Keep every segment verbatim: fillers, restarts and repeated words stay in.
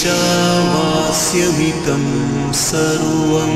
ഈശാവാസ്യമിതം സർവം.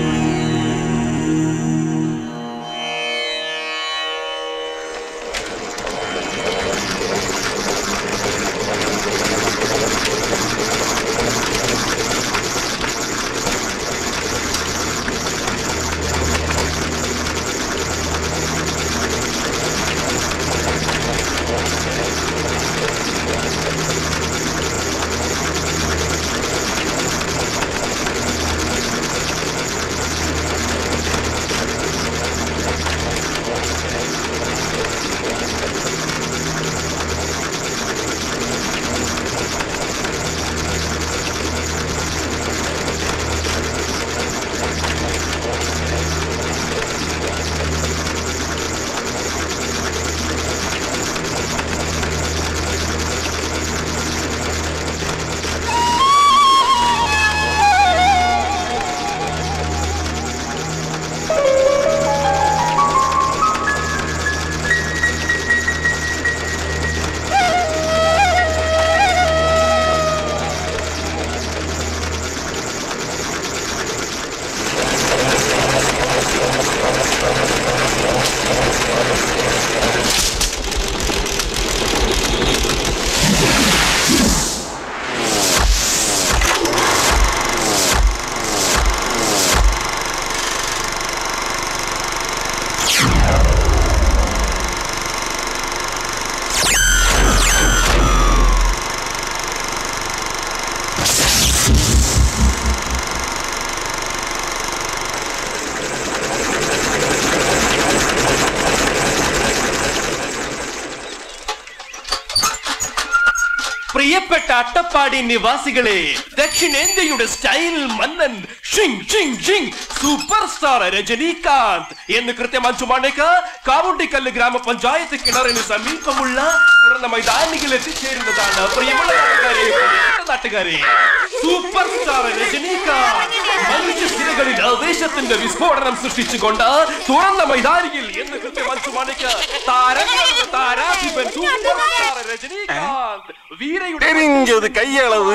പ്രിയപ്പെട്ട അട്ടപ്പാടി നിവാസികളെ, ദക്ഷിണേന്ത്യയുടെ സ്റ്റൈൽ മന്നൻ ഷിങ് ഷിങ് ഷിങ് സൂപ്പർ സ്റ്റാർ രജനീകാന്ത് എന്ന് കൃത്യം അഞ്ചു മണിക്ക് കാവുണ്ടിക്കല്ല് ഗ്രാമപഞ്ചായത്ത് കിണറിന് സമീപമുള്ള തുറന്ന മൈതാനിയിൽ എത്തിച്ചേരുന്നതാണ്. പ്രിയമുള്ള നാട്ടുകാരെ, നാട്ടുകാരെ, സൂപ്പർ സ്റ്റാർ രജനീകാന്ത് മനുഷ്യസിരകളിൽ ആവേശത്തിന്റെ വിസ്ഫോടനം സൃഷ്ടിച്ചുകൊണ്ട് തുറന്ന മൈതാനിയിൽ എന്ന് കൃത്യം അഞ്ചു മണിക്ക് താരങ്ങളുടെ താരാധിപൻ സൂപ്പർ സ്റ്റാർ രജനീകാന്ത് தெரிஞ்சது கையளவு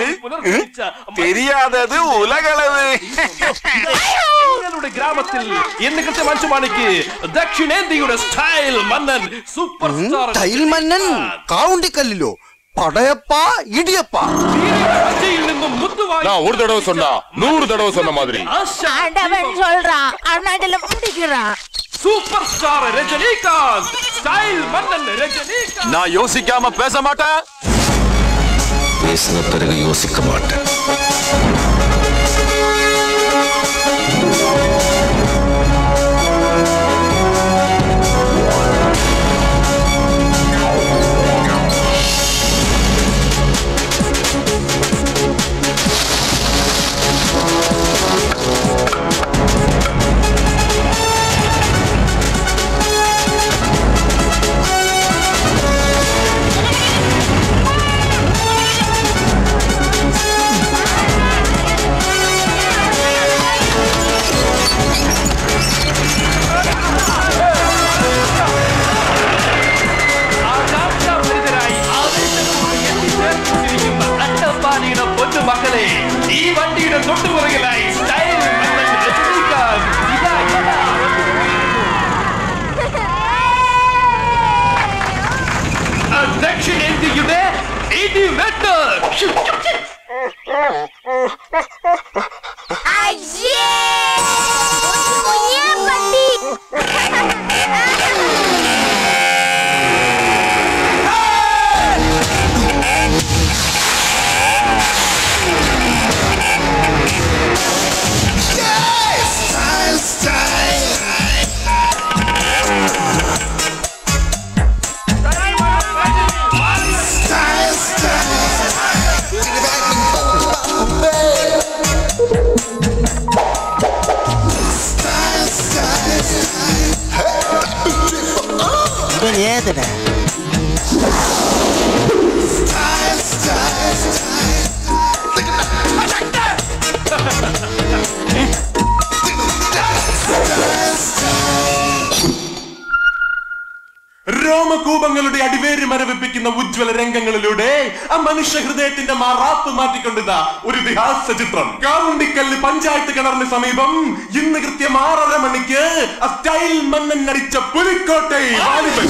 தெரியாதது உலகளவு. നിങ്ങളുടെ ഗ്രാമത്തിൽ എന്ന് കൃത്യം അഞ്ചു മണിക്ക് ദക്ഷിണേന്ത്യയുടെ സ്റ്റൈൽ മന്നൻ സൂപ്പർ സ്റ്റാർ സ്റ്റൈൽ മന്നൻ കാവുണ്ടിക്കല്ലോ படையப்பா இடியப்பா നിന്നും മുത്തുവായി நான் ஒரு தடவை சொன்னா நூறு தடவை சொன்ன மாதிரி ஆண்டவன் சொல்றான் அண்ணாடல முடிக்கிறான். சூப்பர் ஸ்டார் ரஜினிகாந்த் ஸ்டைல் மன்னன் ரஜினிகாந்த். நான் யோசிக்காம பேச மாட்டேன், பேசின பிறகு யோசிக்க மாட்டேன். മക്കളെ, ഈ വണ്ടിയുടെ തൊട്ടുപുറകിലായി സ്റ്റൈൽ മന്നൻ രജനീകാന്ത് ഇതാ ഇതാ ദക്ഷിണേന്ത്യയുടെ ഇടിവെട്ട്. അയ്യേ പട്ടി ഏതടാ രോമകൂപങ്ങളുടെ അടിവേര് മരവിപ്പിക്കുന്ന ഉജ്ജ്വല രംഗങ്ങളിലൂടെ ആ മനുഷ്യ ഹൃദയത്തിന്റെ മാറാപ്പ് മാറ്റിക്കൊണ്ടിരുന്ന ഒരു ഇതിഹാസ ചിത്രം. കാവുണ്ടിക്കല്ല് പഞ്ചായത്ത് കിണറിന് സമീപം ഇന്ന് കൃത്യം ആറര മണിക്ക് ആ സ്റ്റൈൽ മന്നൻ നടിച്ച പുലിക്കോട്ടൈ വാലിബൻ.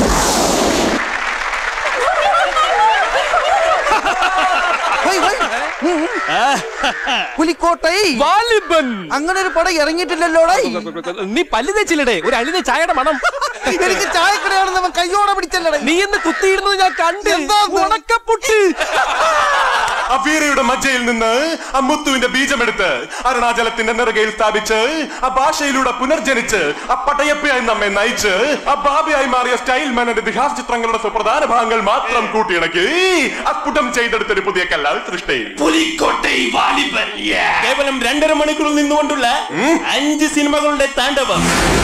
പുലിക്കോട്ടൈ വാലിബൻ അങ്ങനെ ഒരു പടം ഇറങ്ങിയിട്ടില്ലല്ലോടെ. നീ പല്ല് തേച്ചില്ലടേ, ഒരു അളിഞ്ഞ ചായയുടെ മണം. എനിക്ക് ചായക്കടയാണെന്ന് അവൻ കയ്യോടെ പിടിച്ചല്ലേ. നീ എന്ന് കുത്തിയിടുന്നത് ഞാൻ കണ്ടു. എന്താ ഉണക്കപ്പുട്ട്. അഫീറയുടെ മജ്ജയിൽ നിന്ന് ആ മുത്തുവിന്റെ ബീജമെടുത്ത് അരുണാചലത്തിന്റെ നെറുകയിൽ സ്ഥാപിച്ച് ആ ഭാഷയിലൂടെ പുനർജനിച്ച് ആ പടയപ്പയായി നമ്മെ നയിച്ച് ആ ബാബയായി മാറിയ സ്റ്റൈൽ മാനന്റെ ഇതിഹാസ ചിത്രങ്ങളുടെ സുപ്രധാന ഭാഗങ്ങൾ മാത്രം കൂട്ടിയിണക്കി അസ്ഫുടം ചെയ്തെടുത്തൊരു പുതിയ കല്ലാൽ സൃഷ്ടി പുലിക്കോട്ടൈ വാലിബൻ. കേവലം രണ്ടര മണിക്കൂറിൽ നിന്നുകൊണ്ടുള്ള അഞ്ച് സിനിമകളുടെ താണ്ഡവം.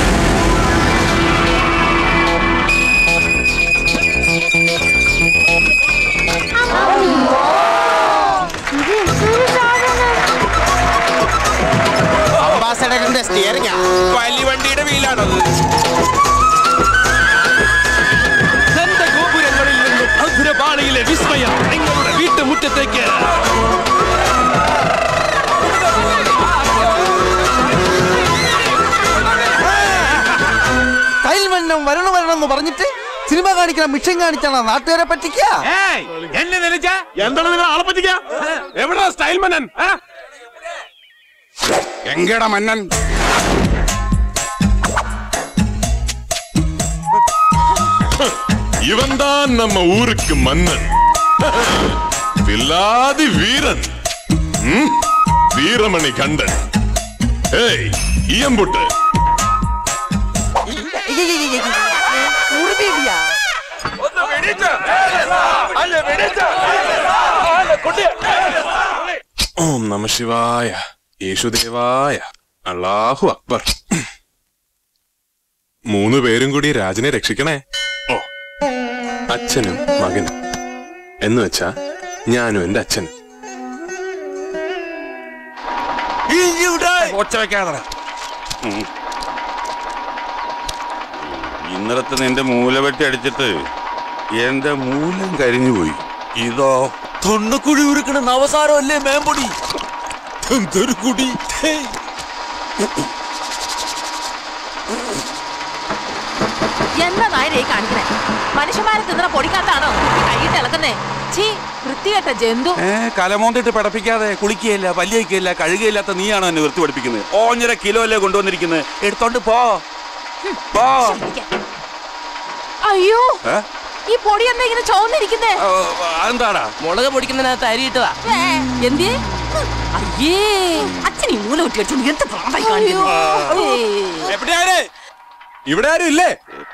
അംബാസഡറിന്റെ സ്റ്റിയറിംഗ് വലിയ വണ്ടിയുടെ വീലാണത്. ഗോപുരങ്ങളിൽ നിന്നും അധുരപാളിയിലെ വിസ്മയം നിങ്ങളുടെ വീട്ടുമുറ്റത്തേക്ക്. കൈൽമന്നം വരണം വരണം എന്ന് പറഞ്ഞിട്ട് സിനിമ കാണിക്കണം മിഷൻ കാണിച്ചാണ് നാട്ടുകാരെ പറ്റിക്ക. എന്നെ നിലച്ച എന്താണ് നിങ്ങൾ ആളെ പറ്റിക്ക? എവിടാ സ്റ്റൈൽ മന്നൻ? എങ്കട മന്നൻ? இவன் தான் நம்ம ஊருக்கு மன்னன், வில்லாதி வீரன், வீரமணி கண்டன். ஏய் ஈயம்புட்டு ഓം നമ ശിവായ, യേശുദേവായ, അല്ലാഹു അക്ബർ. മൂന്ന് പേരും കൂടി രാജനെ രക്ഷിക്കണേ. ഓ, അച്ഛനും മകനും എന്ന് വെച്ചാ ഞാനും എന്റെ അച്ഛനും. ഒച്ച വെക്കാതെ. ഇന്നലത്തെ നിന്റെ മൂല വെട്ടി അടിച്ചിട്ട് എന്റെ മൂലം കരിഞ്ഞുപോയി. ഇതോ തൊണ്ണക്കുഴി ഉരുക്കണ നവസാരമല്ലേ മേമ്പൊടി. എന്തൊരു കുടി. എന്നതായി കാണിക്കണേ? മനുഷ്യന്മാരെ തിന്നണ പൊടിക്കാത്താണോ കൈയിട്ട് ഇളക്കുന്നേ? ചീ, വൃത്തികെട്ട ജന്തു. ഏ കലമോന്തിട്ട് പടപ്പിക്കാതെ കുളിക്കുകയില്ല, പല്ലിയിക്കില്ല, കഴുകയില്ലാത്ത നീയാണോ എന്നെ വൃത്തി പഠിപ്പിക്കുന്നത്? ഓഞ്ഞര കിലോ അല്ലേ കൊണ്ടുവന്നിരിക്കുന്നത്? എടുത്തോണ്ട് പോ പോ. അയ്യോ, ഈ പൊടി എന്താ ഇങ്ങനെ ചോന്നിരിക്കുന്നേ? എന്താടാ? മുളക് പൊടിക്കുന്നതിനകത്ത് അരിയിട്ടതാ. എന്തിയെ? അയ്യേ, അച്ഛൻ ഈ മൂല കുട്ടി അടിച്ചു എന്ത് പ്രാന്തായി കാണിക്കുന്നു. ഇവിടെ ആരും ഇല്ലേ?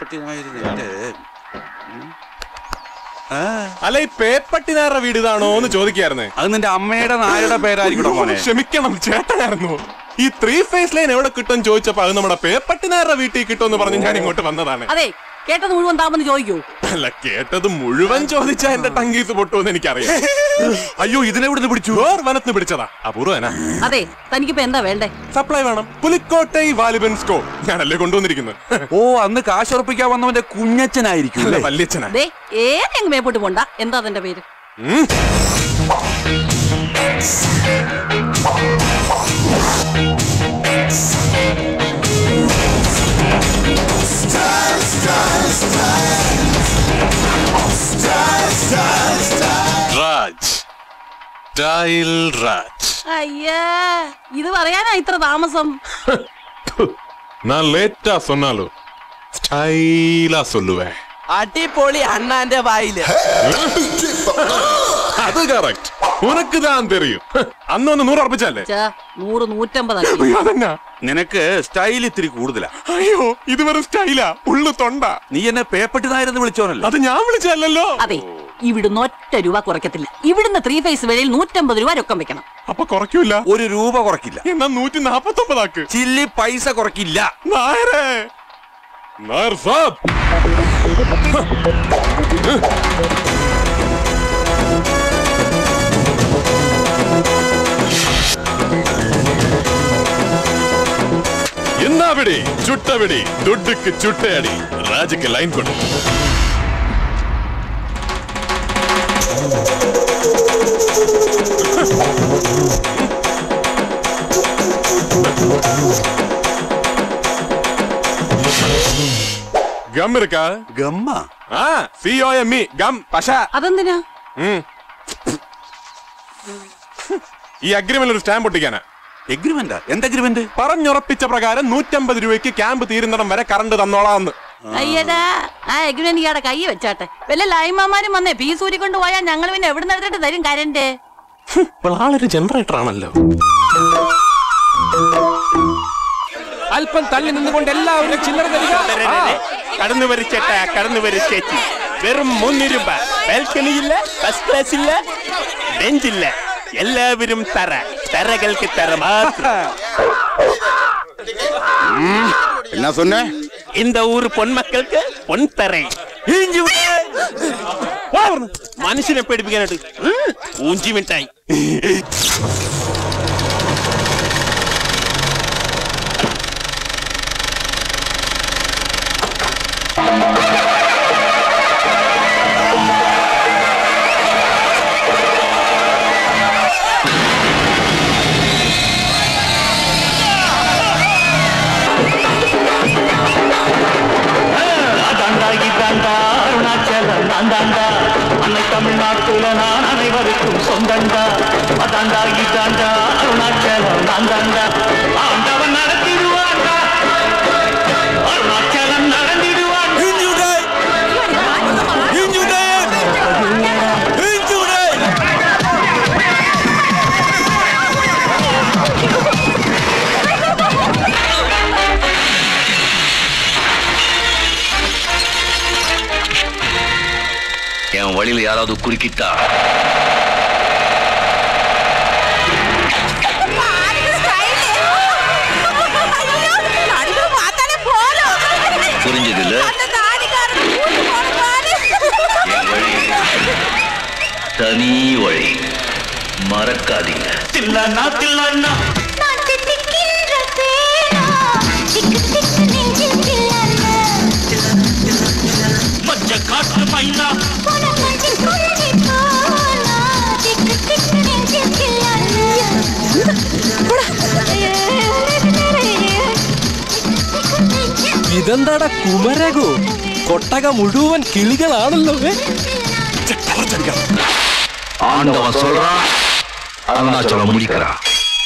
അല്ല, ഈ പേപ്പട്ടി നായരുടെ വീട് ഇതാണോ എന്ന് ചോദിക്കായിരുന്നേ. അത് നിന്റെ അമ്മയുടെ നായയുടെ പേരായിരിക്കും മോനെ. ക്ഷമിക്കണം, ചേട്ടനായിരുന്നു. ഈ ത്രീ ഫേസ് ലൈൻ എവിടെ കിട്ടും ചോദിച്ചപ്പോ അത് നമ്മുടെ പേപ്പട്ടി നായരുടെ വീട്ടിൽ കിട്ടുമെന്ന് പറഞ്ഞ് ഞാൻ ഇങ്ങോട്ട് വന്നതാണ്. അതെ, കേട്ടത് മുഴുവൻ താമെന്ന് ചോദിക്കൂ. അല്ല, കേട്ടത് മുഴുവൻ ചോദിച്ചാ എന്റെ ടങ്കീസ് പൊട്ടുമെന്ന് എനിക്കറിയാം. അയ്യോ, ഇതിനെവിടുന്ന് പിടിച്ചു? വനത്തിന് പിടിച്ചതാ. അപൂർവനാ. അതെ, തനിക്കിപ്പോ എന്താ വേണ്ടേ? സപ്ലൈ വേണം. പുലിക്കോട്ടൈ വാലിബൻ സ്കോ ഞാനല്ലേ കൊണ്ടുവന്നിരിക്കുന്നത്. ഓ, അന്ന് കാശുറപ്പിക്കാൻ വന്നവന്റെ കുഞ്ഞച്ഛനായിരിക്കും. വല്യച്ഛനാ. ഏതെങ്കിലും മേപ്പോട്ട് പോണ്ട. എന്താ അതിന്റെ പേര്? രാജ്. സ്റ്റൈൽ രാജ്. അയ്യാ, ഇത് പറയാനാ ഇത്ര താമസം? நான் லேட்டா சொன்னாலும் ஸ்டைலா சொல்லுவேன். അടിപൊളി അണ്ണാന്റെ വായില്. അത് കറക്റ്റ്. ഉനക്ക് താൻ തെറിയും. അന്നൊന്ന് നൂറ് ഉറപ്പിച്ചല്ലേ? നൂറ് നൂറ്റമ്പത്. അതന്നെ. നിനക്ക് സ്റ്റൈൽ ഇത്തിരി കൂടുതലാ. അയ്യോ, ഇത് വെറും സ്റ്റൈലാ. ഉള്ളു തൊണ്ട. നീ എന്നെ പേപ്പട്ടി നായരെന്ന് വിളിച്ചോനല്ലോ. അത് ഞാൻ വിളിച്ചല്ലോ. അതെ, ഇവിടുന്ന് ഒറ്റ രൂപ കുറയ്ക്കത്തില്ല. ഇവിടുന്ന് ത്രീ ഫേസ് വേളയിൽ നൂറ്റമ്പത് രൂപ രൊക്കം വെക്കണം. അപ്പൊ കുറയ്ക്കൂല? ഒരു രൂപ കുറയ്ക്കില്ല. എന്നാ നൂറ്റി നാപ്പത്തി ഒമ്പതാക്ക്. ചില്ലി പൈസ കുറയ്ക്കില്ല. നായരെ, നായർ സാബ്. എന്നാ വിടി ചുട്ട വിടി, ദുഡ്ഡുക്ക് ചുട്ടയടി, രാജയ്ക്ക് ലൈൻ കൊടു. ഗം ഇരിക്കാ? ഗമ്മ ആ C O M E gum. പക്ഷേ അതെന്തിനാ? ഈ അഗ്രിമെന്റ് ഒരു സ്റ്റാമ്പ് ഒട്ടിക്കാനാ. എഗ്രിമെന്റാ? എന്ത് എഗ്രിമെന്റ്? പറഞ്ഞുറപ്പിച്ച പ്രകാരം നൂറ്റമ്പത് രൂപയ്ക്ക് ക്യാമ്പ് തീരുന്നിടം വരെ കറണ്ട് തന്നോളാന്ന്. അയ്യടാ, ആ എഗ്രിമെന്റ് ഇയാടെ കൈ വെച്ചാട്ടെ. വല്ല ലൈമാമാരും വന്നേ ഫീസ് ഊരി കൊണ്ടുപോയാൽ ഞങ്ങൾ പിന്നെ എവിടെ നിന്ന് എടുത്തിട്ട് തരും കരണ്ട്? ആളൊരു ജനറേറ്റർ ആണല്ലോ. അല്പം തള്ളി നിന്നുകൊണ്ട് എല്ലാവരും ചില്ലറ തരിക. കടന്നു വരി ചേട്ടാ, കടന്നു വരി ചേച്ചി. വെറും മൂന്ന് രൂപ. ബാൽക്കണിയില്ല, ഫസ്റ്റ് ക്ലാസ് ഇല്ല, ബെഞ്ചില്ല, എല്ലാവരും തറ. തറകൾക്ക് തറ മാത്രം. എന്നാ சொன்னே? இந்த ஊர் பொன்மக்களுக்கு பொன் தரை. മനുഷ്യനെ പേടിപ്പിക്കാനായിട്ട് ഊഞ്ചി മിഠായി. அன்னை தமிழ்நாட்டுல நான் அனைவருக்கும் சொந்தண்டா. அதாண்டா இதாண்டா அருணாச்சலம் நான் தாண்டா. ஆண்டவன் நடத்திடுவாண்டா, அருணாச்சலம் நடந்திடுவாண்டா. என் வழியில் யாராவது குறுக்கிட்டா புரிஞ்சது இல்ல? என் வழி தனி வழி, மறக்காதீங்க. தில்லண்ணா தில்லண்ணா மஞ்ச காட்டு பையனா ഇതെന്താടാ കുമരകോ? കൊട്ടക മുഴുവൻ കിളികളാണല്ലോ. ஆண்டவன் சொல்றான், அருணாச்சலம் முடிக்கிறான்.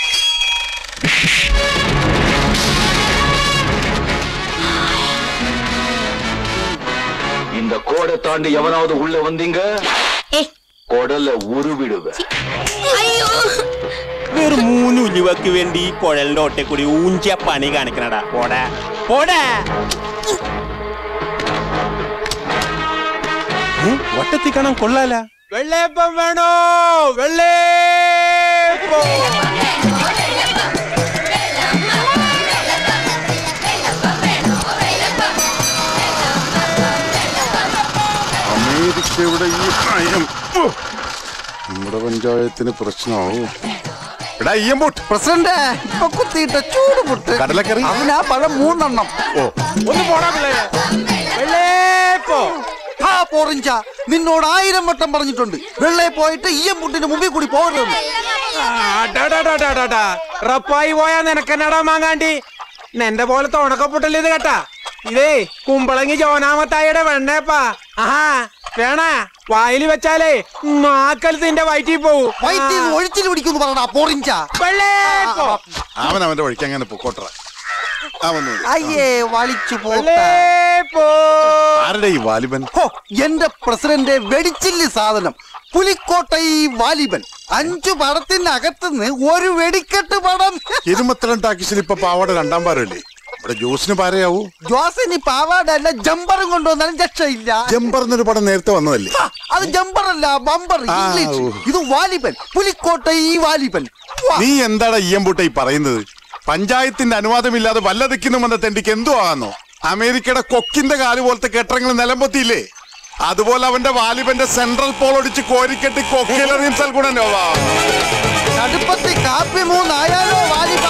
இந்த கோடை தாண்டி எவனாவது உள்ள வந்தீங்க കൊടല ഉരുവിടുക. വെറും മൂന്ന് ഉലുവക്ക് വേണ്ടി കുഴലിന്റെ ഒട്ടെ കൂടി ഊഞ്ച പണി കാണിക്കണടാ. പോടാ പോടാ. ഒട്ടത്തി കാണാൻ കൊള്ളാല. വെള്ളയപ്പം വേണോ? വെള്ളയപ്പം. അമേരിക്കയുടെ ഈ നയം നമ്മുടെ പഞ്ചായത്തിന് പ്രശ്നമാവും. പ്രസിഡന്റ് ഇപ്പൊ കുത്തിയിട്ട ചൂട് പുട്ട് കടലക്കറി അതിനാ പഴം മൂന്നെണ്ണം. ഓ ഒന്ന് പോടാ പിള്ളേരെ. വെള്ളയപ്പോ. ആ പോറിഞ്ച, നിന്നോട് ആയിരം വട്ടം പറഞ്ഞിട്ടുണ്ട് വെള്ളയെ പോയിട്ട് ഈയം പുട്ടിന് മുമ്പിൽ കൂടി പോകരുത്. റപ്പായി പോയാ നിനക്കെന്നടാ മാങ്ങാണ്ടി? എന്റെ പോലത്തെ ഉണക്കപ്പൊട്ടല്ലേ ഇത് കേട്ടാ? ഇതേ കുമ്പളങ്ങി ജോനാമത്തായിയുടെ വെണ്ണേപ്പാ. ആഹാ വേണ വായില് വെച്ചാലേ നാക്കൽ നിന്റെ വയറ്റിൽ പോവും. വയറ്റിൽ ഒഴിച്ചിൽ പിടിക്കുന്നു പറയടാ പോറിഞ്ച. അവൻ അവന്റെ വഴിക്ക് അങ്ങനെ പൊക്കോട്ടറ. അയ്യേ വലിച്ചു ആരുടെ ഈ വാലിബൻ? എന്റെ പ്രസിഡന്റ് വെടിച്ചില്ലി സാധനം പുലിക്കോട്ട ഈ വാലിബൻ. അഞ്ചു പടത്തിനകത്തുനിന്ന് ഒരു വെടിക്കെട്ട് പടം. ഇരുപത്തിരണ്ട് ടാക്കിസിൽ ഇപ്പൊ പാവാട രണ്ടാം പാരല്ലേ? ഇവിടെ ജോസിന് പാരയാവൂ. ജോസിന് പാവാടല്ല ജമ്പറും കൊണ്ടുവന്നാലും രക്ഷയില്ല. ജമ്പർ എന്നൊരു പടം നേരത്തെ വന്നതല്ലേ? അത് ജമ്പറല്ല ബമ്പർ ഇംഗ്ലീഷ്. ഇത് വാലിബൻ, പുലിക്കോട്ട ഈ വാലിബൻ. നീ എന്താടാ ഈയമ്പൂട്ട ഈ പറയുന്നത്? പഞ്ചായത്തിന്റെ അനുവാദമില്ലാതെ വല്ലതിക്കുന്നു വന്ന തെണ്ടിക്ക് എന്തോ ആകാന്നോ? അമേരിക്കയുടെ കൊക്കിന്റെ കാല് പോലത്തെ കെട്ടറങ്ങൾ നിലംപൊത്തിയില്ലേ? അതുപോലെ അവന്റെ വാലിബന്റെ സെൻട്രൽ പോൾ ഒടിച്ച് കോരിക്കെട്ടി കൊക്കിലെറിയും സൽഗുണനോവാ. കടുപ്പത്തി കാപ്പി മൂന്നായാലോ വാലിബ.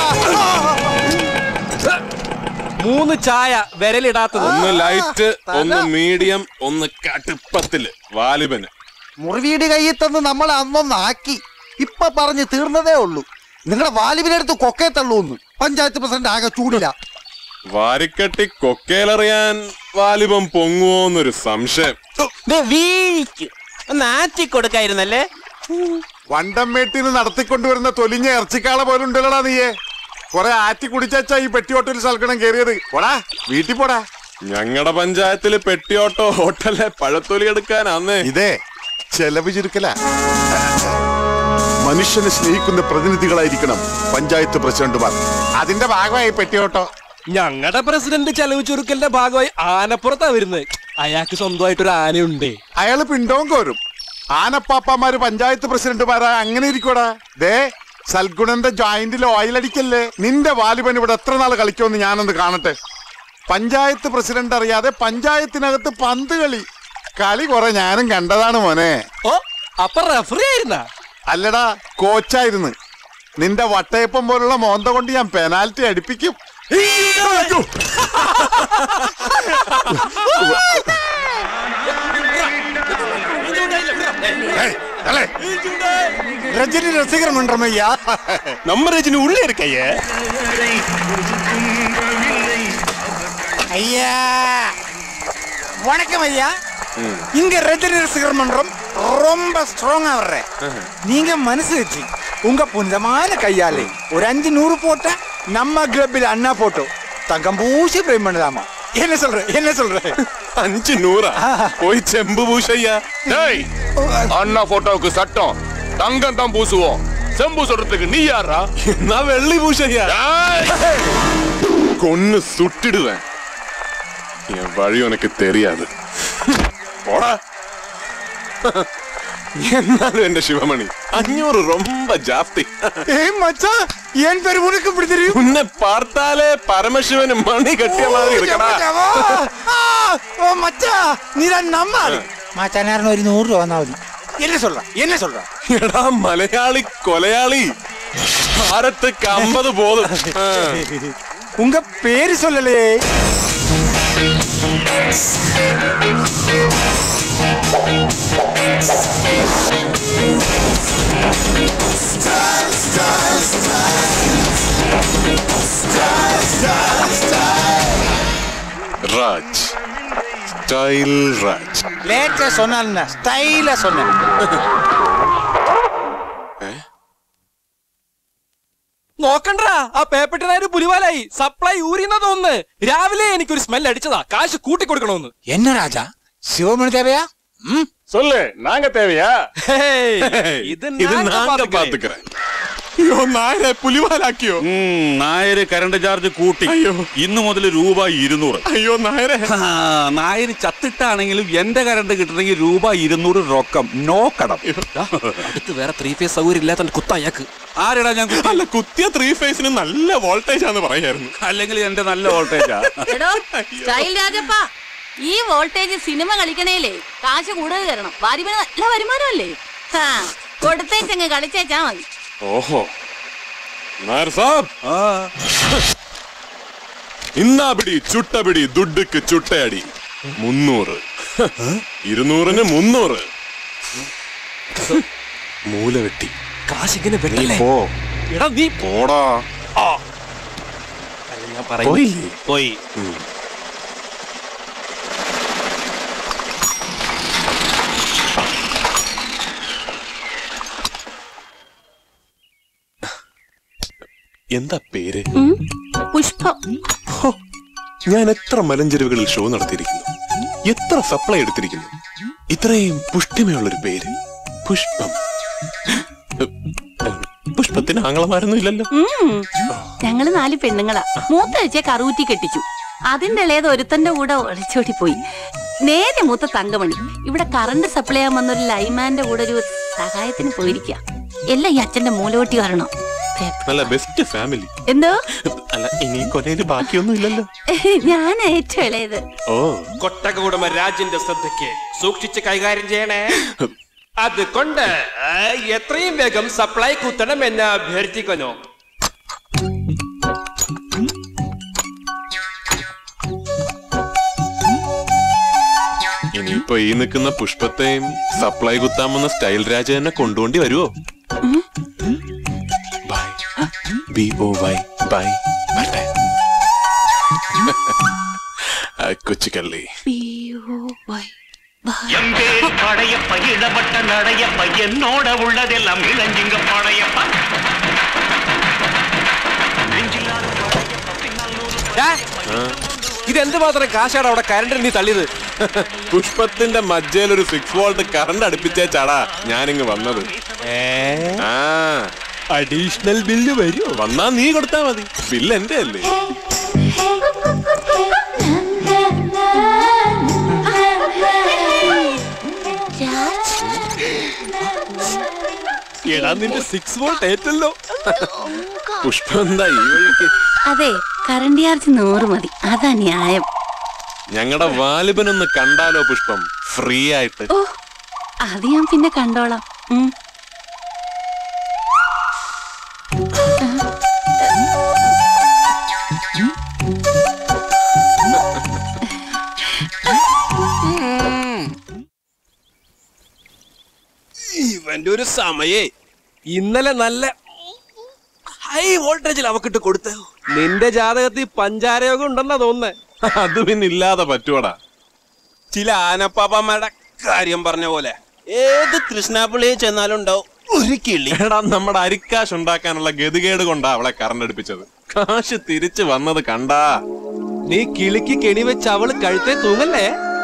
മൂന്ന് ചായ വിരലിടാത്തത്. ഒന്ന് ലൈറ്റ്, ഒന്ന് മീഡിയം, ഒന്ന് കടുപ്പത്തില് വാലിബന്. മുറിവീട് കയ്യിൽ തന്ന് നമ്മൾ അന്നൊന്നാക്കി. ഇപ്പൊ പറഞ്ഞ് തീർന്നതേ ഉള്ളൂ. നിങ്ങളുടെ വാലിബിനെടുത്ത് കൊക്കേ തള്ളൂന്ന് പഞ്ചായത്ത് പ്രസിഡന്റ് ആകെ ചൂടില്ല. വാരിക്കെട്ടി കൊക്കേലറിയാൻ വാലിബം പൊങ്ങുവോന്നൊരു സംശയം. നാറ്റി കൊടുക്കായിരുന്നല്ലേ? വണ്ടമ്മേട്ടിന്ന് നടത്തിക്കൊണ്ടുവരുന്ന തൊലിഞ്ഞ ഇറച്ചിക്കാള പോലെ ഉണ്ടല്ലോടാ നീയെ. കൊറേ ആറ്റി കുടിച്ചാ ഈ പെട്ടിയോട്ടൊരു സൽക്കണം കേറിയത്. പോടാ വീട്ടിൽ പോടാ. ഞങ്ങളുടെ പഞ്ചായത്തില് പെട്ടിയോട്ടോ ഹോട്ടലിലെ പഴത്തൊലി എടുക്കാനാന്നേ. ഇതേ ചെലവ് ചുരുക്കല. മനുഷ്യനെ സ്നേഹിക്കുന്ന പ്രതിനിധികളായിരിക്കണം പഞ്ചായത്ത് പ്രസിഡന്റുമാർ. അതിന്റെ ഭാഗമായി പെട്ടിയോട്ടോ. ഞങ്ങളുടെ പ്രസിഡന്റ് ചെലവ് ചുരുക്കലിന്റെ ഭാഗമായി ആനപ്പുറത്താ വരുന്നത്. അയാൾക്ക് സ്വന്തമായിട്ടൊരു ആനയുണ്ട്. അയാള് പിണ്ടവും കോരും. ആനപ്പാപ്പമാര് പഞ്ചായത്ത് പ്രസിഡന്റുമാരാ അങ്ങനെ ഇരിക്കൂടാ. ദേ സൽഗുണന്റെ ജോയിന്റിൽ ഓയിൽ അടിക്കല്ലേ. നിന്റെ വാലിബൻ ഇവിടെ എത്ര നാൾ കളിക്കുമെന്ന് ഞാനൊന്ന് കാണട്ടെ. പഞ്ചായത്ത് പ്രസിഡന്റ് അറിയാതെ പഞ്ചായത്തിനകത്ത് പന്ത് കളി കളി കുറെ ഞാനും കണ്ടതാണ് മോനെ. ഓ അപ്പൊ റഫറി ആയിരുന്ന? അല്ലടാ, കോച്ചായിരുന്നു. നിന്റെ വട്ടയപ്പം പോലുള്ള മോന്ത കൊണ്ട് ഞാൻ പെനാൽറ്റി അടിപ്പിക്കും. രജനി രസികരം മണ്ടമയ്യ. നമ്മ രജനി ഉള്ളേ ഇരിക്കയ്യ. ஐயா வணக்கம் ஐயா. இங்க ரஜினி ரசிகர் மன்றம் ரொம்ப ஸ்ட்ராங்கா வர்றேன். நீங்க மனசு வச்சு உங்க புனிதமான கையாலே ஒரு அஞ்சு நூறு போட்டா நம்ம கிளப்பில் அண்ணா போட்டோ தங்கம் பூசி பிரேம் பண்ணலாமா? என்ன சொல்ற என்ன சொல்ற? அஞ்சு நூறா போய் செம்பு பூசையா. அண்ணா போட்டோவுக்கு சட்டம் தங்கம் தான் பூசுவோம். செம்பு சொல்றதுக்கு நீ யாரா? நான் வெள்ளி பூசையா. கொன்னு சுட்டிடுவேன். என் வழி உனக்கு தெரியாது. போடா. എന്നാലും എന്റെ ശിവമണി അഞ്ഞൂറ് ரொம்ப ജാസ്തി. ஏய் மச்சான் ஏன் பேர் உனக்கு இப்படி தெரியும்? உன்னை பார்த்தாலே பரமசிவன் மணி கட்டிய மாதிரி இருக்கடா. ஓ மச்சான் நீதான் நம்ம மச்சான் ஒரு நூறு ரூபா வந்தா மതി. என்ன சொல்ற என்ன சொல்ற? എടാ മലയാളി കൊലയാളി. ഭാരത്തുക്ക് അമ്പത് പോതും. உங்க பேரு சொல்லலையே. ராஜ் ஸ்டைல் ராஜ். லேட்டா சொன்னா ஸ்டைலா சொன்ன. നോക്കണ്ടാ, ആ പേപ്പട്ടിനാര് പുലിവാലായി. സപ്ലൈ ഊരിന്ന തോന്നുന്നു. രാവിലെ എനിക്കൊരു സ്മെൽ അടിച്ചതാ. കാശ് കൂട്ടിക്കൊടുക്കണോന്ന്. என்ன ராஜா சிவமணி தேவையா? சொல்லு, நாங்க தேவையா? ഇത് ഇത് നാങ്ക പാത്തുക്കറേൻ. അയ്യോ നായരെ പുലിവാലാക്കിയോ? നായര് കറണ്ട് ചാർജ് കൂട്ടി. ഇന്നു മുതൽ രൂപ ഇരുന്നൂറ്. അയ്യോ നായരെ. നായര് ചത്തിട്ടാണെങ്കിലും എന്റെ കറണ്ട് കിട്ടണമെങ്കിൽ രൂപ ഇരുന്നൂറ് റൊക്കം. നോ കടം. അടുത്ത് വേറെ ത്രീ ഫേസ് സൗകര്യം ഇല്ലാത്ത കുത്ത അയാൾക്ക്. ആരെടാ ഞാൻ അല്ല, കുത്തിയ ത്രീ ഫേസിന് നല്ല വോൾട്ടേജ് ആണെന്ന് പറയായിരുന്നു. അല്ലെങ്കിൽ എന്റെ നല്ല വോൾട്ടേജാ. സ്റ്റൈൽ രാജപ്പ, ഈ വോൾട്ടേജ് സിനിമ കളിക്കണേലേ കാശ് കൂടുതൽ തരണം. വാരിബന് നല്ല വരുമാനമല്ലേ. കൊടുത്തേച്ചങ്ങ് കളിച്ചേച്ചാ മതി. ഓഹോ നായർ സാബ്, ഇന്നാപിടി ചുട്ടപിടി ദുഡ്ഡുക്ക് ചുട്ടയടി. മുന്നൂറ്. ഇരുന്നൂറിന് മുന്നൂറ്. മൂല വെട്ടി. കാശിങ്ങനെ വെട്ടല്ലേ. പോ. എടാ നീ പോടാ. ഞാൻ പറയില്ലേ പോയി. എന്താ പേര്? പുഷ്പം. ഞാൻ എത്ര മലഞ്ചെരുവുകളിൽ ഷോ നടത്തിയിരിക്കുന്നു, എത്ര സപ്ലൈ എടുത്തിരിക്കുന്നു. ഇത്രയും പുഷ്ടിമയുള്ളൊരു പേര് പുഷ്പം. പുഷ്പത്തിന് ആങ്ങളമാരൊന്നും ഇല്ലല്ലോ. ഞങ്ങള് നാല് പെണ്ണുങ്ങളാ. മൂത്തഴിച്ച കറൂറ്റി കെട്ടിച്ചു. അതിന്റെ ഇളയത് ഒരുത്തന്റെ കൂടെ ഒളിച്ചോടി പോയി. നേരെ മൂത്ത തങ്കമണി ഇവിടെ കറണ്ട് സപ്ലൈ ചെയ്യാൻ വന്നൊരു ലൈമാന്റെ കൂടെ ഒരു സഹായത്തിന് പോയിരിക്കുക. എല്ലാം ഈ അച്ഛന്റെ മൂലവട്ടി കാരണം. നല്ല ബെസ്റ്റ് ഫാമിലി. എന്തോ അല്ല, ഇനി കൊലയില് ബാക്കിയൊന്നും ഇല്ലല്ലോ. ഞാൻ ഏറ്റവും ഇളയത്. ഓ, കൊട്ടകൂടമ രാജിന്റെ ശ്രദ്ധയ്ക്ക് സൂക്ഷിച്ച് കൈകാര്യം ചെയ്യണേ. അതുകൊണ്ട് എത്രയും വേഗം സപ്ലൈ കുത്തണം എന്ന് അഭ്യർത്ഥിക്കുന്നു. ഇനിയിപ്പൊ ഈ നിൽക്കുന്ന പുഷ്പത്തെയും സപ്ലൈ കുത്താമെന്ന സ്റ്റൈൽ രാജ തന്നെ കൊണ്ടുകൊണ്ടി വരുവോ? Bye B O Y bye bye കൊച്ചുകള്ളി படையப்ப இடப்பட்ட நடையப்ப என்னோட உள்ளதெல்லாம் இளஞ்சிங்க படையப்ப ഇതെന്ത് മാത്രം കാശാണ് അവിടെ കരണ്ട് നീ തള്ളിയത്? പുഷ്പത്തിന്റെ മജ്ജയിൽ ഒരു സിക്സ് വോൾട്ട് കറണ്ട് അടുപ്പിച്ചേച്ചാടാ ഞാനിങ്ങ് വന്നത്. ആ അഡീഷണൽ ബില്ല് വരുമോ? വന്നാ നീ കൊടുത്താ മതി, ബില്ല് എന്റെ അല്ലേ. എടാ നിന്റെ സിക്സ് വോൾട്ട് ഏറ്റല്ലോ. പുഷ്പം എന്താ ഈ വഴിക്ക്? അതെ, കറണ്ട് ചാർജ് നൂറ് മതി, അതാ ന്യായം. ഞങ്ങളുടെ വാലിബനൊന്ന് കണ്ടാലോ പുഷ്പം, ഫ്രീ ആയിട്ട്? ഓ, അത് ഞാൻ പിന്നെ കണ്ടോളാം. ഇവന്റെ ഒരു സമയേ ഇന്നലെ നല്ല ഹൈ വോൾട്ടേജിൽ അവക്കിട്ട് കൊടുത്ത. നിന്റെ ജാതകത്തിൽ പഞ്ചാരയോഗം ഉണ്ടെന്നാ തോന്നുന്നേ. അത് പിന്നെ ഇല്ലാതെ പറ്റുവടാ. ചില ആനപ്പാപ്പന്മാരുടെ കാര്യം പറഞ്ഞ പോലെ ഏത് കൃഷ്ണാപ്പിള്ളിയെ ചെന്നാലും ഉണ്ടാവും ഒരു കിളി. എടാ, നമ്മുടെ അരിക്കാശ് ഉണ്ടാക്കാനുള്ള ഗതികേട് കൊണ്ടാ അവളെ കറണ്ട് അടുപ്പിച്ചത്. കാശ് തിരിച്ചു വന്നത് കണ്ടാ. നീ കിളിക്ക് കെണി വെച്ച് അവള് കഴുത്തേ തൂങ്ങല്ലേ?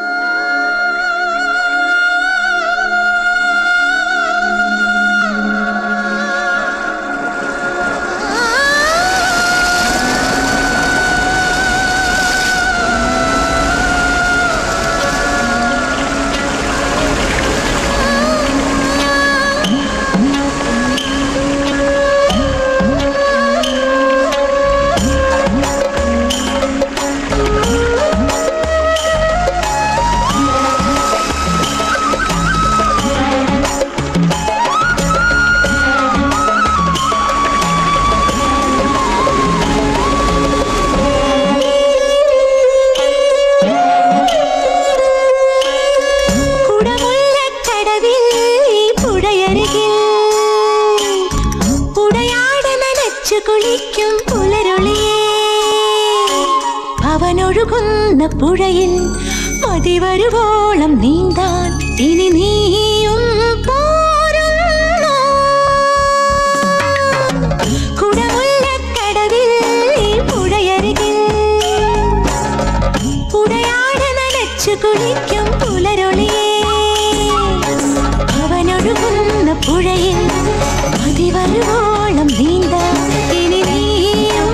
പുഴയിൽ മതിവരുവോളം നീന്താൻ ഇനി നീയും പോരുന്നു. കുടമുല്ലക്കടവിൽ പുഴയരികിൽ പുഴയാട നനച്ചു കുളിക്കും പുലരൊളിയേ. അവനൊഴുകുന്ന പുഴയിൽ മതിവരുവോളം നീന്താൻ ഇനി നീയും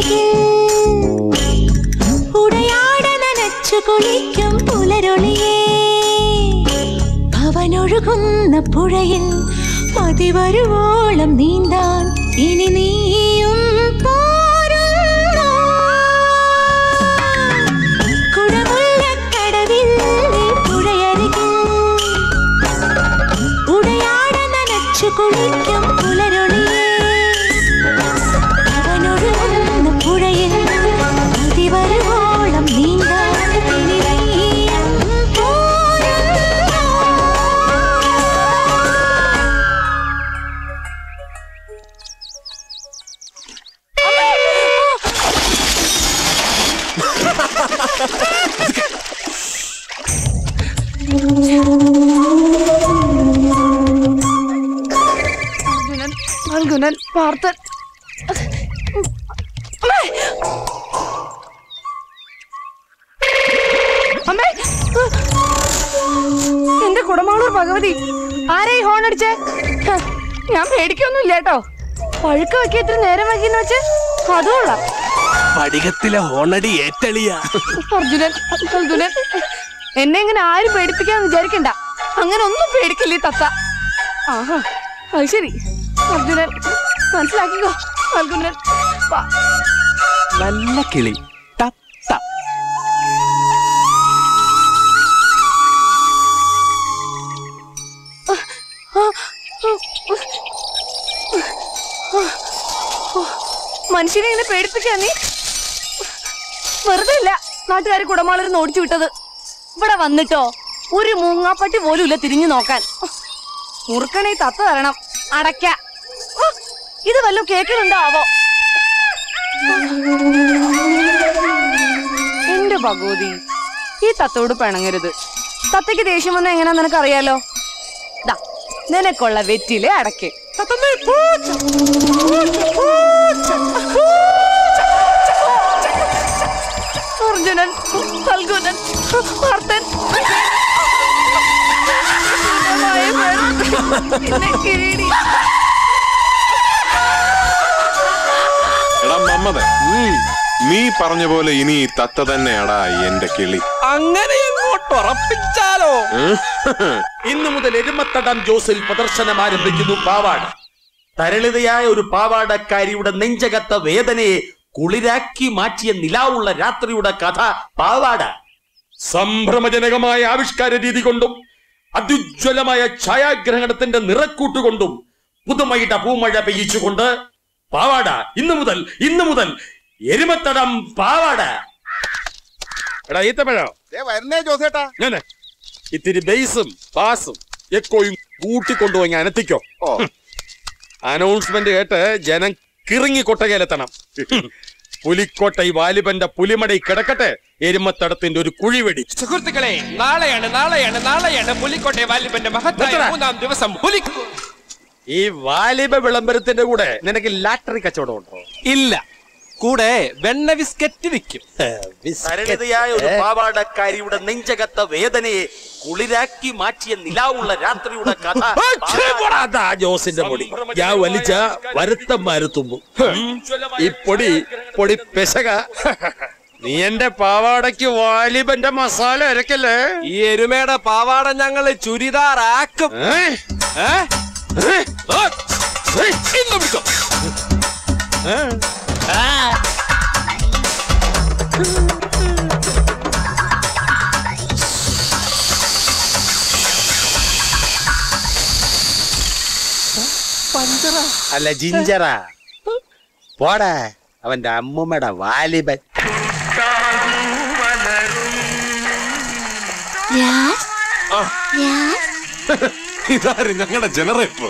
പുഴയരികിൽ ഉടയാട നനച്ചു കുളിക്കും പുലരൊളിയേ പവനൊഴുകുന്ന പുഴയിൽ മതി വരുവോളം നീന്താൻ ഇനി നീയും പോരുന്നോ കുടമുല്ലക്കടവിൽ പുഴയരികിൽ ഉടയാട നനച്ചു കുളിക്കും പുലരൊളിയേ പവനൊഴുകുന്ന പുഴയിൽ മതി വരുവോളം നീന്താൻ ഇനി നീയും പോരുന്നോ അർജുനൻ പാർത്ഥൻ അമ്മേ എന്റെ കുടമാളൂർ ഭഗവതി ആരായി ഹോൺ അടിച്ചേ ഹ, ഞാൻ പേടിക്കൊന്നുമില്ല കേട്ടോ പഴുക്ക വെക്കി ഇത്ര നേരം വൈകിന്ന് വെച്ച് അതുകൊള്ളാം പടികത്തിലെ ഹോണടി ഏറ്റളിയ അർജുനൻ അർജുനൻ എന്നെ ഇങ്ങനെ ആരും പേടിപ്പിക്കാന്ന് വിചാരിക്കണ്ട അങ്ങനെ ഒന്നും പേടിക്കില്ലേ തത്ത ആഹാ അത് ശരി അർജുനൻ മനസ്സിലാക്കിക്കോ അർജുനൻ വാ. നല്ല കിളി തത്ത മനുഷ്യനെ ഇങ്ങനെ പേടിപ്പിക്കാ നീ വെറുതെ ഇല്ല നാട്ടുകാരെ കുടമാളരുന്ന് ഓടിച്ചു വിട്ടത് ഇവിടെ വന്നിട്ടോ ഒരു മൂങ്ങാപ്പട്ടി പോലും ഇല്ല തിരിഞ്ഞു നോക്കാൻ മുറുക്കണേ തത്ത തരണം അടയ്ക്ക ആ, ഇത് വല്ലതും കേൾക്കുന്നുണ്ടോ ആവോ എന്റെ ഭഗവതി ഈ തത്തോട് പിണങ്ങരുത് തത്തയ്ക്ക് ദേഷ്യം വന്ന എങ്ങനെയാ നിനക്കറിയാലോ ദാ നിനക്കുള്ള വെറ്റിലെ അടയ്ക്ക് അർജുനൻ ഫൽഗുനൻ പാർത്ഥൻ പിന്നെ കിരീടി എടാ മമ്മദേ നീ പറഞ്ഞ പോലെ ഇനി ഈ തത്ത തന്നെയാടാ എന്റെ കിളി. അങ്ങനെ അങ്ങോട്ട് ഉറപ്പിച്ചാലോ? ഇന്നു മുതൽ എരുമത്തടം ജോസിൽ പ്രദർശനം ആരംഭിക്കുന്നു പാവാട. തരളിതയായ ഒരു പാവാടക്കാരിയുടെ നെഞ്ചകത്ത വേദനയെ കുളിരാക്കി മാറ്റിയ നിലാവുള്ള രാത്രിയുടെ കഥ പാവാട. സംഭ്രമജനകമായ ആവിഷ്കാര രീതി കൊണ്ടും അത്യുജ്വലമായ ഛായാഗ്രഹണത്തിന്റെ നിറക്കൂട്ടുകൊണ്ടും പുതുമയുടെ പൂമഴ പെയ്യിച്ചുകൊണ്ട് പാവാട ഇന്നു മുതൽ ഇന്നു മുതൽ എരുമത്തടം പാവാട. എടാ ഈത്തപ്പഴോ വരുന്നേ ജോസേട്ടാ. ഞാൻ ഇത്തിരി ബേസും ബാസും എക്കോയും കൂട്ടിക്കൊണ്ടുപോയി അനത്തിക്കോ. അനൗൺസ്മെന്റ് കേട്ട് ജനം കിറങ്ങി കൊട്ടകയിലെത്തണം. പുലിക്കോട്ട ഈ വാലിബന്റെ പുലിമടയിൽ കിടക്കട്ടെ എരുമത്തടത്തിന്റെ ഒരു കുഴിവെടി. സുഹൃത്തുക്കളെ, നാളെയാണ് നാളെയാണ് നാളെയാണ് പുലിക്കോട്ടെ വാലിബന്റെ മഹത്തായ മൂന്നാം ദിവസം. പുലി ഈ വാലിബ വിളംബരത്തിന്റെ കൂടെ നിനക്ക് ലാട്ടറി കച്ചവടം ഉണ്ടോ? ഇല്ല, കൂടെ വെണ്ണ ബിസ്ക്കറ്റ് വിൽക്കും. സരളിതയായ ഒരു പാവാടക്കാരിയുടെ നെഞ്ചകത്ത വേദനയെ കുളിരാക്കി മാറ്റിയ നിലാവുള്ള രാത്രിയുടെ കഥ. ജോസിന്റെ പൊടി ഞാൻ വലിച്ച വരുത്തന്മാര് തുമ്പും. ഈ പൊടി പൊടി പെശക. നീ എന്റെ പാവാടയ്ക്ക് വാലിബന്റെ മസാല അരക്കല്ലേ? ഈ എരുമയുടെ പാവാട ഞങ്ങള് ചുരിദാറാക്കും. ഇന്ന് പിടിച്ചോ. അല്ല ജിഞ്ചറ പോടാ അവന്റെ അമ്മൂമ്മയുടെ വാലിബൻ. ഇതാരും ഞങ്ങളുടെ ജനറേറ്റർ.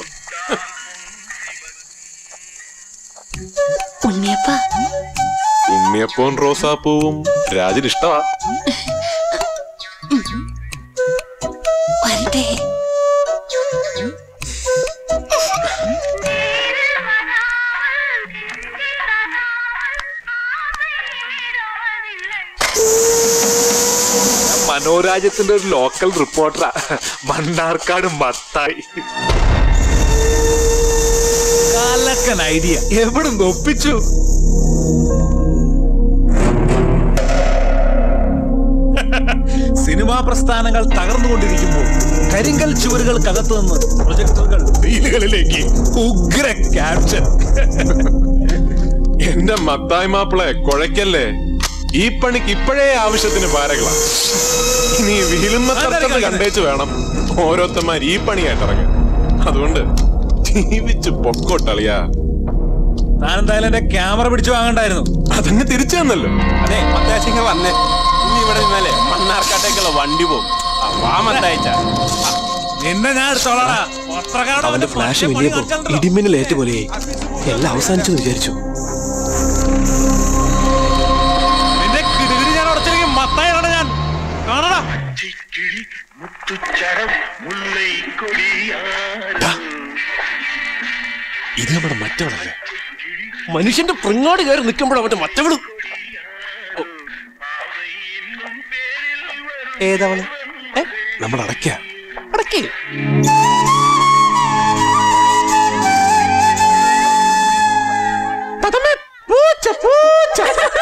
ഉണ്ണിയപ്പ ഉണ്ണിയപ്പവും റോസാപ്പൂവും രാജിന് ഇഷ്ടമാ. വരട്ടെ. മനോരാജ്യത്തിന്റെ ഒരു ലോക്കൽ റിപ്പോർട്ടറാ, മണ്ണാർക്കാട് മത്തായി. കാലക്കൻ ഐഡിയ എവിടെ ഒപ്പിച്ചു? സിനിമാ പ്രസ്ഥാനങ്ങൾ തകർന്നുകൊണ്ടിരിക്കുമ്പോൾ കരിങ്കൽ ചുവരുകൾക്കകത്തു നിന്ന് പ്രൊജക്ടറുകൾ റീലുകളിലേക്ക് ഉഗ്ര ക്യാപ്ഷൻ. എന്റെ മത്തായി മാപ്പിളെ കുഴക്കല്ലേ, ഈ പണിക്ക് ഇപ്പോഴേ ആവശ്യത്തിന് പാരകളാ. ഇനി വീലുന്ന തർക്കത്ത് കണ്ടേച്ച് വേണം ഓരോരുത്തന്മാർ ഈ പണിയായിട്ട് ഇറങ്ങാൻ. അതുകൊണ്ട് ജീവിച്ച് പൊക്കോട്ടളിയാ. താനെന്തായാലും എന്റെ ക്യാമറ പിടിച്ചു വാങ്ങണ്ടായിരുന്നു. അതങ്ങ് തിരിച്ചു തന്നല്ലോ. അതെ മത്താശിങ്ങ വന്നേ. ഇനി ഇവിടെ നിന്നാലേ മണ്ണാർക്കാട്ടേക്കുള്ള വണ്ടി പോകും. വാമത്തയച്ച നിന്നെ ഞാൻ എടുത്തോളാടാ. അവന്റെ ഫ്ലാഷ് വലിയപ്പോ ഇടിമിന്നലേറ്റ് പോലെയായി. എല്ലാം അവസാനിച്ചു വിചാരിച്ചു. നിന്റെ കിടുകിടി ഞാൻ ഉടച്ചിരിക്കും. മത്തായാണ് ഞാൻ കാണടാ. ഇത് നമ്മുടെ മറ്റവളല്ലേ? മനുഷ്യന്റെ പ്രിങ്ങോട് കയറി നിൽക്കുമ്പോഴാ മറ്റേ മറ്റവളും. ഏതവള്? നമ്മൾ അടയ്ക്ക അടക്കേ. പൂച്ച പൂച്ച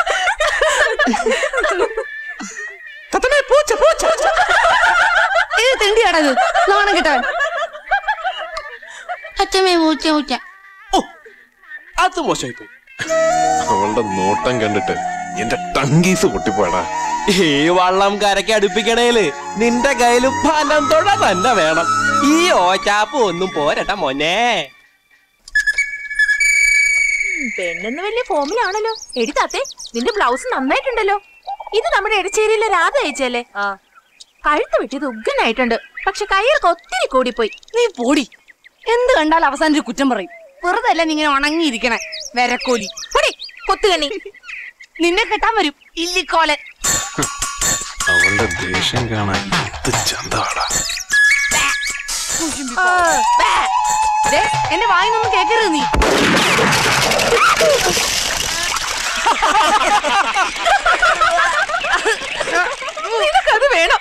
പൂച്ച പൂച്ച ഇത് തിണ്ടിയാണത്. നാണം കിട്ടാൻ. അച്ഛമ്മേ പൂച്ച പൂച്ച. അത് മോശമായി പോയി. അവളുടെ നോട്ടം കണ്ടിട്ട് എന്റെ ടങ്കീസ് പൊട്ടിപ്പോടാ. ഈ വള്ളം കരയ്ക്ക് അടുപ്പിക്കണേല് നിന്റെ കയ്യില് ഫലം തൊഴ തന്നെ വേണം. ഈ ഓച്ചാപ്പ് ഒന്നും പോരട്ട മോനെ. പെണ്ണെന്ന് വലിയ ഫോമിലാണല്ലോ. എടിത്താത്തെ, നിന്റെ ബ്ലൗസ് നന്നായിട്ടുണ്ടല്ലോ. ഇത് നമ്മുടെ എടച്ചേരിയിലെ രാധ അയച്ചല്ലേ? കഴുത്ത് വെട്ടിയത് ഉഗ്രനായിട്ടുണ്ട്. പക്ഷെ കയ്യൊക്കെ ഒത്തിരി കൂടിപ്പോയി. നീ പോടി. എന്ത് കണ്ടാൽ അവസാനം ഒരു കുറ്റം പറയും. വെറുതെ അല്ല നീ ഇങ്ങനെ ഉണങ്ങിയിരിക്കണേ വരക്കോലി. പൊടി കൊത്തുകണ്ണി. നിന്നെ കെട്ടാൻ വരും ഇല്ലിക്കോലൻ. അവളുടെ ദേഷ്യം കാണാൻ ചന്തവാടാ. എന്റെ വായിന്നൊന്നും കേക്കരുത് നീ. നിനക്കത് വേണം.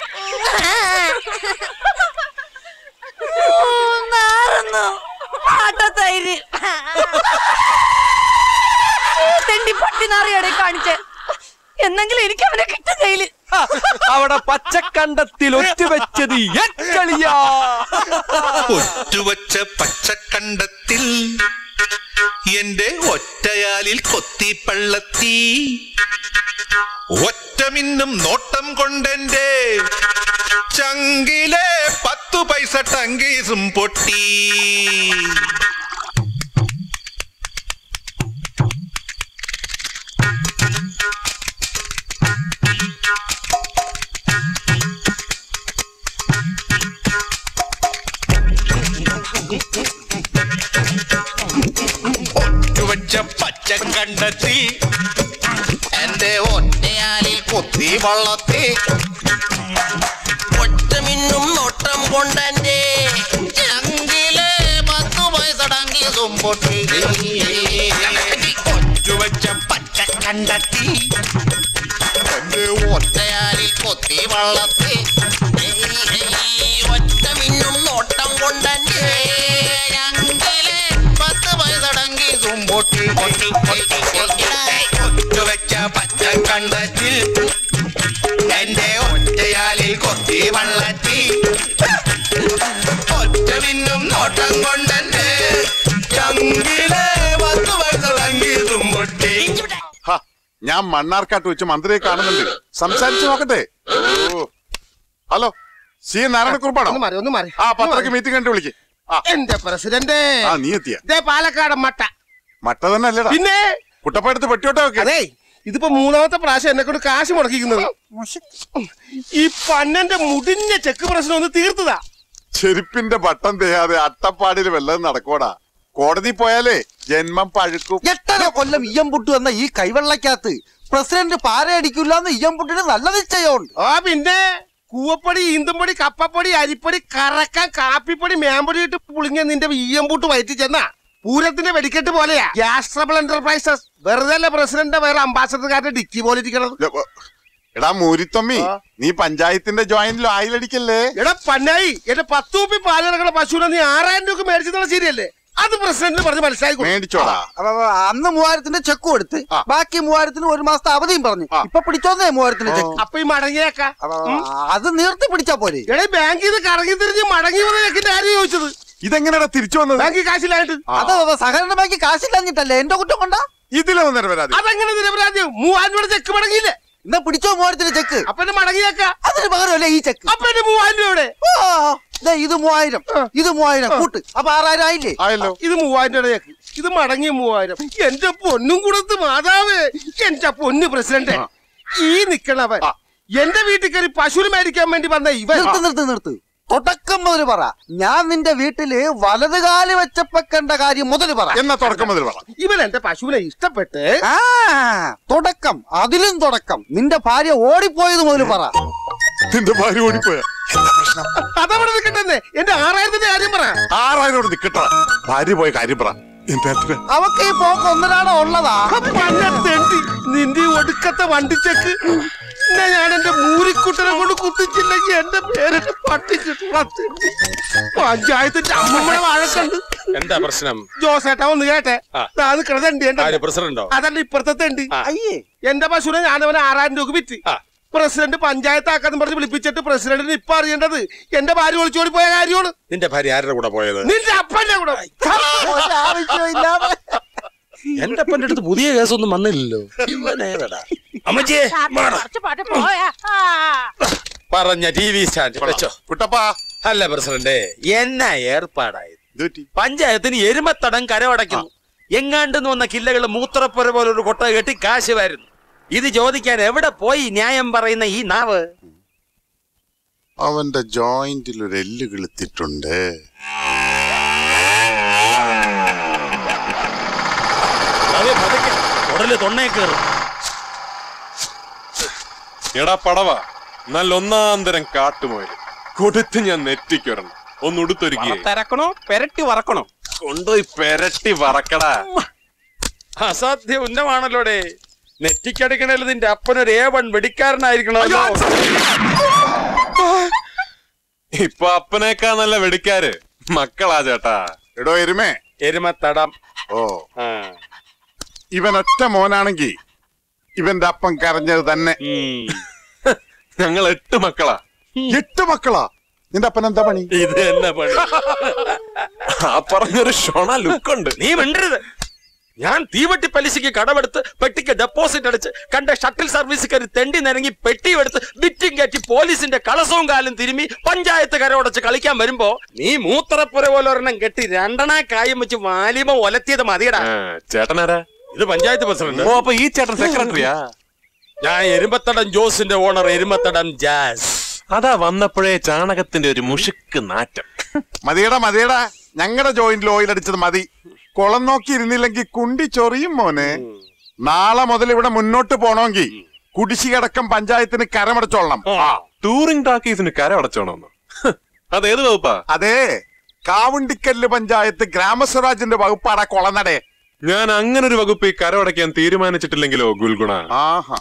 തെണ്ടി പട്ടി നാറിയടെ കാണിച്ച് എന്നെങ്കിലും എനിക്ക് അവനെ കിട്ടും കയ്യില്. അവിടെ പച്ചക്കണ്ടത്തിൽ ഒറ്റുവെച്ചത് ഒറ്റുവച്ച പച്ചക്കണ്ടത്തിൽ എന്റെ ഒറ്റയാലിൽ കൊത്തി പള്ളത്തി. ഒറ്റമിന്നും നോട്ടം കൊണ്ടെന്റെ ചങ്കിലെ പത്തു പൈസ ടങ്കീസും പൊട്ടി. ഒറ്റുവച്ച പച്ചക്കണ്ടത്തി എന്റെ ഒറ്റയാലിൽ കൊത്തി വള്ളത്തി. ഒറ്റമിന്നും നോട്ടം കൊണ്ടെന്റെ ചങ്കിലെ പത്തു പൈസ ടങ്കീസും പൊട്ടി. ഒറ്റുവച്ച പച്ചക്കണ്ടത്തി എന്റെ ഒറ്റയാലിൽ കൊത്തി വള്ളത്തി. ഒറ്റമിന്നും നോട്ടം കൊണ്ടെന്റെ ചങ്കിലെ പത്ത് പൈസ ടങ്കീസും പൊട്ടി. ഒറ്റുവച്ച പച്ചക്കണ്ടത്തിൽ എന്റെ ഒറ്റയാലിൽ കൊത്തി വള്ളത്തി. ഒറ്റമിന്നും നോട്ടം കൊണ്ടെന്റെ ചങ്കിലെ പത്ത് പൈസ ടങ്കീസും പൊട്ടി. ഞാൻ മണ്ണാർക്കാട്ട് വെച്ച് മന്ത്രിയെ കാണുന്നുണ്ട്. സംസാരിച്ചു നോക്കട്ടെ. ഓ ഹലോ, സി നാരായണക്കുറുപ്പാണോ? ആ പത്രക്ക് മീറ്റിംഗ് കണ്ടു വിളിക്ക്. എന്റെ പ്രസിഡന്റ്. ആ നീ എത്തിയ പാലക്കാട് മട്ട മട്ട തന്നെ അല്ലേടാ? പിന്നെ കുട്ടപ്പ എടുത്ത് പെട്ടിയോട്ടെ വെക്ക്. അതെ, ഇതിപ്പോ മൂന്നാമത്തെ പ്രാവശ്യം എന്നെ കൊണ്ട് കാശ് മുടക്കിക്കുന്നത്. ഈ പന്നന്റെ മുടിഞ്ഞ ചെക്ക് പ്രശ്നം ഒന്ന് തീർത്തതാ. ചെരുപ്പിന്റെ ബട്ടൺ തേയാതെ അട്ടപ്പാടിയിൽ വെള്ളം നടക്കോടാ. കോടതി പോയാലേ ജന്മം പഴുക്കും. എട്ടര കൊല്ലം ഇയ്യംപുട്ടു എന്ന ഈ കൈവെള്ളക്കകത്ത് പ്രസിഡന്റ് പാരയടിക്കില്ലെന്ന് ഇയ്യംപുട്ടിന് നല്ല നിശ്ചയമുണ്ട്. ആ പിന്നെ കൂവപ്പൊടി, ഈന്തുംപൊടി, കപ്പപ്പൊടി, അരിപ്പൊടി, കറക്ക, കാപ്പിപ്പൊടി, മേമ്പൊടി ഇട്ട് പുളിങ്ങിയ നിന്റെ ഇയ്യംപൂട്ട് വയറ്റി ചെന്നാ പൂരത്തിന്റെ വെടിക്കെട്ട് പോലെയാ. ഗ്യാസ് ട്രബിൾ എന്റർപ്രൈസസ് വെറുതെ അല്ല പ്രസിഡന്റ് വേറെ അംബാസഡർക്കാരുടെ ഡിക്കി പോലെ ഇരിക്കണത്. എടാ മൂരിത്തൊമ്മി, നീ പഞ്ചായത്തിന്റെ ജോയിന്റിൽ ആയിലടിക്കല്ലേ? എടാ പന്നായി, എന്റെ പത്ത് കുപ്പി പാലിറങ്ങണ പശുവിനെ നീ ആറായിരം രൂപ മേടിച്ചെന്നുള്ള ശരിയല്ലേ? അത് പ്രസിഡന്റ് പറഞ്ഞ് മനസ്സിലാക്കി മേടിച്ചോടാ. അന്ന് മൂവായിരത്തിന്റെ ചെക്ക് കൊടുത്ത് ബാക്കി മൂവായിരത്തിന് ഒരു മാസത്തെ അവധിയും പറഞ്ഞു. ഇപ്പൊ പിടിച്ചോന്നേ മൂവായിരത്തിന്റെ ചെക്ക്. അപ്പൊ ഈ മടങ്ങിയേക്ക അത് നീർത്തി പിടിച്ചാ പോലെ. എടേ ബാങ്കിൽ നിന്ന് കറങ്ങി തിരിഞ്ഞ് മടങ്ങി വന്ന ചെക്കിന്റെ കാര്യം ചോദിച്ചത്. ഇതെങ്ങനെയാ തിരിച്ചു വന്നത്? ബാങ്കിൽ കാശില്ലായിട്ട്. അതോ സഹകരണ ബാങ്കിൽ കാശില്ലാഞ്ഞിട്ടല്ലേ എന്റെ കുറ്റം കൊണ്ടാ? ഇതിലൊന്നും നിരപരാധി. അതെങ്ങനെ നിരപരാധി? മൂവായിരം രൂപയുടെ ചെക്ക് മടങ്ങിയില്ലേ? എന്നാ പിടിച്ചോ മൂവായിരത്തിന്റെ ചെക്ക്. അപ്പൊ എന്നെ മടങ്ങിയേക്ക. അതിന് പകരമല്ലേ ഈ ചെക്ക്. അപ്പൊ എന്റെ മൂവായിരം രൂപയുടെ ഇത് മൂവായിരം ഇത് മൂവായിരം കൂട്ട്. അപ്പൊ ആറായിരം ആയില്ലേ? ആയല്ലോ. ഇത് മൂവായിരം രൂപയുടെ ചെക്ക്. ഇത് മടങ്ങിയ മൂവായിരം. എന്റെ പൊന്നും കൊടുത്ത് മാതാവ്. എന്റെ പൊന്നു പ്രസിഡന്റ്, ഈ നിക്കണവൻ എന്റെ വീട്ടിൽ കയറി പശുവിന് മേടിക്കാൻ വേണ്ടി വന്ന ഇവൻ. നിർത്ത് നിർത്ത് നിർത്ത് തുടക്കം മുതൽ പറ. ഞാൻ നിന്റെ വീട്ടില് വലതുകാല് വെച്ചപ്പോ കണ്ട കാര്യം മുതൽ പറ. എന്നാ തുടക്കം മുതൽ പറ. ഇവൻ എന്റെ പശുവിനെ ഇഷ്ടപ്പെട്ട് ആ തുടക്കം, അതിലും തുടക്കം. നിന്റെ ഭാര്യ ഓടിപ്പോയത് മുതൽ പറ. നിന്റെ ഭാര്യ ഓടിപ്പോയ അതവിടെ നിൽക്കട്ടെ. എന്റെ ആറായിരത്തിന്റെ കാര്യം പറ. ആറായിരം നിക്കട്ട. ഭാര്യ പോയ കാര്യം പറ. അവക്ക് ഈ പോക്ക് ഒന്നരാടോ ഉള്ളതാ. നിന്റെ ഒടുക്കത്തെ വണ്ടിച്ചെക്ക് ഞാൻ എന്റെ മൂരിക്കുട്ടനെ കൊണ്ട് കുത്തിച്ചില്ലെങ്കിൽ എന്റെ പേരിട്ട് പട്ടി കിട്ടണം. പഞ്ചായത്തിന്റെ അമ്മമ്മയുടെ വാഴക്കുണ്ട്. എന്താ പ്രശ്നം? ജോസേട്ടാ ഒന്ന് കേട്ടെ. പ്രസിഡന്റോ? അതല്ല ഇപ്പുറത്തെ തെണ്ടി. എന്റെ പശുവിനെ ഞാനവനെ ആറായിരം രൂപ വിറ്റ്. പ്രസിഡന്റ് പഞ്ചായത്താക്കാന്ന് പറഞ്ഞ് വിളിപ്പിച്ചിട്ട് പ്രസിഡന്റിന് ഇപ്പൊ അറിയേണ്ടത് എന്റെ ഭാര്യ ഒളിച്ചോടി പോയ കാര്യമാണ്. നിന്റെ ഭാര്യ ആരുടെ കൂടെ പോയത്? നിന്റെ അപ്പന്റെ കൂടെ. എന്റെ അപ്പന്റെ അടുത്ത് പുതിയ കേസൊന്നും വന്നില്ലല്ലോ. അമ്മച്ചിയെ പറഞ്ഞ ടി വി സ്റ്റാൻഡ് വെച്ചോ. കുട്ടപ്പാ. അല്ല പ്രസിഡന്റ്, എന്നാ ഏർപ്പാടായത്? പഞ്ചായത്തിന് എരുമത്തടം കരമടയ്ക്കുന്നു. എങ്ങാണ്ടെന്ന് വന്ന കില്ലകൾ മൂത്രപ്പുര പോലെ ഒരു കൊട്ട കെട്ടി കാശ് വരുന്നു. ഇത് ചോദിക്കാൻ എവിടെ പോയി ന്യായം പറയുന്ന ഈ നാവ്? അവന്റെ ജോയിന്റിൽ ഒരു എല്ല് കിളുത്തിട്ടുണ്ട്. എടാ പടവ, നല്ല ഒന്നാം തരം കാട്ടുമോര് കൊടുത്ത് ഞാൻ നെറ്റിക്കൊരണം. ഒന്ന് ഉടുത്തൊരുക്കി തിരക്കണോ പെരട്ടി വറക്കണോ? കൊണ്ടുപോയി പെരട്ടി വറക്കടാ. അസാധ്യ ഉന്നമാണല്ലോടെ. നെറ്റിക്കടിക്കണേൽ നിന്റെ അപ്പനൊരു ഏ വൺ വെടിക്കാരനായിരിക്കണമല്ലോ. ഇപ്പൊ അപ്പനേക്കാ നല്ല വെടിക്കാര് മക്കളാ ചേട്ടാ. എടോ എരുമേ. എരുമത്തടം. ഓ ഇവൻ ഒറ്റ മോനാണെങ്കി ഇവന്റെ അപ്പം കരഞ്ഞത് തന്നെ. ഞങ്ങൾ എട്ട് മക്കളാ. എട്ട് മക്കളാ? നിന്റെ അപ്പൻ എന്താ പണി? ഇത് എന്നാ പണി? ആ പറഞ്ഞൊരു ഷൊണ ലുക്കുണ്ട്. നീ മിണ്ടരുത്. ഞാൻ തീവട്ടി പലിശയ്ക്ക് കടമെടുത്ത് പെട്ടിക്ക് ഡെപ്പോസിറ്റ് അടിച്ച് കണ്ട ഷട്ടിൽ സർവീസ് കയറി തെണ്ടി നിരങ്ങി പെട്ടിയും എടുത്ത് ബിറ്റിംഗ് കയറ്റി പോലീസിന്റെ കളസവും കാലും തിരുമ്മി പഞ്ചായത്ത് കരമടച്ച് കളിക്കാൻ വരുമ്പോ നീ മൂത്രപ്പുര പോലെ ഒരെണ്ണം കെട്ടി രണ്ടെണ്ണ കായം വെച്ച് വാലിമ ഒലത്തിയത് മതിയടാ. ചേട്ടനാരാ? ഇത് പഞ്ചായത്ത് പ്രസിഡന്റ്. ഓ അപ്പൊ ഈ ചേട്ടൻ സെക്രട്ടറിയാ? ഞാൻ എരുമത്തടം ജോസിന്റെ ഓണർ എരുമത്തടം ജാസ്. അതാ വന്നപ്പോഴേ ചാണകത്തിന്റെ ഒരു മുഷുക്ക് നാറ്റം. മതിയടാ മതിയടാ. ഞങ്ങളുടെ ജോയിന്റിൽ ഓയിൽ അടിച്ചത് മതി. കുളം നോക്കി ഇരുന്നില്ലെങ്കിൽ കുണ്ടി ചൊറിയും മോനെ. നാളെ മുതൽ ഇവിടെ മുന്നോട്ട് പോണമെങ്കിൽ കുടിശ്ശികടക്കം പഞ്ചായത്തിന് കരമടച്ചോളണം. ടൂറിംഗ് ടാക്കീസിന് കരമടച്ചോണമെന്ന്? അതേത് വകുപ്പാ? അതെ, കാവുണ്ടിക്കല്ല് പഞ്ചായത്ത് ഗ്രാമസ്വരാജിന്റെ വകുപ്പാടാ കൊളനടേ. ഞാൻ അങ്ങനെ ഒരു വകുപ്പ് ഈ കരമടയ്ക്കാൻ തീരുമാനിച്ചിട്ടില്ലെങ്കിലോ ഗുൽഗുണ. ആഹാ.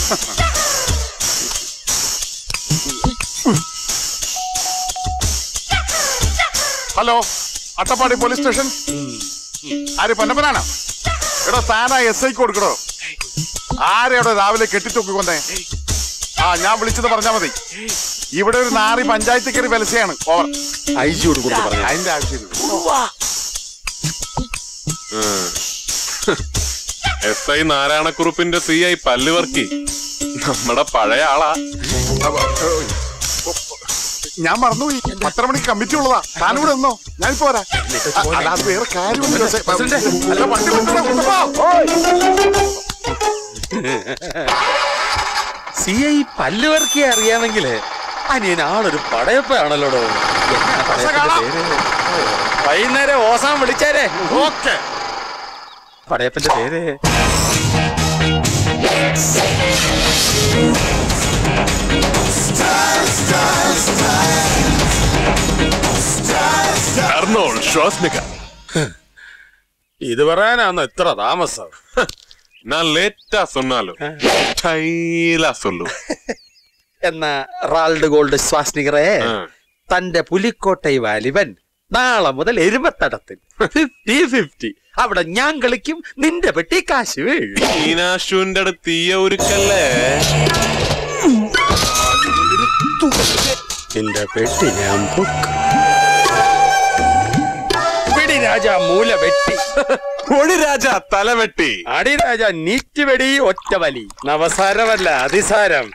Hello, Attappadi police station. ആര് പൊന്നപ്പനാണോ? എടോ താനാ എസ് ഐക്ക് കൊടുക്കടോ. ആരെയോടോ രാവിലെ കെട്ടിത്തൂക്കി കൊന്നേ? ആ ഞാൻ വിളിച്ചത് പറഞ്ഞാ മതി. ഇവിടെ ഒരു നാറി പഞ്ചായത്ത് കയറി വലസയാണ്. ഓവർ. ഐ ജിയോട് അതിന്റെ ആവശ്യം. എസ് ഐ നാരായണക്കുറുപ്പിന്റെ സി ഐ പല്ലുവർക്കി നമ്മുടെ പഴയ ആളാ. ഞാൻ മറന്നുപോയി. പത്തര മണിക്ക് കമ്മിറ്റി ഉള്ളതാ. താനിവിടെ നിന്നോ, ഞാനിപ്പോ വരാം. വേറെ കാര്യമൊന്നുമില്ല. സി ഐ പല്ലുവർക്കി അറിയാമെങ്കില് അനിയൻ ആളൊരു പടയപ്പാണല്ലോടോ. വൈകുന്നേരം ഓസാൻ വിളിച്ചാരേ. ഓക്കെ. പടയപ്പന്റെ പേര് അർണോൾഡ് ഷ്വാസ്നിഗർ. ഇത് പറയാനാന്ന് എത്ര താമസം? ഞാൻ ലേറ്റാ സൊന്നാലോ സ്റ്റൈലാ സൊല്ലു. എന്നാ റാൾഡ് ഗോൾഡ് ശ്വാസ്നിഗറെ, തന്റെ പുലിക്കോട്ടൈ വാലിബൻ നാളെ മുതൽ എരുമത്തടത്തിൽ ഫിഫ്റ്റി ഫിഫ്റ്റി. അവിടെ ഞാൻ കളിക്കും, നിന്റെ പെട്ടി കാശ് വീഴും. മീനാശുവിന്റെ അടുത്ത് തീയ ഒരുക്കല്ലേ? നിന്റെ പെട്ടി ഞാൻ പൊക്കും. പിടി രാജ മൂല വെട്ടി, പൊടി രാജ തലവെട്ടി, അടി രാജ നീറ്റുവെടി ഒറ്റവലി. നവസാരമല്ല അതിസാരം.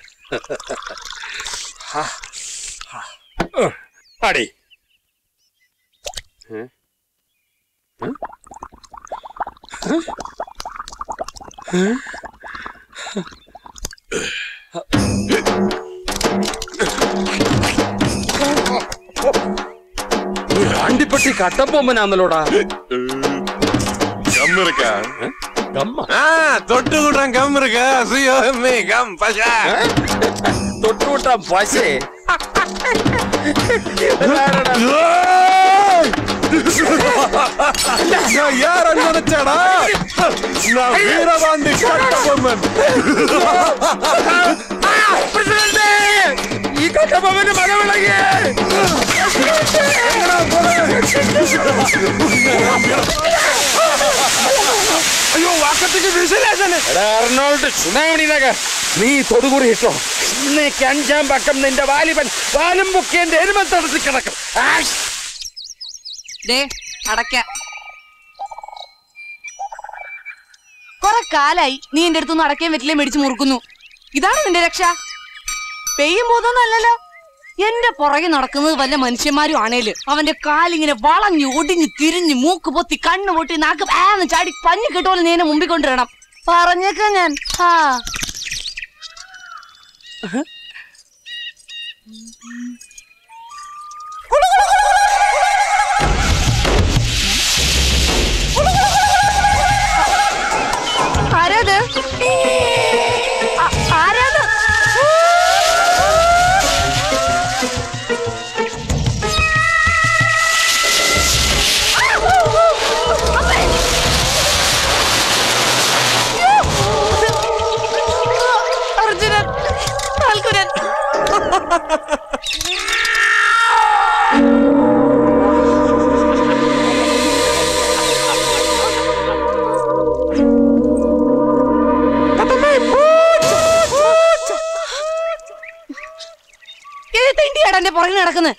അടി അണ്ടിപ്പട്ടി കട്ടപ്പൊമ്മനാന്നല്ലോടാ. തൊട്ടുകൂട്ടാൻ ഗമ്മിറുക്ക തൊട്ടുകൂട്ടാൻ പശേ யாரன்னு நினைச்சடா? நான் வீரபாண்டி கட்டபொம்மன். ഈ കട്ടപ്പൊമ്മന്റെ മകവിളകി അയ്യോ വാക്കത്തേക്ക് വിശലേഷന് അർണോൾഡ് ചുനാമണിനക നീ തൊടുകുറി ഇട്ടോ. ഇന്നേക്ക് അഞ്ചാം പക്കം നിന്റെ വാലിബൻ വാലും പൊക്കി എന്റെ എരുമത്തടത്തിൽ കിടക്കും. അടയ്ക്ക കൊറേ കാലായി നീ എന്റെ അടുത്തൊന്നും അടയ്ക്കാൻ പറ്റില്ലേ മേടിച്ചു മുറുക്കുന്നു. ഇതാണ് നിന്റെ രക്ഷ? പെയ്യും പോതൊന്നല്ലല്ലോ. എന്റെ പുറകെ നടക്കുന്നത് വല്ല മനുഷ്യന്മാരും ആണേല് അവന്റെ കാലിങ്ങനെ വളഞ്ഞു ഒടിഞ്ഞു തിരിഞ്ഞു മൂക്ക് പൊത്തി കണ്ണു പൊട്ടി നാക്ക് ആന്ന് ചാടി പഞ്ഞു കെട്ടുപോലെ നീ എന്നെ മുമ്പിൽ കൊണ്ടുവരണം. പറഞ്ഞേക്കാ ഞാൻ. ആ ആരാത്? ആരാത്? അർജുനൻ, ഫാൽഗുനൻ. എന്റെ പുറകിൽ നടക്കുന്നത്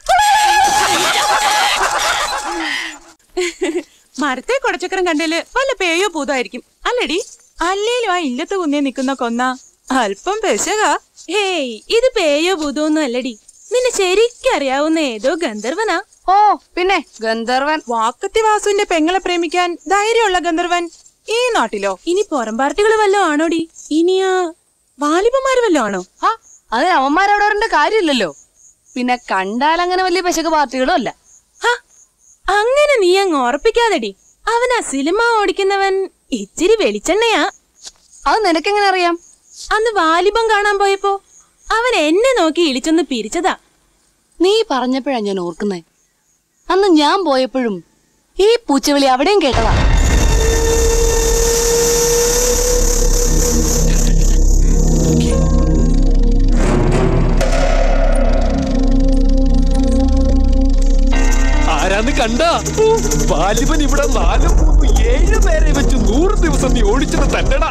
മരത്തെ കൊടച്ചക്രം കണ്ടേല് വല്ല പേയോ പൂതായിരിക്കും അല്ലടി. അല്ലേലും ആ ഇല്ലത്ത് കുന്നേ നിക്കുന്ന കൊന്ന അല്പം പെശക. ഹേയ്, ഇത് പേയോ ഭൂതമൊന്നും അല്ലടി. നിന്നെ ശരിക്കും അറിയാവുന്ന ഏതോ ഗന്ധർവനാ. ഓ പിന്നെ ഗന്ധർവൻ. വാക്കത്തി വാസുവിന്റെ പെങ്ങളെ പ്രേമിക്കാൻ ധൈര്യമുള്ള ഗന്ധർവൻ ഈ നാട്ടിലോ? ഇനി പുറം പാർട്ടികൾ വല്ലോ ആണോടി? ഇനിയാ വാലിബന്മാര് വല്ലോ ആണോ? ആ അതിന് അവന്മാരവിടെ വരേണ്ട കാര്യമില്ലല്ലോ. പിന്നെ കണ്ടാൽ അങ്ങനെ വലിയ പെശക പാർട്ടികളും അല്ല. അങ്ങനെ നീ അങ്ങ് ഉറപ്പിക്കാതെടി. അവൻ ആ സിനിമ ഓടിക്കുന്നവൻ ഇച്ചിരി വെളിച്ചെണ്ണയാ. അത് നിനക്കെങ്ങനെ അറിയാം? അന്ന് വാലിബം കാണാൻ പോയപ്പോ അവൻ എന്നെ നോക്കി ഇളിച്ചൊന്ന് പിരിച്ചതാ. നീ പറഞ്ഞപ്പോഴാ ഞാൻ ഓർക്കുന്നേ. അന്ന് ഞാൻ പോയപ്പോഴും ഈ പൂച്ചവിളി അവിടെയും കേട്ടതാ. ആരാന്ന് കണ്ട? വാലിബൻ ഇവിടെ നാലും മൂന്നും ഏഴ് പേരെ വെച്ച് നൂറ് ദിവസം നീ ഓടിച്ചത് തന്നെടാ.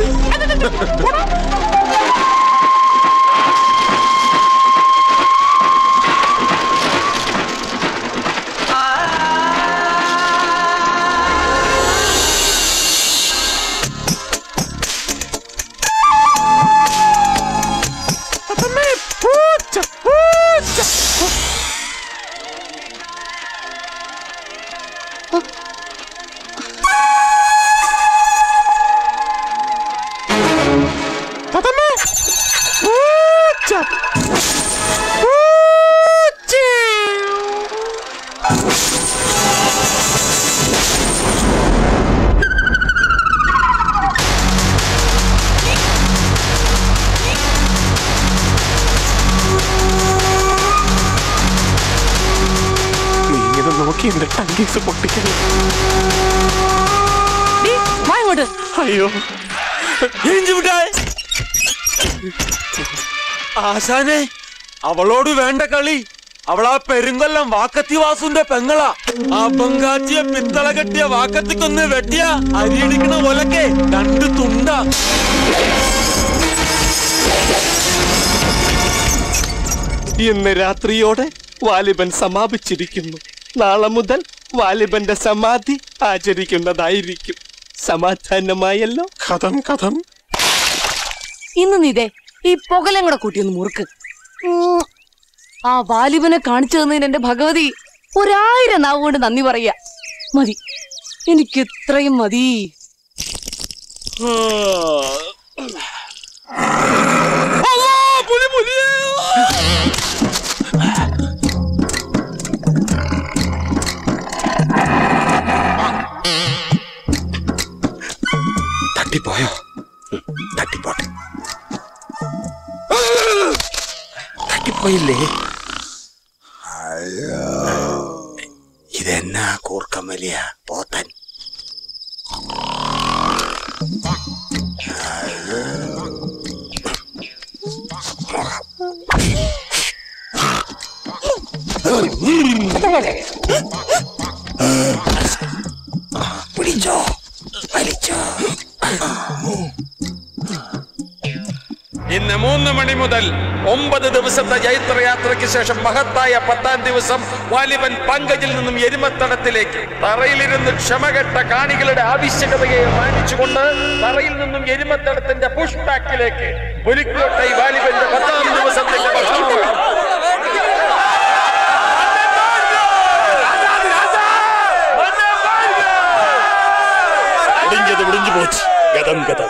അയ്യോ ആശാനെ, അവളോട് വേണ്ട കളി. അവളാ പെരുങ്കൊല്ലം വാക്കത്തി വാസുന്റെ പെങ്ങളാ. ആ ബംഗാച്ചിയെ പിത്തള കെട്ടിയ വാക്കത്തിക്കൊന്ന് വെട്ടിയ അരിയടിക്കണ പോലൊക്കെ രണ്ട് തുണ്ട. ഇന്ന് രാത്രിയോടെ വാലിബൻ സമാപിച്ചിരിക്കുന്നു. നാളെ മുതൽ വാലിബന്റെ സമാധി ആചരിക്കുന്നതായിരിക്കും. സമാധാനമായല്ലോ? കഥം കഥം. ഇന്ന് നീതേ ഈ പുകലം കൂടെ കൂട്ടിയൊന്ന് മുറുക്ക്. ഉം. ആ വാലിബനെ കാണിച്ചു തന്നതിന് എന്റെ ഭഗവതി ഒരായിരം നാവ് കൊണ്ട് നന്ദി പറയാ. മതി, എനിക്ക് ഇത്രയും മതി. തട്ടിപ്പോയോ? തട്ടിപ്പോട്ടെ. തട്ടിപ്പോയില്ലേ? ഇതെന്നാ കൂർക്കം വലിയ പോത്തൻ. പിടിച്ചോ, വലിച്ചോ. ഇന്ന് മൂന്ന് മണി മുതൽ ഒമ്പത് ദിവസത്തെ ജൈത്രയാത്രയ്ക്ക് ശേഷം മഹത്തായ പത്താം ദിവസം വാലിബൻ പങ്കജിൽ നിന്നും എരുമത്തടത്തിലേക്ക് തറയിലിരുന്ന് ക്ഷമകെട്ട കാണികളുടെ ആവശ്യകതയെ മാനിച്ചുകൊണ്ട് തറയിൽ നിന്നും എരുമത്തടത്തിന്റെ പുഷ് ബാക്കിലേക്ക് പുലിക്കോട്ടൈ വാലിബന്റെ പത്താം ദിവസത്തിന്റെ ഭക്ഷണം. വിടിഞ്ഞു പോച്ച് ഗതം ഗതം.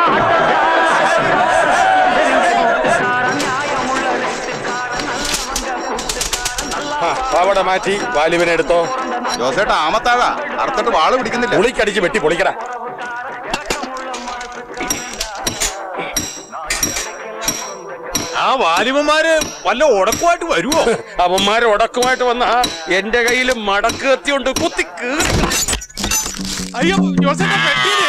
പാവട മാറ്റി വാലിബനെ എടുത്തോ. ജോസേട്ടാ ആമത്താഴ അറുത്തിട്ട് വാള് പിടിക്കുന്നില്ല. പുളിക്കടിച്ച് വെട്ടി പൊളിക്കട. ആ വാലിബന്മാര് വല്ല ഉടക്കുമായിട്ട് വരുവോ? അവന്മാര് ഉടക്കുമായിട്ട് വന്ന എന്റെ കയ്യിൽ മടക്ക് കത്തിയുണ്ട്, കുത്തി കീറി. അയ്യോ ജോസേട്ടാ പെട്ടിയില്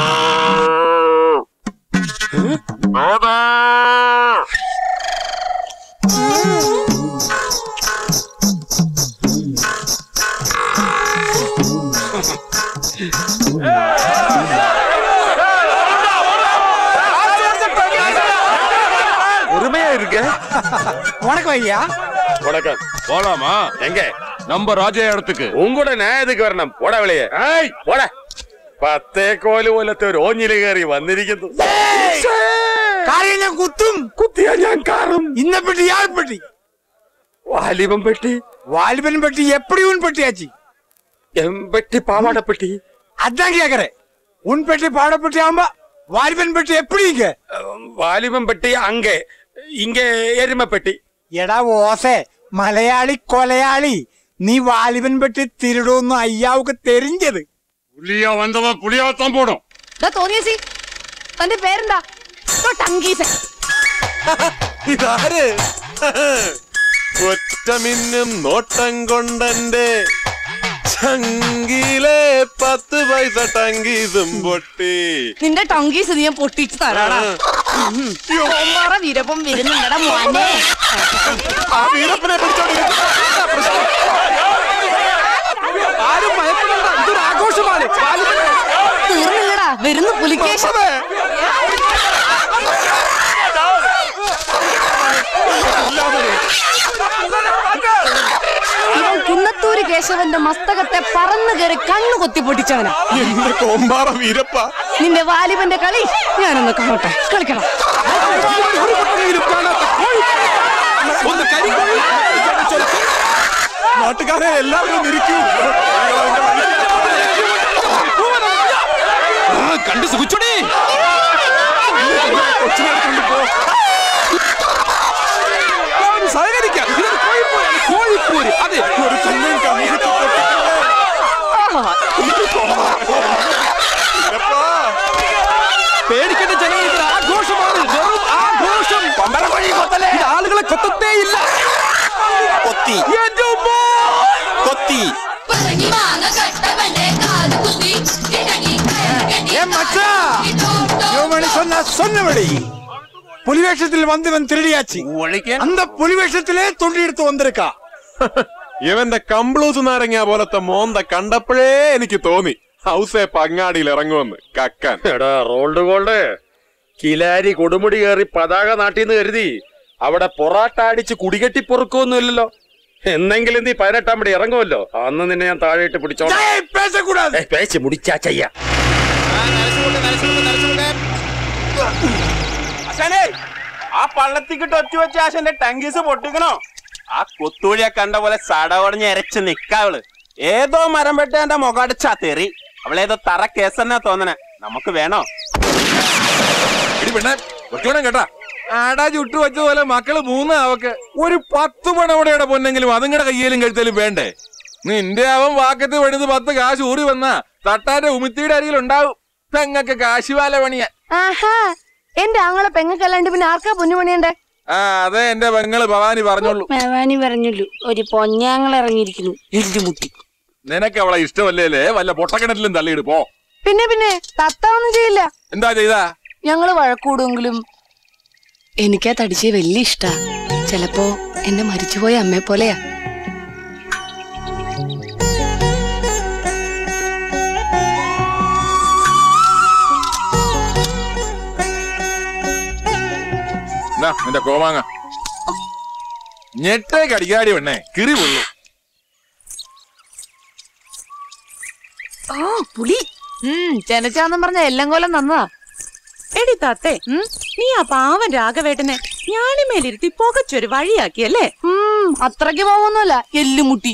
உரிமையா இருக்கு. உனக்கு வையா வணக்கம். போலாமா? எங்க நம்ம ராஜா இடத்துக்கு. உங்கூட நான் எதுக்கு வரணும்? போட வெளியே. പോടാ. പത്തേ കോല് പോലത്തെ ഒരു ഓഞ്ഞില് കയറി വന്നിരിക്കുന്നു. കാര്യം ഞാൻ കുത്തും. കുത്തിയാ ഞാൻ കാറും. ഇന്ന പെട്ടി യാർ പെട്ടി? വാലിബൻ പെട്ടി. വാലിബൻ പെട്ടി എപ്പടി ഉൻ പെട്ടിയാച്ചി? എം പെട്ടി പാവാട പെട്ടി. അதான் കേക്കറേ. ഉൻ പെട്ടി പാവാട പെട്ടി ആവുമ്പോ വാലിബൻ പെട്ടി എപ്പടി ഇങ്ക? വാലിബൻ പെട്ടി അങ്കെ ഇങ്ക എരുമ പെട്ടി. എടാ ഓസേ മലയാളി കൊലയാളി, നീ വാലിബൻ പെട്ടി തിരുടോന്ന് അയ്യാവുക്ക് തെരിഞ്ഞത്. പുലിയാ വന്നവ പുലിയാത്താൻ പോണോ? തോന്നിയസി തന്റെ പേരെന്താ? ഇതാര്? ഒറ്റമിന്നും നോട്ടം കൊണ്ടെന്റെ ചങ്കിലെ പത്ത് പൈസ ടങ്കീസും പൊട്ടി. നിന്റെ ടങ്കീസ് നീ പൊട്ടിച്ച് തരാടാ. വീരപ്പം വരുന്നുണ്ടടാ മോനെ. ആ വീരപ്പനെ ആരും ഭയപ്പെടണ്ട, ഇതൊരു ആഘോഷമാണ്. തീർന്നില്ലടാ, വരുന്നു പുലിക്കേശം. കുന്നത്തൂര് കേശവന്റെ മസ്തകത്തെ പറന്നു കയറി കണ്ണു കൊത്തി പൊട്ടിച്ചവനാ എന്റെ കോമ്പാറ വീരപ്പ. നിന്റെ വാലിബന്റെ കളി ഞാനൊന്ന് കാണട്ടെ. കളിക്കണം. നാട്ടുകാരെ എല്ലാവരും ഇരിക്കൂ. കണ്ടു സുഖിച്ചോടി. സഹകരിക്കാം. കോഴിപ്പോര്. അതെ, ഒരു പേടിക്കേണ്ട ജനങ്ങൾ, ഇതൊരു ആഘോഷമാണ്. വെറും ആഘോഷം. ഇത് ആളുകളെ കൊത്തത്തേ ഇല്ല. കൊത്തി കൊത്തി புலிவேஷத்தில் வந்தவன் திருடியாச்சு. அந்த புலிவேஷத்திலே தொண்டி எடுத்து வந்திருக்கா. ഇവന്റെ കംബ്ലൂസ് നാരങ്ങ പോലത്തെ മോന്ത കണ്ടപ്പോഴേ എനിക്ക് തോന്നി ഹൗസേ പങ്ങാടിയിൽ ഇറങ്ങുമെന്ന് കക്കാൻ. എടാ റോൾഡ് ഗോൾഡ്, കിലാരി കൊടുമുടി കയറി പതാക നാട്ടിന്ന് കരുതി അവിടെ പൊറാട്ട അടിച്ച് കുടികെട്ടി പൊറുക്കൊന്നുമില്ലല്ലോ. എന്നെങ്കിലും നീ പതിനെട്ടാം പടി ഇറങ്ങുമല്ലോ, അന്ന് നിന്നെ ഞാൻ താഴെയിട്ട് പിടിച്ചോളാം. പേച്ച് മുടിച്ചാ ചെയ്യ. ആ പള്ളത്തിക്കിട്ട് ഒറ്റ വെച്ച ആശന്റെ ടങ്കീസ് പൊട്ടിക്കണോ? ആ കൊത്തൂഴിയെ കണ്ട പോലെ സടവടഞ്ഞ് എരച്ച് നിക്കാവള്. ഏതോ മരം വെട്ട എന്റെ മുഖടിച്ചാ തെറി. അവളേതോ തറ കേസെന്നാ തോന്നണേ. നമുക്ക് വേണോ? കേട്ടാ ആടാ ചുട്ടു വെച്ചതുപോലെ മക്കള് മൂന്ന് അവക്ക് ഒരു പത്ത് പണവടയുടെ പൊന്നെങ്കിലും അതുങ്ങളുടെ കയ്യിലും കഴുത്തലും വേണ്ടേ? നിന്റെ അവൻ വാക്കത്ത് പണിത് പത്ത് കാശ് ഊറി വന്നാ തട്ടാന്റെ ഉമിത്തിയുടെ അരികിൽ ഉണ്ടാവും പെങ്ങക്ക് കാശുവാല പണിയാ. ആഹാ, എന്റെ ആങ്ങളെ പെങ്ങക്കല്ലാണ്ട് പിന്നെ ആർക്കാ പൊന്നുപണിയണ്ടേ? ആ അതെ എന്റെ പെങ്ങള് ഭവാനി പറഞ്ഞോളൂ. ഭവാനി പറഞ്ഞുള്ളൂ, ഒരു പൊന്നാങ്ങൾ ഇറങ്ങിയിരിക്കുന്നു എല്ലുമുട്ടി. നിനക്ക് അവളെ ഇഷ്ടമല്ലേ? വല്ല പൊട്ടക്കിണറ്റിലും തള്ളിയിട് പോ. പിന്നെ പിന്നെ തത്ത ഒന്നും ചെയ്യില്ല. എന്താ ചെയ്താ? ഞങ്ങള് വഴക്കൂടുമെങ്കിലും എനിക്കാ തടിച്ച് വലിയ ഇഷ്ടാ. ചിലപ്പോ എന്നെ മരിച്ചുപോയ അമ്മയെ പോലെയാ. നിന്റെ കോമാങ്ങ ഞെട്ടേ കടിക്കാടി പെണ്ണേ കിറി പൊള്ളു. ഓ പുളി ചെനച്ചാന്നും പറഞ്ഞ എല്ലാം കൊല്ലം തന്നതാ. എടി താത്തേ, നീ ആ പാവൻ രാഘവേട്ടനെ ഞാനിമേലിരുത്തി പുകച്ചൊരു വഴിയാക്കിയല്ലേ? അത്രയ്ക്ക് പോവൊന്നുമല്ല, എല്ലുമുട്ടി.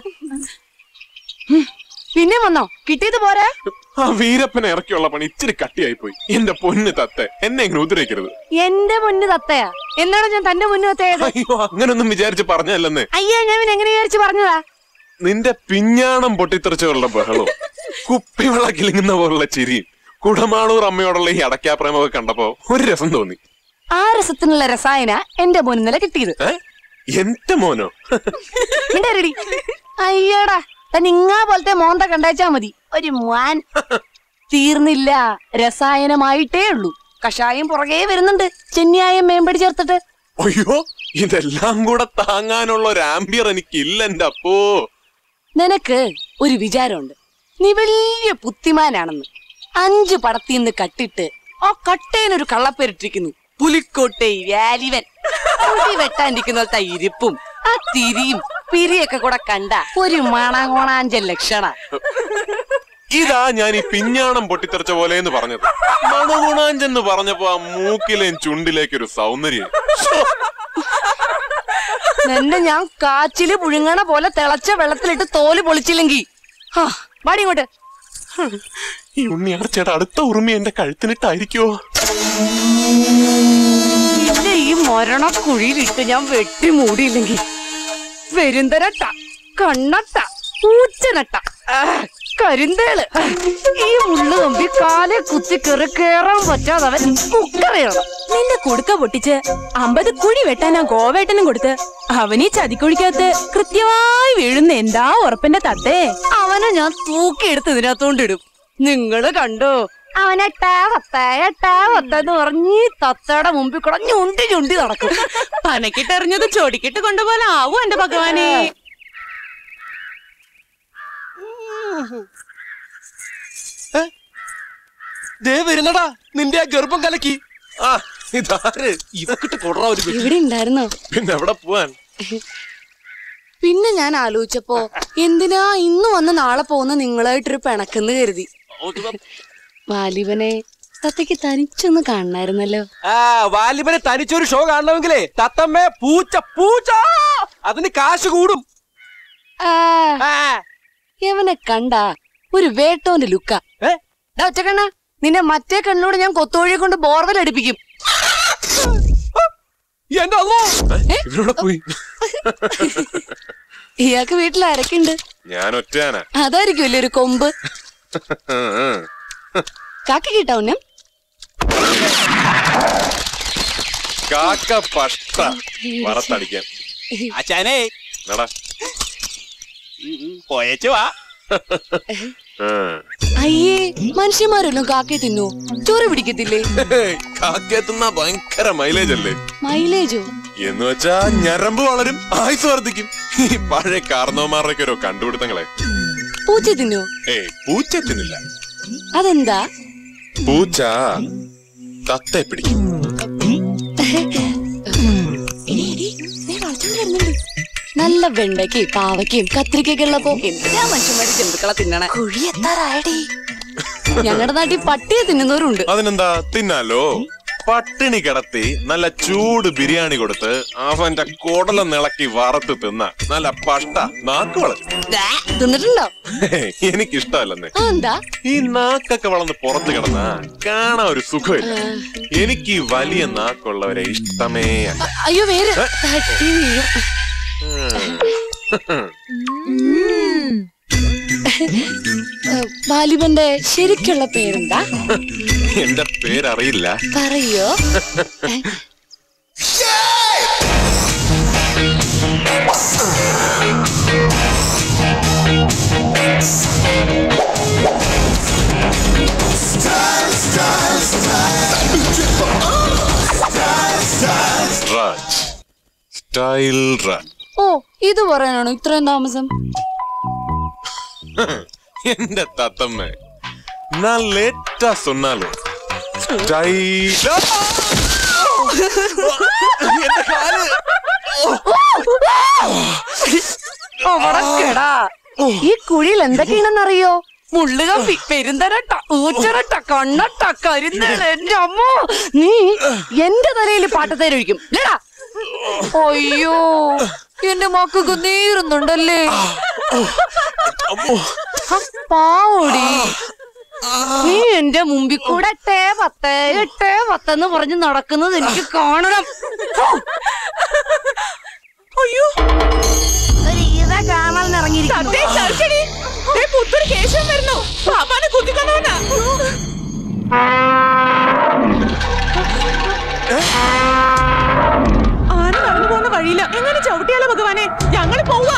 പിന്നെ വന്നോ? കിട്ടിയത് പോരാ? ആ വീരപ്പനെ ഇറക്കിയുള്ള പണി ഇച്ചിരി കട്ടിയായി പോയി. എന്റെ പൊന്ന് തത്തെ, എന്നെ ഇങ്ങനെ ഉദ്രവിക്കരുത്. എന്റെ പൊന്ന് തത്തയാ? എന്നാണ് ഞാൻ തന്റെ മുന്ന് തത്തയത്? അയ്യോ, അങ്ങനൊന്നും വിചാരിച്ച് പറഞ്ഞല്ലെന്നേ. അയ്യോ, ഞാൻ എങ്ങനെ വിചാരിച്ച് പറഞ്ഞതാ? നിന്റെ പിഞ്ഞാണം പൊട്ടിത്തെറിച്ചുള്ള ബഹളവും കുപ്പിവെള്ള കിളിങ്ങുന്ന പോലുള്ള ചിരിയും കുടമാളൂർ അമ്മയോടുള്ള ഈ അടക്കാപ്രേമൊക്കെ കണ്ടപ്പോ ഒരു രസം തോന്നി. ആ രസത്തിനുള്ള രസായന എന്റെ മോനിന്നലെ കിട്ടിയത്. എന്റെ മോനോ? അയ്യടാ, നിങ്ങാ പോലത്തെ മോന്ത കണ്ടേച്ചാ മതി. ഒരു മോൻ തീർന്നില്ല, രസായനമായിട്ടേ ഉള്ളൂ. കഷായം പുറകെ വരുന്നുണ്ട്, ചെന്നിയായം മേമ്പടി ചേർത്തിട്ട്. അയ്യോ, ഇതെല്ലാം കൂടെ താങ്ങാനുള്ള ഒരു ആംബിയർ എനിക്കില്ല എന്റെ അപ്പോ. നിനക്ക് ഒരു വിചാരമുണ്ട്, നീ വലിയ പുത്തിമാനാണെന്ന്. അഞ്ചു പടത്തിന്ന് കട്ടിട്ട് ആ കട്ടേനൊരു കള്ളപ്പേരിട്ടിരിക്കുന്നു, പുലിക്കോട്ടെ വാലിവൻ. മുടി വെട്ടാണ്ടിരിക്കുന്ന ഇരിപ്പും ആ തിരിയും പിരിയൊക്കെ കൂടെ കണ്ട ഒരു മണങ്ങോണാഞ്ചൽ ലക്ഷണ. ഇതാ ഞാൻ ഈ പിഞ്ഞാണം പൊട്ടിത്തെറിച്ച പോലെ എന്ന് പറഞ്ഞത്. മണഗുണാഞ്ചെന്ന് പറഞ്ഞപ്പോ ആ മൂക്കിലേം ചുണ്ടിലേക്കൊരു സൗന്ദര്യം. എന്നെ ഞാൻ കാച്ചില് പുഴുങ്ങണ പോലെ തിളച്ച വെള്ളത്തിലിട്ട് തോല് പൊളിച്ചില്ലെങ്കി വാടി ഇങ്ങോട്ട്. ഈ ഉണ്ണിയാർച്ചയുടെ അടുത്ത ഉറുമി എന്റെ കഴുത്തിനിട്ടായിരിക്കോ? ഇല്ല, ഈ മരണ കുഴിയിലിട്ട് ഞാൻ വെട്ടി മൂടിയില്ലെങ്കി വെരുന്തരട്ട, കണ്ണട്ട, പൂച്ചനട്ട, കരിന്തേള്, ഈ ഉള്ളു കമ്പി കാലെ കുത്തി കയറി കേറാൻ പറ്റാതവൻ കുക്കറിയണം. നിന്റെ കുടുക്ക പൊട്ടിച്ച് അമ്പത് കുഴി വെട്ടാനാ ഗോവേട്ടനും കൊടുത്ത് അവനീ ചതിക്കുഴിക്കകത്ത് കൃത്യമായി വീഴുന്ന എന്താ ഉറപ്പിന്റെ തത്തേ? അവനെ ഞാൻ തൂക്കിയെടുത്ത് ഇതിനകത്തോണ്ടിടും. നിങ്ങള് കണ്ടോ? അവനെട്ടാ പത്ത എട്ടാ പത്തെന്ന് പറഞ്ഞ് തത്തയുടെ മുമ്പിൽ കൂടെ ഞുണ്ടി ഞുണ്ടി നടക്കും. പനക്കിട്ടെറിഞ്ഞത് ചൊടിക്കിട്ട് കൊണ്ടുപോലെ ആവൂ എന്റെ ഭഗവാനെ. വരുന്നടാ നിന്റെ ആ ഗർഭം കലക്കി. ആ ഇതാര്? ഇതൊക്കെ കൊടറ ഒരു ഇവിടെ ഉണ്ടായിരുന്നോ? പിന്നെ എവിടെ പോവാൻ? പിന്നെ ഞാൻ ആലോചിച്ചപ്പോ എന്തിനാ ഇന്ന് വന്ന് നാളെ പോകുന്ന നിങ്ങളായിട്ടൊരു പിണക്കെന്ന് കരുതി. വാലിബനെ തത്തയ്ക്ക് തനിച്ചൊന്ന് കാണണായിരുന്നല്ലോ. ആ വാലിബനെ തനിച്ചൊരു ഷോ കാണണമെങ്കിലേ തത്തമ്മേ പൂച്ച പൂച്ച അതിന് കാശ് കൂടും. എവനെ കണ്ട ഒരു വേട്ടോന്റെ ലുക്ക. ഒറ്റക്കണ്ണ, നിന്നെ മറ്റേ കണ്ണോട് ഞാൻ കൊത്തോഴിയെ കൊണ്ട് ബോർവെൽ അടുപ്പിക്കും. പോയി ഇയാൾക്ക് വീട്ടിൽ ആരൊക്കെയുണ്ട്? ഞാൻ ഒറ്റയാനാ. അതായിരിക്കും അല്ലേ ഒരു കൊമ്പ്. കാക്ക കിട്ടാ ഉന്നം? കാക്ക പട്ട വറത്തടിക്കാൻ. അച്ഛനെ നട പോയച്ചു വാ. അയ്യേ, മനുഷ്യന്മാരെല്ലാം കാക്കയെ തിന്നോ? ചോറ് പിടിക്കത്തില്ലേ? കാക്കയെ തിന്നാ ഭയങ്കര മൈലേജ് അല്ലേ? മൈലേജോ? എന്ന് വെച്ചാ ഞരമ്പ് വളരും, ആയുസ് വർദ്ധിക്കും. ഈ പഴയ കാർന്നോമാരുടെയൊക്കെ ഓരോ കണ്ടുപിടുത്തങ്ങളെ. പൂച്ച തിന്നോ? ഏയ് പൂച്ച തിന്നില്ല. അതെന്താ? പൂച്ച തത്തെ പിടിക്കും. നല്ല വെണ്ടയ്ക്ക് പാവയ്ക്കും കത്രിക്കൊക്കെ ഉള്ളപ്പോ എന്തിനാ മനുഷ്യന്മാര് ജന്തുക്കളെ തിന്നണേ? കുഴി എത്താറായടി. ഞങ്ങളുടെ നാട്ടിൽ പട്ടിയെ തിന്നുന്നവരുണ്ട്. അതിനെന്താ, തിന്നാലോ. പട്ടിണി കിടത്തി നല്ല ചൂട് ബിരിയാണി കൊടുത്ത് അവന്റെ കുടല നിളക്കി വറുത്ത് തിന്ന നല്ല പട്ട നാക്ക് വളരും. തിന്നിട്ടുണ്ടോ? എനിക്കിഷ്ടമല്ലെന്നേ. എന്താ? ഈ നാക്കൊക്കെ വളർന്ന് പുറത്ത് കിടന്ന കാണാൻ ഒരു സുഖമില്ല. എനിക്ക് ഈ വലിയ നാക്കുള്ളവരെ ഇഷ്ടമേ അല്ല. അയ്യോ വേറെ തട്ടി വീഴും. വാലിബന്റെ ശരിക്കുള്ള പേരെന്താ? എന്റെ പേരറിയില്ല. പറയോ? രാജ് സ്റ്റൈൽ രാജ്. ഓ ഇത് പറയാനാണോ ഇത്രയും താമസം? എന്റെ തത്തമ്മ ഞാൻ ലേറ്റാ சொன்னாலும் സ്റ്റൈൽ. ഈ കുഴിയിൽ എന്തൊക്കെയാണെന്നറിയോ? മുള്ളുകമ്പി, പെരുന്തരട്ട, ഊച്ചരട്ട, കണ്ണട്ട, കരിന്തേള. എന്റെ അമ്മോ, നീ എന്റെ തലയിൽ പാട്ടത്തേരൊഴിക്കും. അയ്യോ എന്റെ മക്കൾക്ക് നീറുന്നുണ്ടല്ലേ. പാവോടി, നീ എന്റെ മുമ്പിൽ കൂടെ എട്ടേ പത്ത് എട്ടേ പത്തെന്ന് പറഞ്ഞ് നടക്കുന്നത് എനിക്ക് കാണണം. അയ്യോ കാണാൻ ഇറങ്ങിയിരിക്കുന്നു. കേശം വരുന്നു. പാപ്പാനെ കുത്തിക്കൊണ്ടവനാ. ആന നടന്നു പോകുന്ന വഴിയില്ല. എങ്ങനെ ചവിട്ടിയാലോ ഭഗവാനെ? ഞങ്ങൾ പോവാ.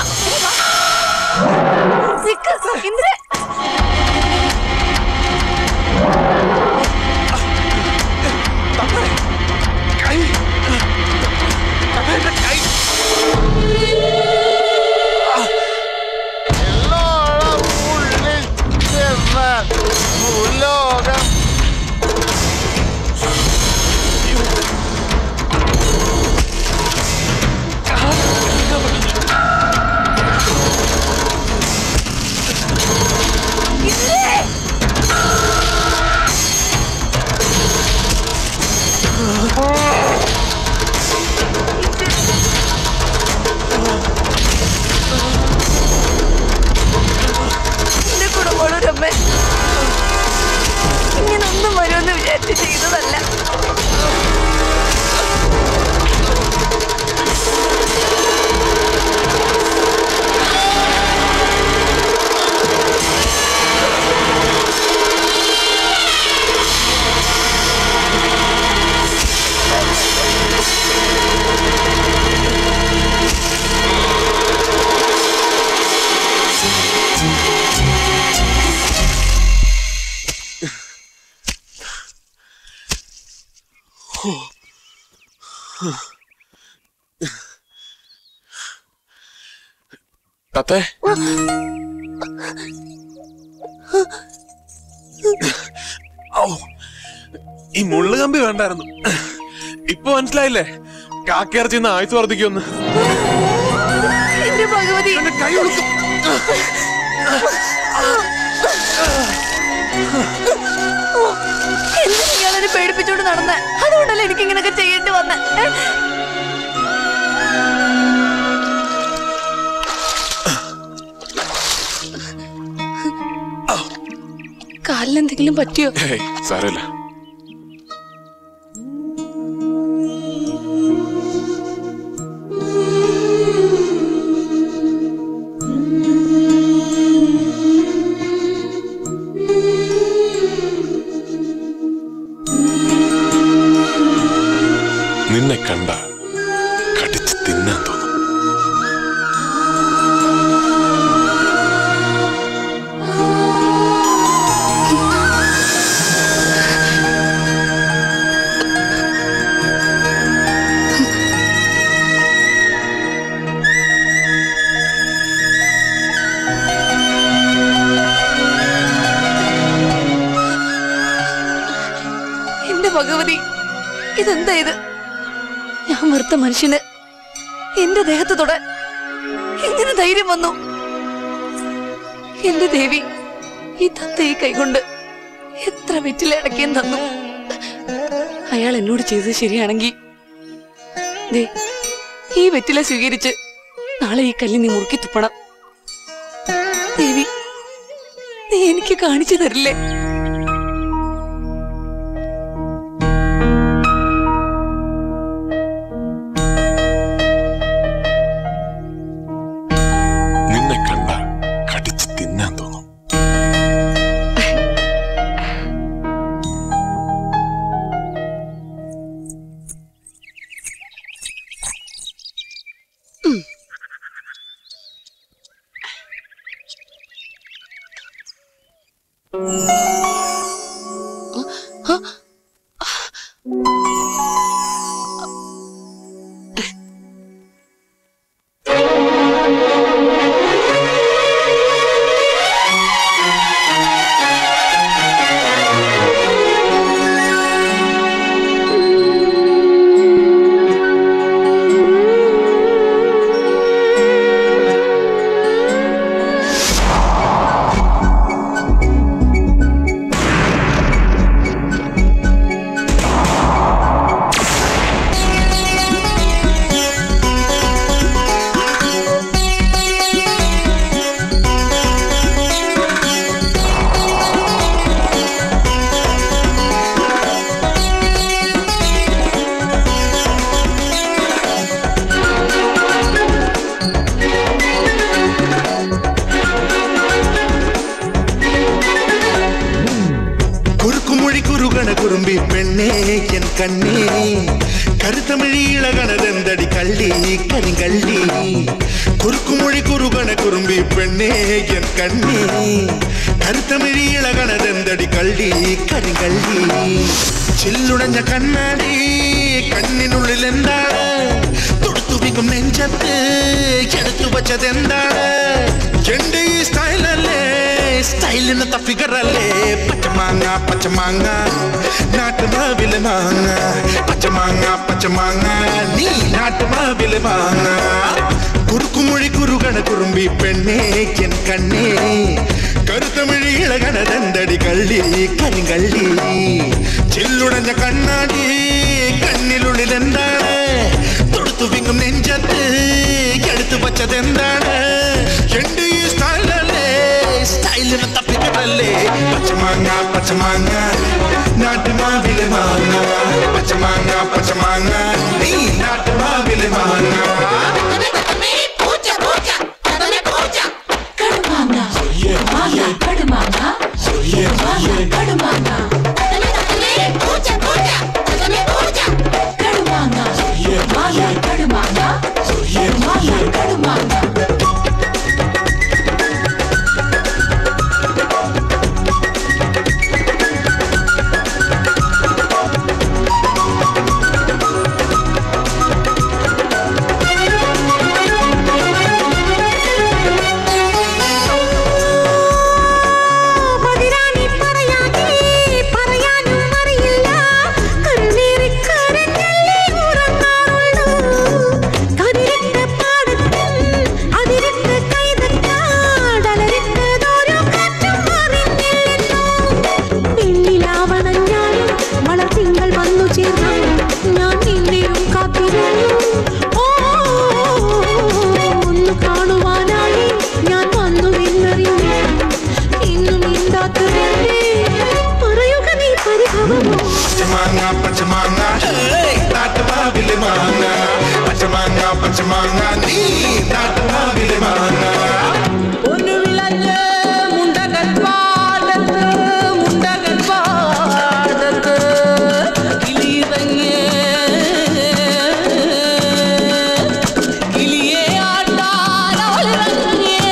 ലോകം ഇങ്ങനൊന്നും വരുമെന്ന് വിചാരിച്ച് ചെയ്തതല്ല. തത്തേ, ഈ മുള്ളുകമ്പി വേണ്ടായിരുന്നു. ഇപ്പൊ മനസ്സിലായില്ലേ കാക്കയിറച്ചിന്ന് ആയുസ് വർദ്ധിക്കുമെന്ന്. ഭഗവതി കൈ കൊടുക്കും. എന്തിനാ പേടിപ്പിച്ചോണ്ട് നടന്ന? അതുകൊണ്ടല്ലേ എനിക്ക് ഇങ്ങനൊക്കെ ചെയ്യേണ്ടി വന്ന. കാലിലെന്തെങ്കിലും പറ്റിയോ? സാരമില്ല. നിന്നെ കണ്ട കടിച്ച് തിന്നാൻ തോന്നും. ഭഗവതി, ഇതെന്താ ഇത്? ഞാൻ വെറുത്ത മനുഷ്യന് എന്റെ ദേഹത്ത് തൊടാൻ എങ്ങനെ ധൈര്യം വന്നു? എന്റെ ദേവി, ഈ തത്ത ഈ കൈകൊണ്ട് എത്ര വെറ്റിലടക്കിയും തന്നു. അയാൾ എന്നോട് ചെയ്തത് ശരിയാണെങ്കിൽ ദേ ഈ വെറ്റില സ്വീകരിച്ച് നാളെ ഈ കല്ലിൽ നീ മുറുക്കി തുപ്പണം. ദേവി, നീ എനിക്ക് കാണിച്ചു തരില്ലേ? നിന്നെ കണ്ട കടിച്ച് തിന്നാൻ തോന്നും. കരുത്തമിഴിയിളകണതെന്തടി കള്ളി കരിങ്കള്ളി കുറുക്കുമൊഴി കുറുകണ കുറുമ്പി പെണ്ണേ എൻ കണ്ണി കരുത്തമിഴിയിളകണതെന്തടി കള്ളി കരിങ്കള്ളി ചില്ലുടഞ്ഞ കണ്ണാടി കണ്ണിനുള്ളിൽ എന്താണ് തൊടുത്തുവിക്കും നെഞ്ചത്ത് എടുത്തു വച്ചതെന്താണ് എന്റെ ഈ സ്റ്റൈലല്ലേ സ്റ്റൈലിനത്ത ഫിഗറല്ലേ പച്ചമാങ്ങ പച്ചമാങ്ങ നാട്ടുമാവിലെ മാങ്ങ പച്ചമാങ്ങ പച്ചമാങ്ങ നീ നാട്ടുമാവിലെ മാങ്ങ കുറുക്കുമൊഴി കുറുകണ കുറുമ്പി പെണ്ണേ എൻ കണ്ണേ കരുത്തമിഴി ഇളകണതെന്തടി കള്ളി കരിങ്കള്ളി ചില്ലുടഞ്ഞ കണ്ണാടി കണ്ണിനുള്ളിൽ എന്താണ് തൊടുത്തു വിങ്ങും നെഞ്ചത്ത് എടുത്തു വച്ചതെന്താണ് എന്റെ ഈ സ്റ്റൈലല്ലേ സ്റ്റൈലിന് തപ്പിക്കടല്ലേ പച്ചമാങ്ങ പച്ചമാങ്ങ നാട്ടുമാവിലെ മാങ്ങ പച്ചമാങ്ങ പച്ചമാങ്ങ നീ നാട്ടുമാവിലെ മാങ്ങ പച്ചമാങ്ങ നീ നാട്ടുമാവിലെ മാങ്ങ ഒന്ന് വിളഞ്ഞ മുണ്ടകൻ പാടത്ത് മുണ്ടകൻ പാടത്ത് കിളിയിറങ്ങേ കിളിയെ ആട്ടാനവളിറങ്ങേ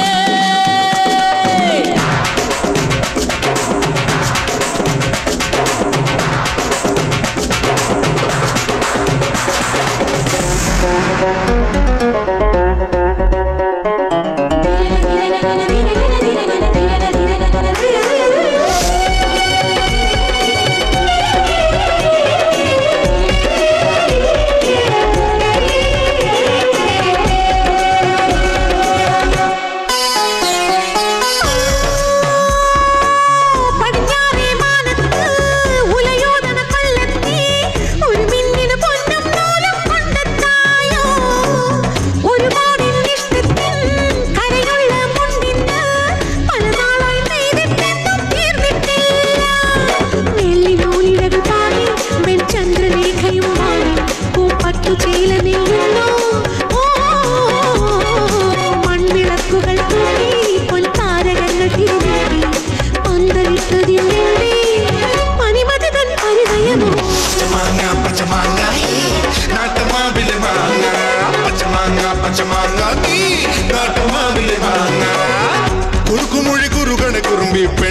Yeah.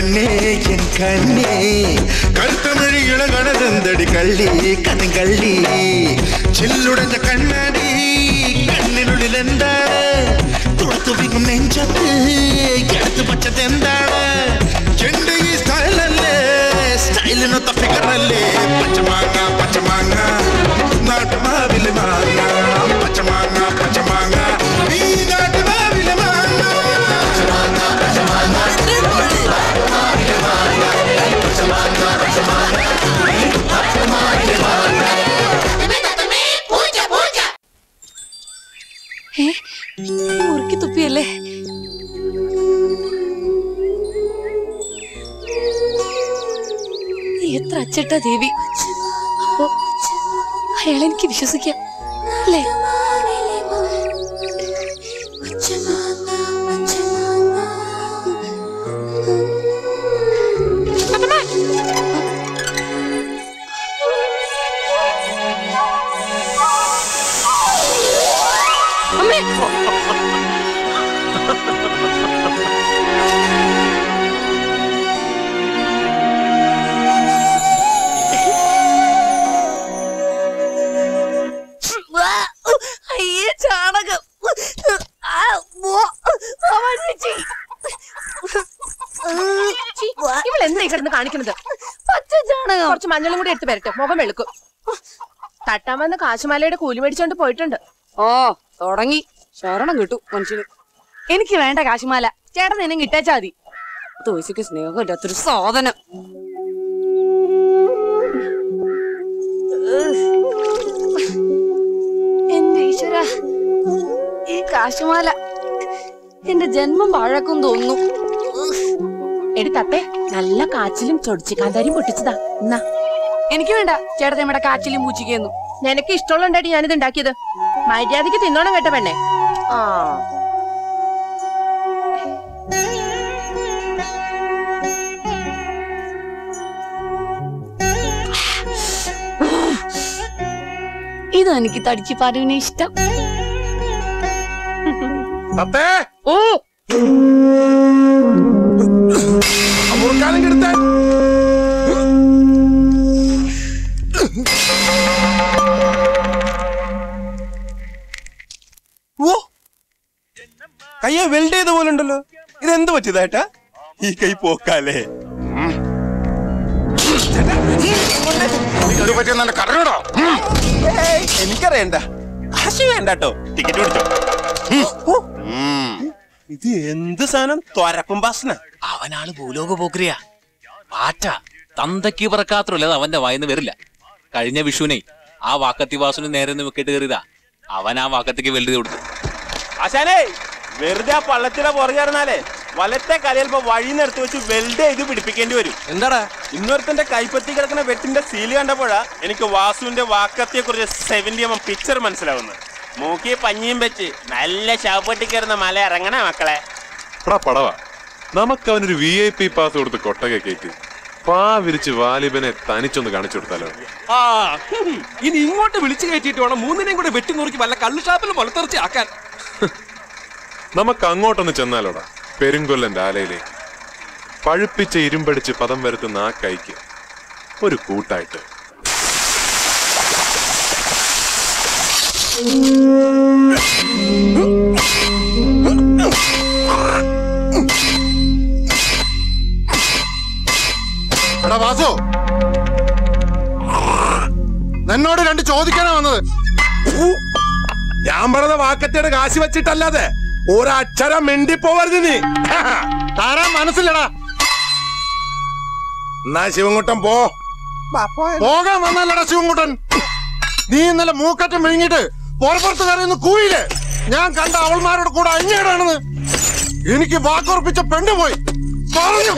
കണ്ണേ എൻ കണ്ണേ കറുത്തമഴി ഇളകണതെന്തടി കള്ളി കണ്ണുകള്ളി ചില്ലുടഞ്ഞ കണ്ണാടി കണ്ണിനുള്ളിൽ എന്താണ് തുറത്തു വിങ്ങും നെഞ്ചത്ത് എടുത്തു പച്ചത് എന്താണ് എന്റെ ഈ സ്റ്റൈലല്ലേ സ്റ്റൈലിനൊത്ത ഫിഗറല്ലേ പച്ചമാങ്ങ പച്ചമാങ്ങ നാട്ടുമാവില് മാങ്ങ പച്ചമാങ്ങ പച്ചമാങ്ങ ഈ നാട്ടുമാവില് മാങ്ങ പച്ചമാങ്ങ പച്ചമാങ്ങ മുറുക്കി തുപ്പിയല്ലേ? എത്ര അച്ചട്ട ദേവി. അയാളെനിക്ക് വിശ്വസിക്കാം അല്ലേ? അയ്യേ ചാണകം. ഇവളെന്താ കിടന്ന് കാണിക്കുന്നത്? പച്ച ചാണകം. കുറച്ച് മഞ്ഞളും കൂടി എടുത്ത് വരട്ടെ, മുഖം വെളുക്കും. തട്ടാൻ വന്ന കാശുമാലയുടെ കൂലി മേടിച്ചോണ്ട് പോയിട്ടുണ്ട്. ഓ തുടങ്ങി. ശരണം കിട്ടു മനുഷ്യന്. എനിക്ക് വേണ്ട കാശുമാല. ചേട്ടൻ നിന്നെ കിട്ടാച്ചാ മതി. തോശിക്ക് സ്നേഹമില്ലാത്തൊരു സാധനം. എന്റെ ഈശ്വര, ഈ കാശുമാല എന്റെ ജന്മം പാഴാക്കും തോന്നുന്നു. എടി തത്തേ, നല്ല കാച്ചിലും ചൊടിച്ചു കാന്താരിയും പൊട്ടിച്ചതാ. എന്നാ എനിക്ക് വേണ്ട ചേട്ടൻ ഇവിടെ കാച്ചിലും പൂച്ചിക്കൊന്നും. നിനക്ക് ഇഷ്ടമുള്ളണ്ടായിട്ട് ഞാനിത് ഉണ്ടാക്കിയത്. മര്യാദക്ക് തിന്നോണം കേട്ട പെണ്ണെ. ആ ഇതാ എനിക്ക് തടിച്ചു പാരുവിനെ ഇഷ്ടം. ഓ മുറുക്കാനും കെടുത്താൻ ഓ കയ്യെ വെൽഡ് ചെയ്ത പോലെ ഉണ്ടല്ലോ. ഇതെന്ത് പറ്റിയതായിട്ടാ? ഈ കൈ പോക്കാലേ. എനിക്കറിയണ്ട, കാശ് വേണ്ടോ. ടിക്കറ്റ് പിടിച്ചോ. ഇത് എന്ത് സാധനം? തൊരപ്പും ബാസന. അവനാള് ഭൂലോക പോക്രിയാ. പാറ്റ തന്തയ്ക്ക് പറക്കാത്രല്ല അവന്റെ വായിന്ന് വരില്ല. കഴിഞ്ഞ വിഷുവിനെ ആ വാക്കത്തി വാസുന് നേരെ വിക്കറ്റ് കയറിയതാ. അവൻ ആ വാക്കത്തേക്ക് വെൽഡ് കൊടുത്തു. ആശാനേ, വെറുതെ ആ പള്ളത്തിലെ പുറകെറിഞ്ഞാലേ വലത്തെ കലയിൽപ്പോ വഴിന്നെടുത്ത് വെച്ച് വെൽഡ് ചെയ്ത് പിടിപ്പിക്കേണ്ടി വരും. എന്താടാ ഇന്നൊരുത്തന്റെ കൈപ്പത്തി കിടക്കുന്ന വെട്ടിന്റെ സീല് കണ്ടപ്പോഴാ എനിക്ക് വാസുവിന്റെ വാക്കത്തിയെ കുറിച്ച് സെവന്റി എം എം പിക്ചർ മനസ്സിലാവുന്നത്. മൂക്കി പഞ്ഞിയും വെച്ച് നല്ല ശവപ്പെട്ടി കയറുന്ന മല ഇറങ്ങണേ മക്കളെ. പടവാ നമുക്ക് അവനൊരു വി ഐ പി പാസ് കൊടുത്ത് കൊട്ടക കയറ്റി പാ വിരിച്ച് വാലിബനെ തനിച്ചൊന്ന് കാണിച്ചു കൊടുത്താലോ? ആ ഇനി ഇങ്ങോട്ട് വിളിച്ചു കയറ്റിയിട്ട് വേണം മൂന്നിനെയും കൂടെ വെട്ടി നുറുക്കി വല്ല കള്ളു ഷാപ്പിൽ മുളത്തെറിച്ച് ആക്കാൻ. നമുക്ക് അങ്ങോട്ടൊന്ന് ചെന്നാലോടാ, പെരുങ്കൊല്ലന്റെ ആലയിലേക്ക്. പഴുപ്പിച്ച ഇരുമ്പടിച്ച് പദം വരുത്തുന്ന ആ കൈക്ക് ഒരു കൂട്ടായിട്ട്. എടാ വാസു, എന്നോട് രണ്ട് ചോദിക്കാനാ വന്നത്. ഞാൻ പറഞ്ഞ വാക്കത്തിയുടെ കാശ് വെച്ചിട്ടല്ലാതെ ഒരക്ഷരം മിണ്ടിപ്പോവരുത് നീ. താരാൻ മനസ്സില്ലടാ. എന്നാ ശിവൻകുട്ടൻ പോ. പോകാൻ വന്നല്ലടാ ശിവൻകുട്ടൻ. നീ ഇന്നലെ മൂക്കറ്റം വിഴുങ്ങിട്ട് പുറപ്പുറത്ത് കയറിയെന്ന് കൂയില്ലേ? ഞാൻ കണ്ട അവൾമാരുടെ കൂടെ അഞ്ഞേടാണെന്ന്. എനിക്ക് വാക്കുറപ്പിച്ച പെണ്ണു പോയി പറഞ്ഞു.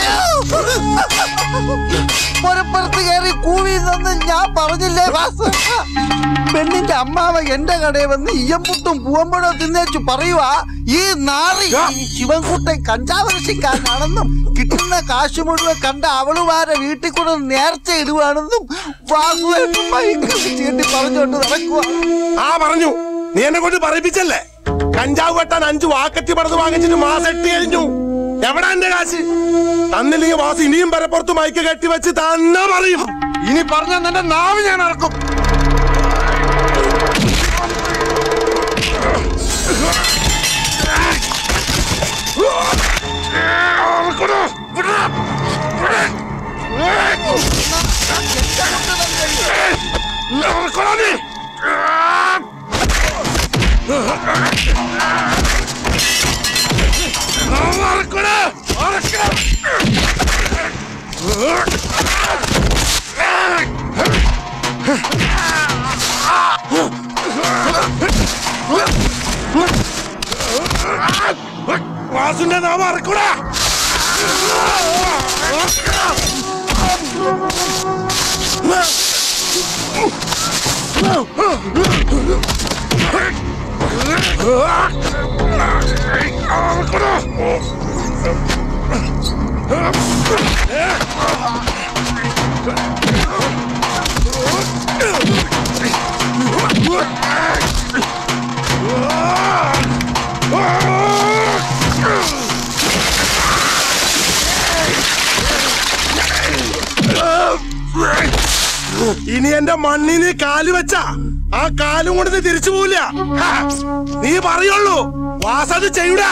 പുറപ്പുറത്ത് കയറി കൂവിന്ന് ഞാൻ പറഞ്ഞില്ലേ വാസു? പെണ്ണിന്റെ അമ്മാവ എന്റെ കടയിൽ വന്ന് ഇയമ്പുട്ടും പൂവമ്പഴോ തിന്നേച്ചു പറയുവാ ഈ നാറി ശിവൻകുട്ടൻ കഞ്ചാവരശിക്കാരനാണെന്നും കിട്ടുന്ന കാശ് മുഴുവൻ കണ്ട അവളുമാരെ വീട്ടിൽ കൂടെ നേർച്ച ഇടുവാണെന്നും വാസു ചേട്ടി പറഞ്ഞുകൊണ്ട് നടക്കുക. ആ പറഞ്ഞു, നീ എന്നെ കൊണ്ട് പറയിപ്പിച്ചല്ലേ? കഞ്ചാവ് വെട്ടാൻ അഞ്ചു വാക്കത്തി പടത്ത് വാങ്ങിച്ചിട്ട് മാസം എട്ട് കഴിഞ്ഞു. എവിടാ എന്റെ കാശ്? തന്നില്ലെങ്കിൽ വാസു ഇനിയും പരപ്പുറത്ത് മൈക്ക് കെട്ടി വെച്ച് തന്നെ പറയും. ഇനി പറഞ്ഞ നിന്റെ നാവ് ഞാൻ ഇറക്കും. വാസുന്റെ നാമ അറക്കൂടാ. ഇനി എന്റെ മണ്ണിന് കാല് വെച്ച ആ കാലും കൊണ്ട് നീ തിരിച്ചു പോവില്ല. നീ പറയുള്ളൂ വാസത് ചെയ്യൂടാ.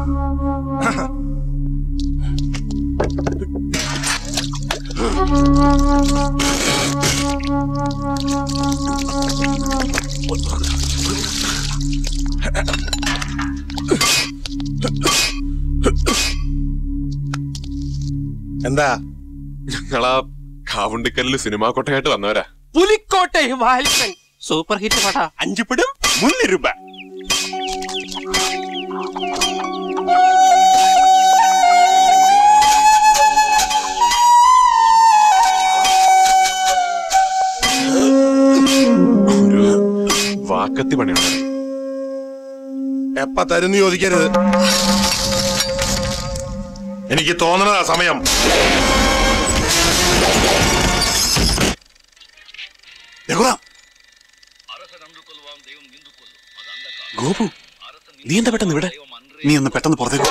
എന്താ? ഞങ്ങളാ കാവുണ്ടിക്കല്ലില് സിനിമാ കോട്ടയായിട്ട് വന്നവരാ. പുലിക്കോട്ടെ വാൽക്കൻ സൂപ്പർ ഹിറ്റ് പട അഞ്ചുപിടും മൂന്ന് രൂപ. ഒരു വാക്കത്തി പണിയുണ്ട്. എപ്പ തരുന്ന് ചോദിക്കരുത്. എനിക്ക് തോന്നണതാ സമയം. ഗോപു, നീ എന്താ പെട്ടെന്ന് ഇവിടെ? നീ ഒന്ന് പെട്ടെന്ന് പുറത്തേക്ക്.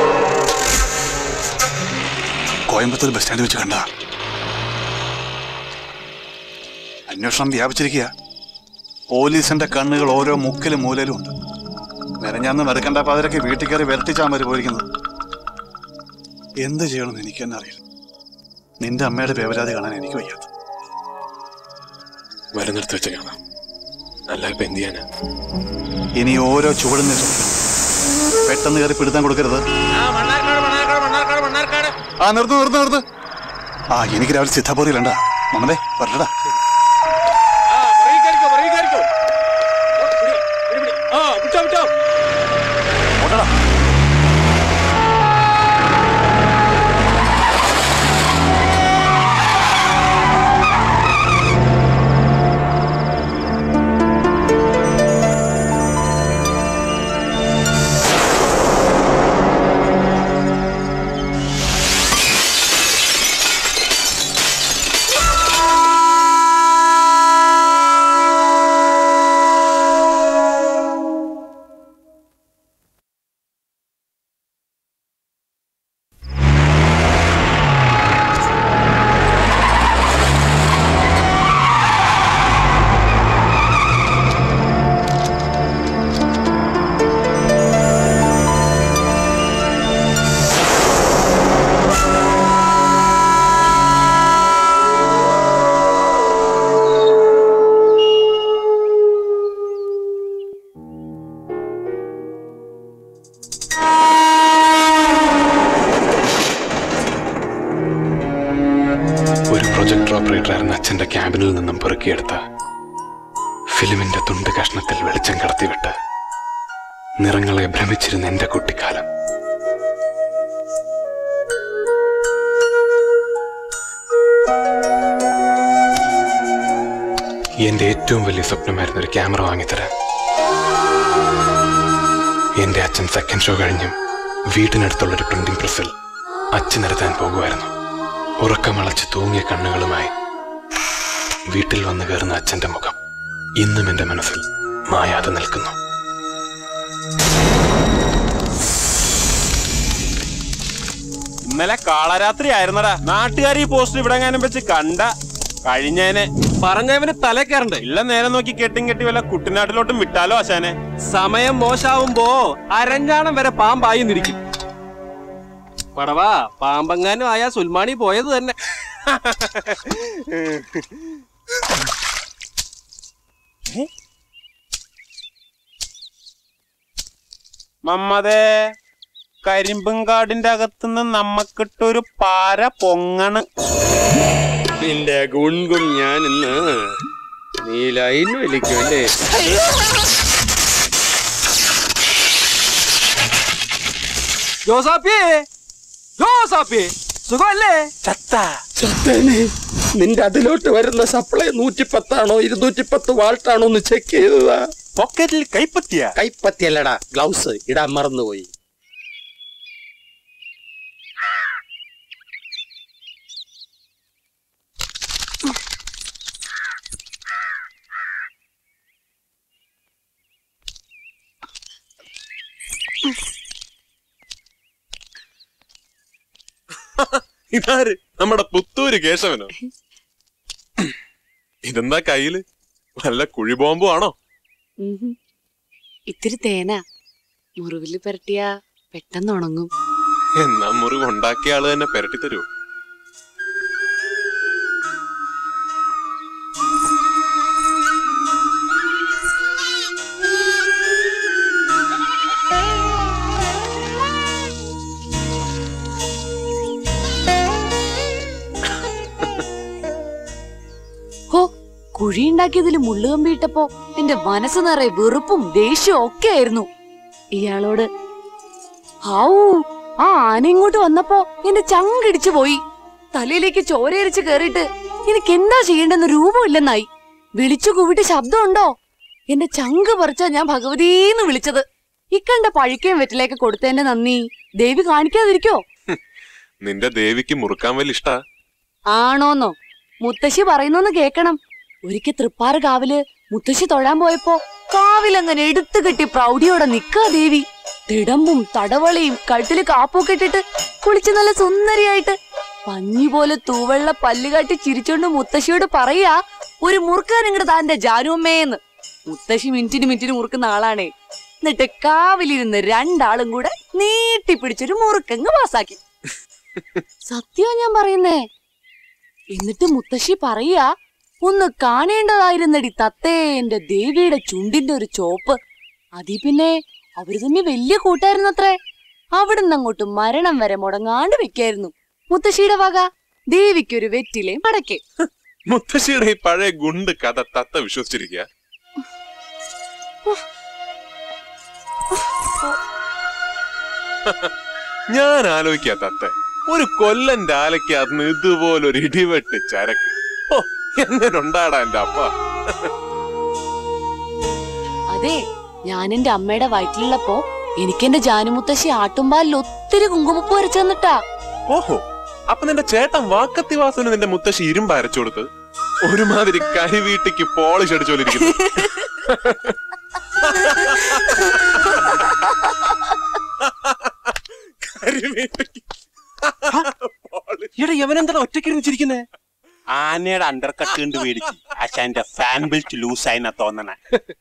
കോയമ്പത്തൂർ ബസ് സ്റ്റാൻഡിൽ വെച്ച് കണ്ട അന്വേഷണം വ്യാപിച്ചിരിക്കുക. പോലീസിന്റെ കണ്ണുകൾ ഓരോ മുക്കിലും മൂലയിലും ഉണ്ട്. മെനഞ്ഞാന്ന് മെറുക്കണ്ട പാതിരക്ക് വീട്ടിൽ കയറി വിരട്ടിച്ചാൻ വരെ പോയിരിക്കുന്നത്. എന്ത് ചെയ്യണമെന്ന് എനിക്ക് തന്നെ അറിയില്ല. നിന്റെ അമ്മയുടെ വേവലാതി കാണാൻ എനിക്ക് വയ്യാത്ത. വരുന്നിടത്ത് വെച്ച് കാണാം. നല്ല ഇപ്പൊ എന്ത് ചെയ്യാനാ? ഇനി ഓരോ ചുവടും പെട്ടെന്ന് കയറി പിടുത്താൻ കൊടുക്കരുത്. ആ നിർത്ത് നിർത്ത് നിർത്ത്. ആ എനിക്ക് രാവിലെ സിദ്ധാപൂരിയിലുണ്ടാ മമ്മതേ വരട്ടടാ. അച്ഛന്റെ ക്യാബിനിൽ നിന്നും പെറുക്കിയെടുത്ത ഫിലിമിന്റെ തുണ്ട് കഷ്ണത്തിൽ വെളിച്ചം കടത്തിവിട്ട് നിറങ്ങളെ ഭ്രമിച്ചിരുന്ന എന്റെ കുട്ടിക്കാലം. എന്റെ ഏറ്റവും വലിയ സ്വപ്നമായിരുന്നു ഒരു ക്യാമറ വാങ്ങിത്തരാൻ. എന്റെ അച്ഛൻ സെക്കൻഡ് ഷോ കഴിഞ്ഞും വീട്ടിനടുത്തുള്ളൊരു പ്രിന്റിംഗ് പ്രസ്സിൽ അച്ഛനെടുത്താൻ പോകുമായിരുന്നു. ഉറക്കമളച്ച് തൂങ്ങിയ കണ്ണുകളുമായി വീട്ടിൽ വന്നു കയറുന്ന അച്ഛന്റെ മുഖം ഇന്നും എന്റെ മനസ്സിൽ മായാതെ നിൽക്കുന്നു. ഇന്നലെ കാളരാത്രി ആയിരുന്നടാ. നാട്ടുകാർ ഈ പോസ്റ്റ് ഇവിടെ എങ്ങാനും വെച്ച് കണ്ട കഴിഞ്ഞേനെ. പറഞ്ഞവന് തല കയറണ്ട്. ഇല്ല നേരം നോക്കി കെട്ടും കെട്ടി വല്ല കുട്ടനാട്ടിലോട്ടും വിട്ടാലോ ആശാനെ. സമയം മോശാവുമ്പോ അരഞ്ഞാണം വരെ പാമ്പായി നിരിക്കും. പടവാ പാമ്പങ്ങാനും ആയാ സുൽമാണി പോയത് തന്നെ. മമ്മതേ കരിമ്പുംകാടിന്റെ അകത്തുനിന്ന് നമ്മക്കിട്ടൊരു പാര പൊങ്ങണ്. നിന്റെ ഗുൺഗുൺ ഞാൻ ഇന്ന് നീ ലൈൻ വലിക്കുമല്ലേ? ജോസാപ്പി ജോസാപ്പി സുഖമല്ലേ? ചത്ത ചത്തേനെ. നിന്റെ അതിലോട്ട് വരുന്ന സപ്ലൈ നൂറ്റിപ്പത്താണോ ഇരുന്നൂറ്റിപ്പത്ത് വാൾട്ടാണോ ഒന്ന് ചെക്ക് ചെയ്തതാ. പോക്കറ്റിൽ കൈപ്പത്തിയ കൈപ്പത്തിയല്ലടാ, ഗ്ലൗസ് ഇടാൻ മറന്നുപോയി. ഇതാര്? നമ്മുടെ പുത്തൂര് കേശവനോ? ഇതെന്താ കയ്യില്? വല്ല കുഴിബോംബു ആണോ? ഇത്തിരി തേന മുറിവില് പുരട്ടിയ പെട്ടെന്ന് ഉണങ്ങും. എന്നാ മുറിവ് ഉണ്ടാക്കിയ ആള് തന്നെ പെരട്ടി തരൂ. ഹോ, കുഴിയുണ്ടാക്കിയതില് മുള്ളുകമ്പിയിട്ടപ്പോ എന്റെ മനസ്സ് നിറയെ വെറുപ്പും ദേഷ്യവും ഒക്കെ ആയിരുന്നു ഇയാളോട്. ഹാവൂ, ആ ആന ഇങ്ങോട്ട് വന്നപ്പോ എന്റെ ചങ്കിടിച്ചു പോയി. തലയിലേക്ക് ചോരയരിച്ച് കേറിയിട്ട് എനിക്ക് എന്താ ചെയ്യേണ്ടെന്ന് രൂപമില്ലെന്നായി. വിളിച്ചു കൂവിട്ട് ശബ്ദമുണ്ടോ? എന്റെ ചങ്ക് പറിച്ചാ ഞാൻ ഭഗവതീന്ന് വിളിച്ചത്. ഇക്കണ്ട പഴുക്കയും വെറ്റിലേക്ക് കൊടുത്തതിന്റെ നന്ദി ദേവി കാണിക്കാതിരിക്കോ? നിന്റെ ദേവിക്ക് മുറുക്കാൻ വലിയ ഇഷ്ടാ? ആണോന്നോ? മുത്തശ്ശി പറയുന്നോന്ന് കേക്കണം. ഒരിക്കൽ തൃപ്പാറ് കാവില് മുത്തശ്ശി തൊഴാൻ പോയപ്പോ കാവിലങ്ങനെ എടുത്തു കെട്ടി പ്രൗഢിയോടെ നിക്കാ ദേവി. തിടമ്പും തടവളയും കഴുത്തില് കാപ്പൊക്കെ ഇട്ടിട്ട് കുളിച്ച് നല്ല സുന്ദരിയായിട്ട് പഞ്ഞി പോലെ തൂവെള്ള പല്ലുകാട്ടി ചിരിച്ചോണ്ട് മുത്തശ്ശിയോട് പറയാ, ഒരു മുറുക്കാൻ ഇങ്ങോട്ട് താന്റെ ജാനുമ്മേന്ന്. മുത്തശ്ശി മിനിറ്റിന് മിനിറ്റിന് മുറുക്കുന്ന ആളാണേ. എന്നിട്ട് കാവിലിരുന്ന് രണ്ടാളും കൂടെ നീട്ടിപ്പിടിച്ചൊരു മുറുക്കങ്ങ് പാസാക്കി. സത്യം ഞാൻ പറയുന്നേ. എന്നിട്ട് മുത്തശ്ശി പറയാ, ഒന്ന് കാണേണ്ടതായിരുന്നടി തത്തേ എന്റെ ദേവിയുടെ ചുണ്ടിന്റെ ഒരു ചോപ്പ്. അതി പിന്നെ അവര് തന്നെ വലിയ കൂട്ടായിരുന്നത്രേ. അവിടുന്ന് അങ്ങോട്ട് മരണം വരെ മുടങ്ങാണ്ട് വെക്കായിരുന്നു. മുത്തശ്ശിയുടെ വക ദേവിക്കൊരു വെറ്റിലെ മടക്കേ. മുത്തശ്ശിയുടെ ഈ പഴയ ഗുണ്ട് കഥ തത്ത വിശ്വസിച്ചിരിക്കുക. ഞാൻ ആലോചിക്കാ തത്ത, ഒരു കൊല്ലന്റെ ആലയ്ക്കകത്ത് ഇതുപോലൊരു ഇടിവെട്ട് ചരക്ക്. ഓ, എങ്ങനെ ഉണ്ടാടാ എന്റെ അപ്പ. അതെ, ഞാൻ എന്റെ അമ്മയുടെ വയറ്റിലുള്ളപ്പോ എനിക്കെന്റെ ജാനുമുത്തശ്ശി ആട്ടുംപാലിൽ ഒത്തിരി കുങ്കുമപ്പ് വരച്ചു തന്നിട്ടാ. ഓഹോ, അപ്പൊ നിന്റെ ചേട്ടൻ വാക്കത്തി വാസുവിന് നിന്റെ മുത്തശ്ശി ഇരുമ്പ് അരച്ചു കൊടുത്തത്? ഒരുമാതിരി കരിവീട്ടിക്ക് പോളിഷ് അടിച്ചോലിരിക്കുന്നു. ഇവിടെ യവനെന്താ ഒറ്റക്കിരുന്നിരിക്കുന്നേ? ആനയുടെ അണ്ടർ കട്ട് കണ്ട് മേടിച്ച് ആശാന്റെ ഫാൻ ബെൽറ്റ് ലൂസായിന്നാ തോന്നണ.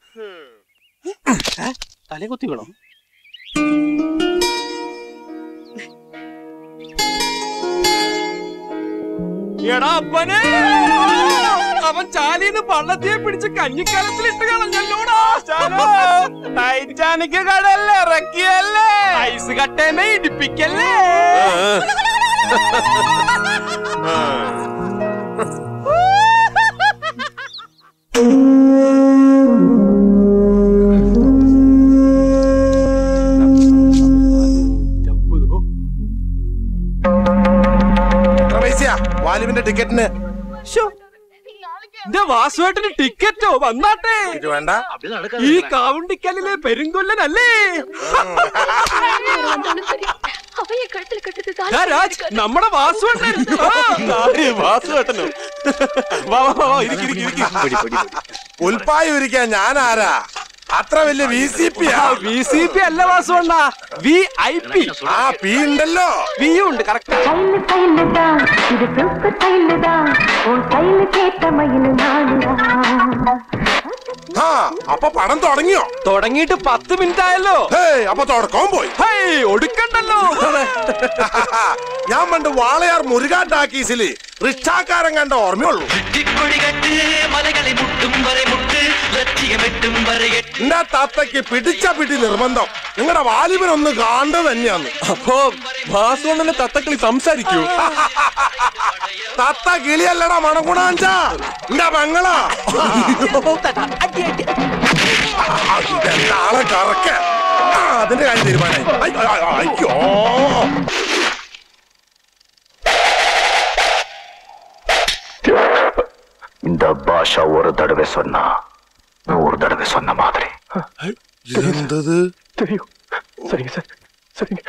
തലേ കുത്തി വേണം. എടാ അപ്പനെ, അവൻ ചാലിന്ന് പള്ളത്തിയെ പിടിച്ച് കഞ്ഞിക്കാലത്തിൽ ഇട്ട് കളഞ്ഞല്ലോടാ. Titanic കടല്ലേ ഇറക്കിയല്ലേ, ice കട്ടേനെ ഇടിപ്പിക്കല്ലേ. വാലുവിന്റെ ടിക്കറ്റിന് വാസുവേട്ടന് ടിക്കറ്റോ? വന്നാട്ടെ. വേണ്ട, ഈ കാവുണ്ടിക്കലിലെ പെരുങ്കൊല്ലനല്ലേ രാജ്, നമ്മുടെ വാസുവേട്ടൻ. വാസുവേട്ടനോ? ഉൽപ്പായൂരിക്കാൻ ഞാൻ ആരാ? അത്ര വലിയ V C P V C P അല്ല വാസുവണ്ണ, വി ഐ പി. ആ പി ഉണ്ടല്ലോ, വി ഉണ്ട് കറക്റ്റ്. ആ അപ്പൊ പടം തുടങ്ങിയോ? തുടങ്ങിയിട്ട് പത്ത് മിനിറ്റ് ആയല്ലോ. അപ്പൊ തുടക്കം പോയി. ഒടുക്കണ്ടല്ലോ. ഞാൻ പണ്ട് വാളയാർ മുരുകാൻ ടാക്കീസില് റിക്ഷാക്കാരൻ കണ്ട ഓർമ്മയുള്ളൂ. എന്റെ താത്തയ്ക്ക് പിടിച്ച പിടി നിർബന്ധം. നിങ്ങളുടെ വാലിബനൊന്ന് കാണുന്നത് തന്നെയാന്ന്. അപ്പൊ വാസുവണ്ണന്റെ തത്തക്കിളി സംസാരിക്കൂ? തത്ത കിളിയല്ലടാ മണഗുണാഞ്ച, എന്റെ പെങ്ങളാ. ആളെ കറക്ക. അതിന്റെ കാര്യം തീരുമാനമായി. അയ്യോ, இந்த பாஷா ஒரு தடவை சொன்னா நூறு தடவை சொன்ன மாதிரி. ഇതെന്തത്? தெரியும். சரிங்க சார், சரிங்க.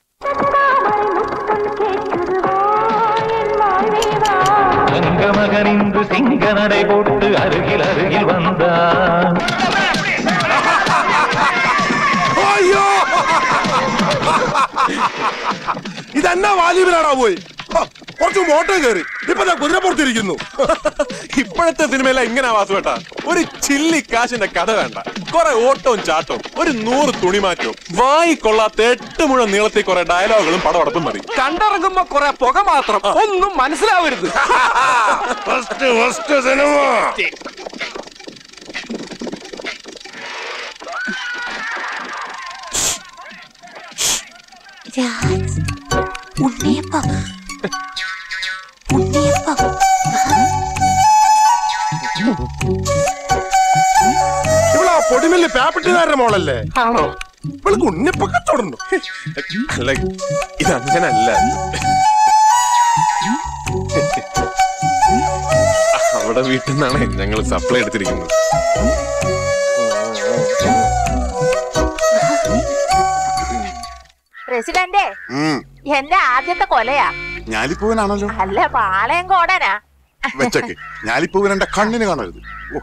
தங்கமகனிந்து சிங்க நடை போட்டு அருகில் அருகில் வந்தான். അയ്യോ, ഇതെന്നാ വാലിബനാടാ പോയി. കുറച്ച് മോട്ടോ കയറി ഇപ്പൊ ഞാൻ കുതിരപ്പുറത്തിരിക്കുന്നു. ഇപ്പോഴത്തെ സിനിമയെല്ലാം ഇങ്ങനെ വാസുവേട്ടാ. ഒരു ചില്ലി കാശിന്റെ കഥ വേണ്ട, കുറെ ഓട്ടവും ചാട്ടവും, ഒരു നൂറ് തുണിമാറ്റവും, വായി കൊള്ളാത്ത എട്ട് മുഴം നീളത്തിൽ കുറെ ഡയലോഗുകളും പടവടപ്പും മതി. കണ്ടിറങ്ങുമ്പോ കുറെ പുക മാത്രം, ഒന്നും മനസ്സിലാവരുത്. First first cinema. ഉണ്ണിയപ്പം ഉണ്ണിയപ്പം ഇവിടെ പൊടിമില്ല് പേപ്പട്ടിനാരുടെ മോളല്ലേ? ആണോ? ഇവൾക്ക് ഉണ്ണിയപ്പം കച്ചവടമുണ്ടോ? അല്ല, ഇതങ്ങനല്ല. അവിടെ വീട്ടിൽ നിന്നാണ് ഞങ്ങൾ സപ്ലൈ എടുത്തിരിക്കുന്നത്. പ്രസിഡന്റ്, എന്റെ ആദ്യത്തെ കൊലയാ. ഞാലിപ്പൂവനാണല്ലോ. അല്ല, പാളയം കോടനാ. വെച്ചക്ക് ഞാലിപ്പൂവൻ എന്റെ കണ്ണിന് കാണരുത്.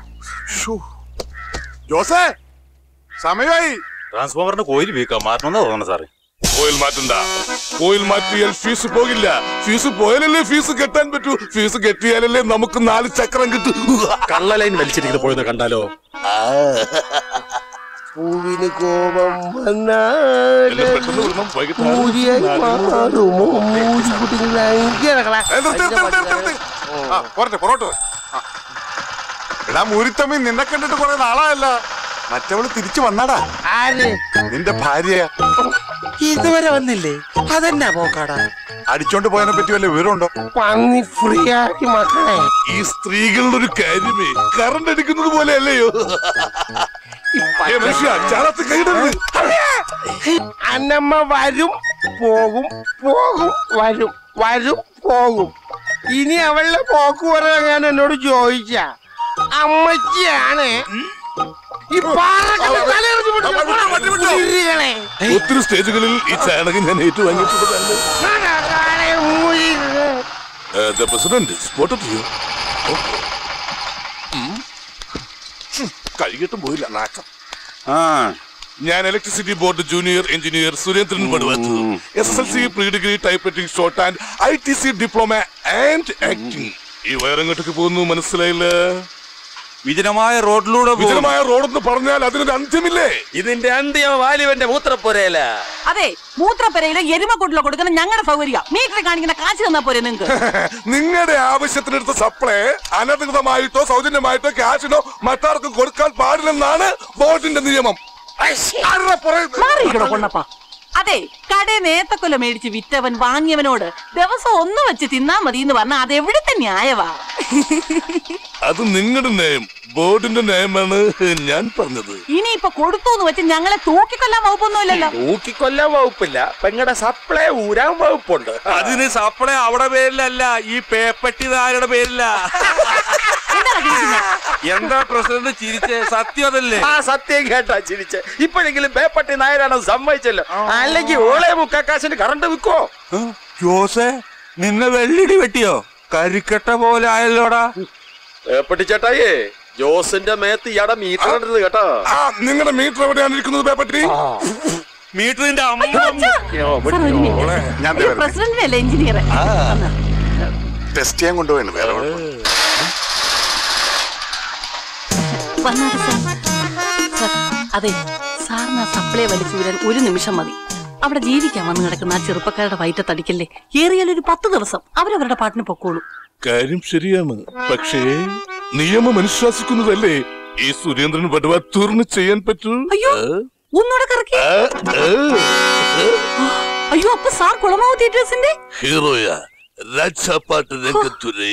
ജോസേ, സമയമായി. ട്രാൻസ്ഫോമറിന്റെ കോയിൽ വീക്കാം, മാറ്റണമെന്നാ തോന്നണം സാറേ. കോയിൽ മാറ്റണ്ട. കോയിൽ മാറ്റിയാൽ ഫീസ് പോകില്ല. ഫീസ് പോയാലല്ലേ ഫീസ് കെട്ടാൻ പറ്റൂ. ഫീസ് കെട്ടിയാലല്ലേ നമുക്ക് നാല് ചക്രം കിട്ടൂ. കള്ള ലൈൻ വലിച്ചിരിക്കുന്നത് പോയെന്ന് കണ്ടാലോ? പൂവിന് കോപം വന്നാല് പൂരിയായി മാറുമോ? മൂരിക്കുട്ടി പൊറോട്ട് എടാ മൂരിത്തമ്മി, നിന്നെ കണ്ടിട്ട് കുറെ നാളായല്ല. മറ്റവള് തിരിച്ചു വന്നാടാ. ആര്? നിന്റെ ഭാര്യ ഇതുവരെ വന്നില്ലേ? അതെന്നാ പോക്കാടാ? അടിച്ചോണ്ട് പോയതിനെ പറ്റി വല്ല വിവരമുണ്ടോ? പന്നി ഫ്രീ ആക്കി മക്കളെ. ഈ സ്ത്രീകളുടെ ഒരു കാര്യമേ കറണ്ട് അടിക്കുന്നത് പോലെ അല്ലയോ? അന്നമ്മ വരും പോകും, പോകും വരും, വരും പോകും. ഇനി അവളുടെ പോക്ക് പറയാൻ ഞാൻ എന്നോട് ചോദിച്ച അമ്മച്ചിയാണ് ഒത്തിരി സ്റ്റേജുകളിൽ ഈ ചാണകം ഞാൻ ഏറ്റുവാങ്ങിയിട്ടുണ്ട്. കഴുകിയിട്ടും പോയില്ല നാക്കം. ഞാൻ electricity board junior engineer Surendran പടുവാത്തു. S S L C pre degree typewriting shorthand I T C diploma and acting. ഈ വയറങ്ങോട്ടേക്ക് പോകുന്നു, മനസ്സിലായില്ല? വിജനമായ റോഡിലൂടെ വിജനമായ റോഡെന്ന് പറഞ്ഞാൽ അതിനൊരു അന്ത്യമില്ലേ? ഇതിന്റെ അന്ത്യം വാലിബന്റെ മൂത്രപ്പുരയില. അതെ, മൂത്രപ്പുരയിലോ എരുമക്കൂട്ടിലോ കൊടുക്കുന്ന ഞങ്ങളുടെ സൗകര്യം. മീറ്റർ കാണിക്കുന്ന കാശ് തന്നാ പോരെ നിങ്ങൾക്ക്? നിങ്ങളുടെ ആവശ്യത്തിനെടുത്ത സപ്ലൈ അനധികൃതമായിട്ടോ സൗജന്യമായിട്ടോ ക്യാഷിനോ മറ്റാർക്കും കൊടുക്കാൻ പാടില്ലെന്നാണ് ബോർഡിന്റെ നിയമം. അതെ, കടയിൽ നേത്തക്കൊല മേടിച്ച് വിറ്റവൻ വാങ്ങിയവനോട് ദിവസം ഒന്ന് വെച്ച് തിന്നാ മതി എന്ന് പറഞ്ഞാൽ അത് എവിടുത്തെ ന്യായവാ? അത് നിങ്ങളുടെ നയം, ബോർഡിന്റെ നയമാണ് ഞാൻ പറഞ്ഞത്. ഇനിയിപ്പൊ കൊടുത്തു എന്ന് വെച്ച് ഞങ്ങളെ തൂക്കിക്കൊല്ലാൻ വകുപ്പൊന്നുമില്ലല്ലോ. തൂക്കിക്കൊല്ലാൻ വകുപ്പില്ല, പെങ്ങടെ സപ്ലൈ ഊരാൻ വകുപ്പുണ്ട്. അതിന് സപ്ലൈ അവിടെ പേരിലല്ല, ഈ പേപ്പട്ടിതാരുടെ പേരില്ല. എന്താ പ്രസിഡന്റ് ചിരിച്ചേ? സത്യം അതല്ലേ? ആ സത്യം കേട്ടാ ചിരിച്ചേ. ഇപ്പോഴെങ്കിലും പേപ്പട്ടി നായരാണെന്ന് സമ്മതിച്ചല്ലോ, അല്ലെങ്കിൽ ഓളെ മുക്കാക്കാശിന് കറണ്ട് വിൽക്കോ? ജോസേ, നിന്നെ വെള്ളിടി വെട്ടിയോ? കരിക്കട്ട പോലെ ആയല്ലോടാ. പേപ്പട്ടി ചേട്ടായേ, ജോസിന്റെ മേത്ത് ഇയാടെ മീറ്റർ കണ്ടത് കേട്ടോ. നിങ്ങളുടെ മീറ്റർ എവിടെയാണ് ഇരിക്കുന്നത് പേപ്പറ്റി? മീറ്ററിന്റെ ഞാൻ പ്രസിഡന്റിനല്ലേ എഞ്ചിനീയർ? ടെസ്റ്റ് ചെയ്യാൻ കൊണ്ടുപോയാണ്. വേറെ അതെ സാറിന് ആ സപ്ലൈ വലിച്ചു വരാൻ ഒരു നിമിഷം മതി. അവിടെ ജീവിക്കാൻ വന്നു കിടക്കുന്ന ആ ചെറുപ്പക്കാരുടെ വയറ്റ തടിക്കല്ലേ ഏറിയാൽ ഒരു പത്ത് ദിവസം അവരവരുടെ പാട്ടിന് പൊക്കോളൂ. കാര്യം ശരിയാണ്, പക്ഷേ നിയമം അനുശാസിക്കുന്നതല്ലേ ഈ സുരേന്ദ്രൻ വടുവ തുറന്ന് ചെയ്യാൻ പറ്റൂ. അയ്യോ ഒന്നൂടെ കറക്കി. അയ്യോ അപ്പൊ സാർ കുളമാവ് തിയേറ്റേഴ്സിന്റെ ഹീറോയാ രാജാപ്പാട്ട് രംഗത്തുരേ.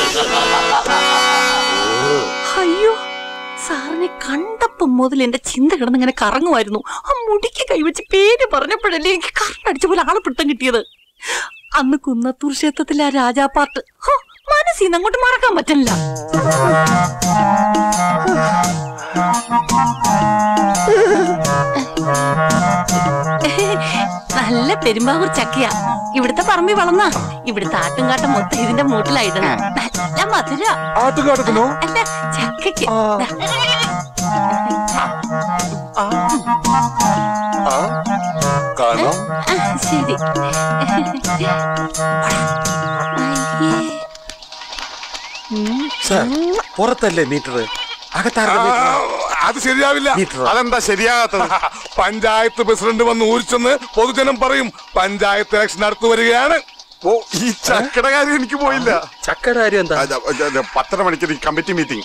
അയ്യോ സാറിനെ കണ്ടപ്പം മുതൽ എന്റെ ചിന്ത കിടന്നിങ്ങനെ കറങ്ങുമായിരുന്നു. ആ മുടിക്ക് കൈവച്ച് പേര് പറഞ്ഞപ്പോഴല്ലേ എനിക്ക് കറണ്ടടിച്ച പോലെ ആളെ പിടുത്തം കിട്ടിയത്. അന്ന് കുന്നത്തൂർ ക്ഷേത്രത്തിലെ ആ രാജാപ്പാട്ട് മനസ്സിന്ന് അങ്ങോട്ട് മറക്കാൻ പറ്റില്ല. നല്ല പെരുമ്പാവൂർ ചക്കയാ ഇവിടുത്തെ പറമ്പി വളർന്ന. ഇവിടുത്തെ ആട്ടുംകാട്ടം മൊത്തം ഇതിന്റെ മൂട്ടിലായിടണം. നല്ല മധുര. ആട്ടുകാട്ടത്തിനോ? അല്ല ചക്കയ്ക്ക്. ശരി. പുറത്തല്ലേ മീറ്റർ? അത് ശരിയാവില്ല. അതെന്താ ശരിയാകാത്തത്? പഞ്ചായത്ത് പ്രസിഡന്റ് വന്ന് ഊരിച്ചെന്ന് പൊതുജനം പറയും. പഞ്ചായത്ത് ഇലക്ഷൻ അടുത്ത് വരികയാണ്. ഓ ഈ ചക്കയുടെ കാര്യം എനിക്ക് പോയില്ല. ചക്കയുടെ കാര്യം എന്താ? പത്തര മണിക്ക് കമ്മിറ്റി മീറ്റിംഗ്.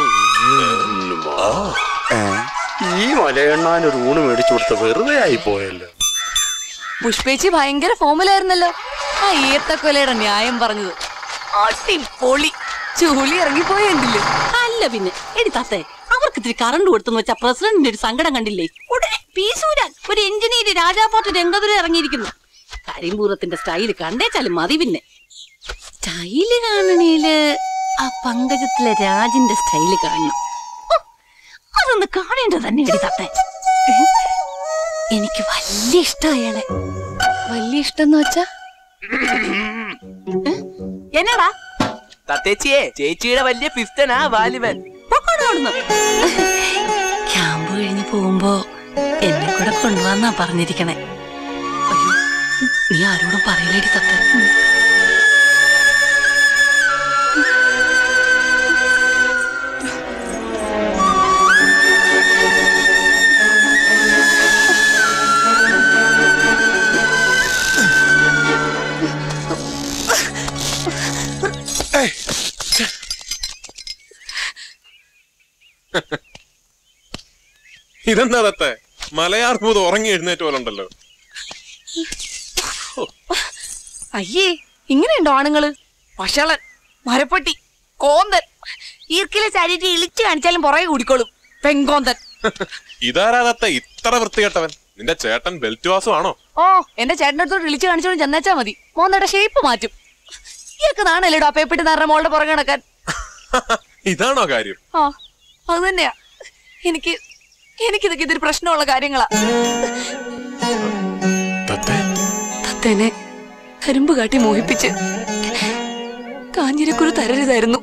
ഈ മലയെണ്ണാൻ ഒരു ഊണ് മേടിച്ചു കൊടുത്ത വെറുതെ ആയി പോയല്ലോ. പുഷ്പേച്ചി ഭയങ്കര ഫോമിലായിരുന്നല്ലോ. ആ ഈത്തക്കൊലയുടെ ന്യായം പറഞ്ഞത് അടിപൊളി. ചൂളി ഇറങ്ങിപ്പോയെങ്കില്. അല്ല പിന്നെ എടുത്താത്തെ അവർക്ക് ഇത്തിരി കറണ്ട് കൊടുത്തെന്ന് വെച്ചാ പ്രസിഡന്റിന്റെ ഒരു സങ്കടം കണ്ടില്ലേ? ഉടനെ പീസൂരാൻ ഒരു എഞ്ചിനീയർ രാജാപ്പാട്ട് രംഗതുര ഇറങ്ങിയിരിക്കുന്നു. കരിമ്പൂരത്തിന്റെ സ്റ്റൈല് കണ്ടേച്ചാലും മതി. പിന്നെ സ്റ്റൈല് കാണണേല് ആ പങ്കജത്തിലെ രാജിന്റെ സ്റ്റൈല് കാണണം. അതൊന്ന് കാണേണ്ടത് തന്നെ എടുത്താത്തെ. എനിക്ക് വലിയ ഇഷ്ടം അയാളെ. വലിയ ഇഷ്ടം എന്ന് വെച്ചാ എന്നാടാ? തത്തേച്ചിയെ ചേച്ചിയുടെ വലിയ പിസ്റ്റനാ വാലിബൻ. ക്യാമ്പ് കഴിഞ്ഞ് പോകുമ്പോ എന്നെ കൂടെ കൊണ്ടുവന്നാ പറഞ്ഞിരിക്കണേ. അയ്യോ നീ ആരോടും പറയില്ലേടി തത്തെ. ഇതെന്താ തത്തെ മലയാർ പൂത് ഉറങ്ങി എഴുന്നേറ്റ് പോലെ ഉണ്ടല്ലോ. അയ്യേ ഇങ്ങനെയുണ്ടോ ആണുങ്ങള്? വഷളൻ, മരപ്പട്ടി, കോന്തൻ. ഈർക്കിലെ ചാരിറ്റി ഇളിച്ചു കാണിച്ചാലും പുറകെ കൂടിക്കോളും. പെങ്കോന്തൻ. ഇതാരാ തത്തെ ഇത്ര വൃത്തികെട്ടവൻ? നിന്റെ ചേട്ടൻ ബെൽറ്റ് വാസം ആണോ? ഓ എന്റെ ചേട്ടൻ്റെ അടുത്തോട്ട് ഇളിച്ചു കാണിച്ചോണ്ട് ചെന്നേച്ചാ മതി. മോന്നയുടെ ഷേപ്പ് മാറ്റും. ഇയാൾക്ക് നാണല്ലേടോ പേപ്പിട്ട് നാറ മോളുടെ പുറകെ നടക്കാൻ. ഇതാണോ കാര്യം? ആ അത് തന്നെയാ. എനിക്ക് എനിക്കിതൊക്കെ ഇതൊരു പ്രശ്നമുള്ള കാര്യങ്ങളാ. തത്തേനെ കരിമ്പ് കാട്ടി മോഹിപ്പിച്ച് കാഞ്ഞിരക്കുരു തരരുതായിരുന്നു.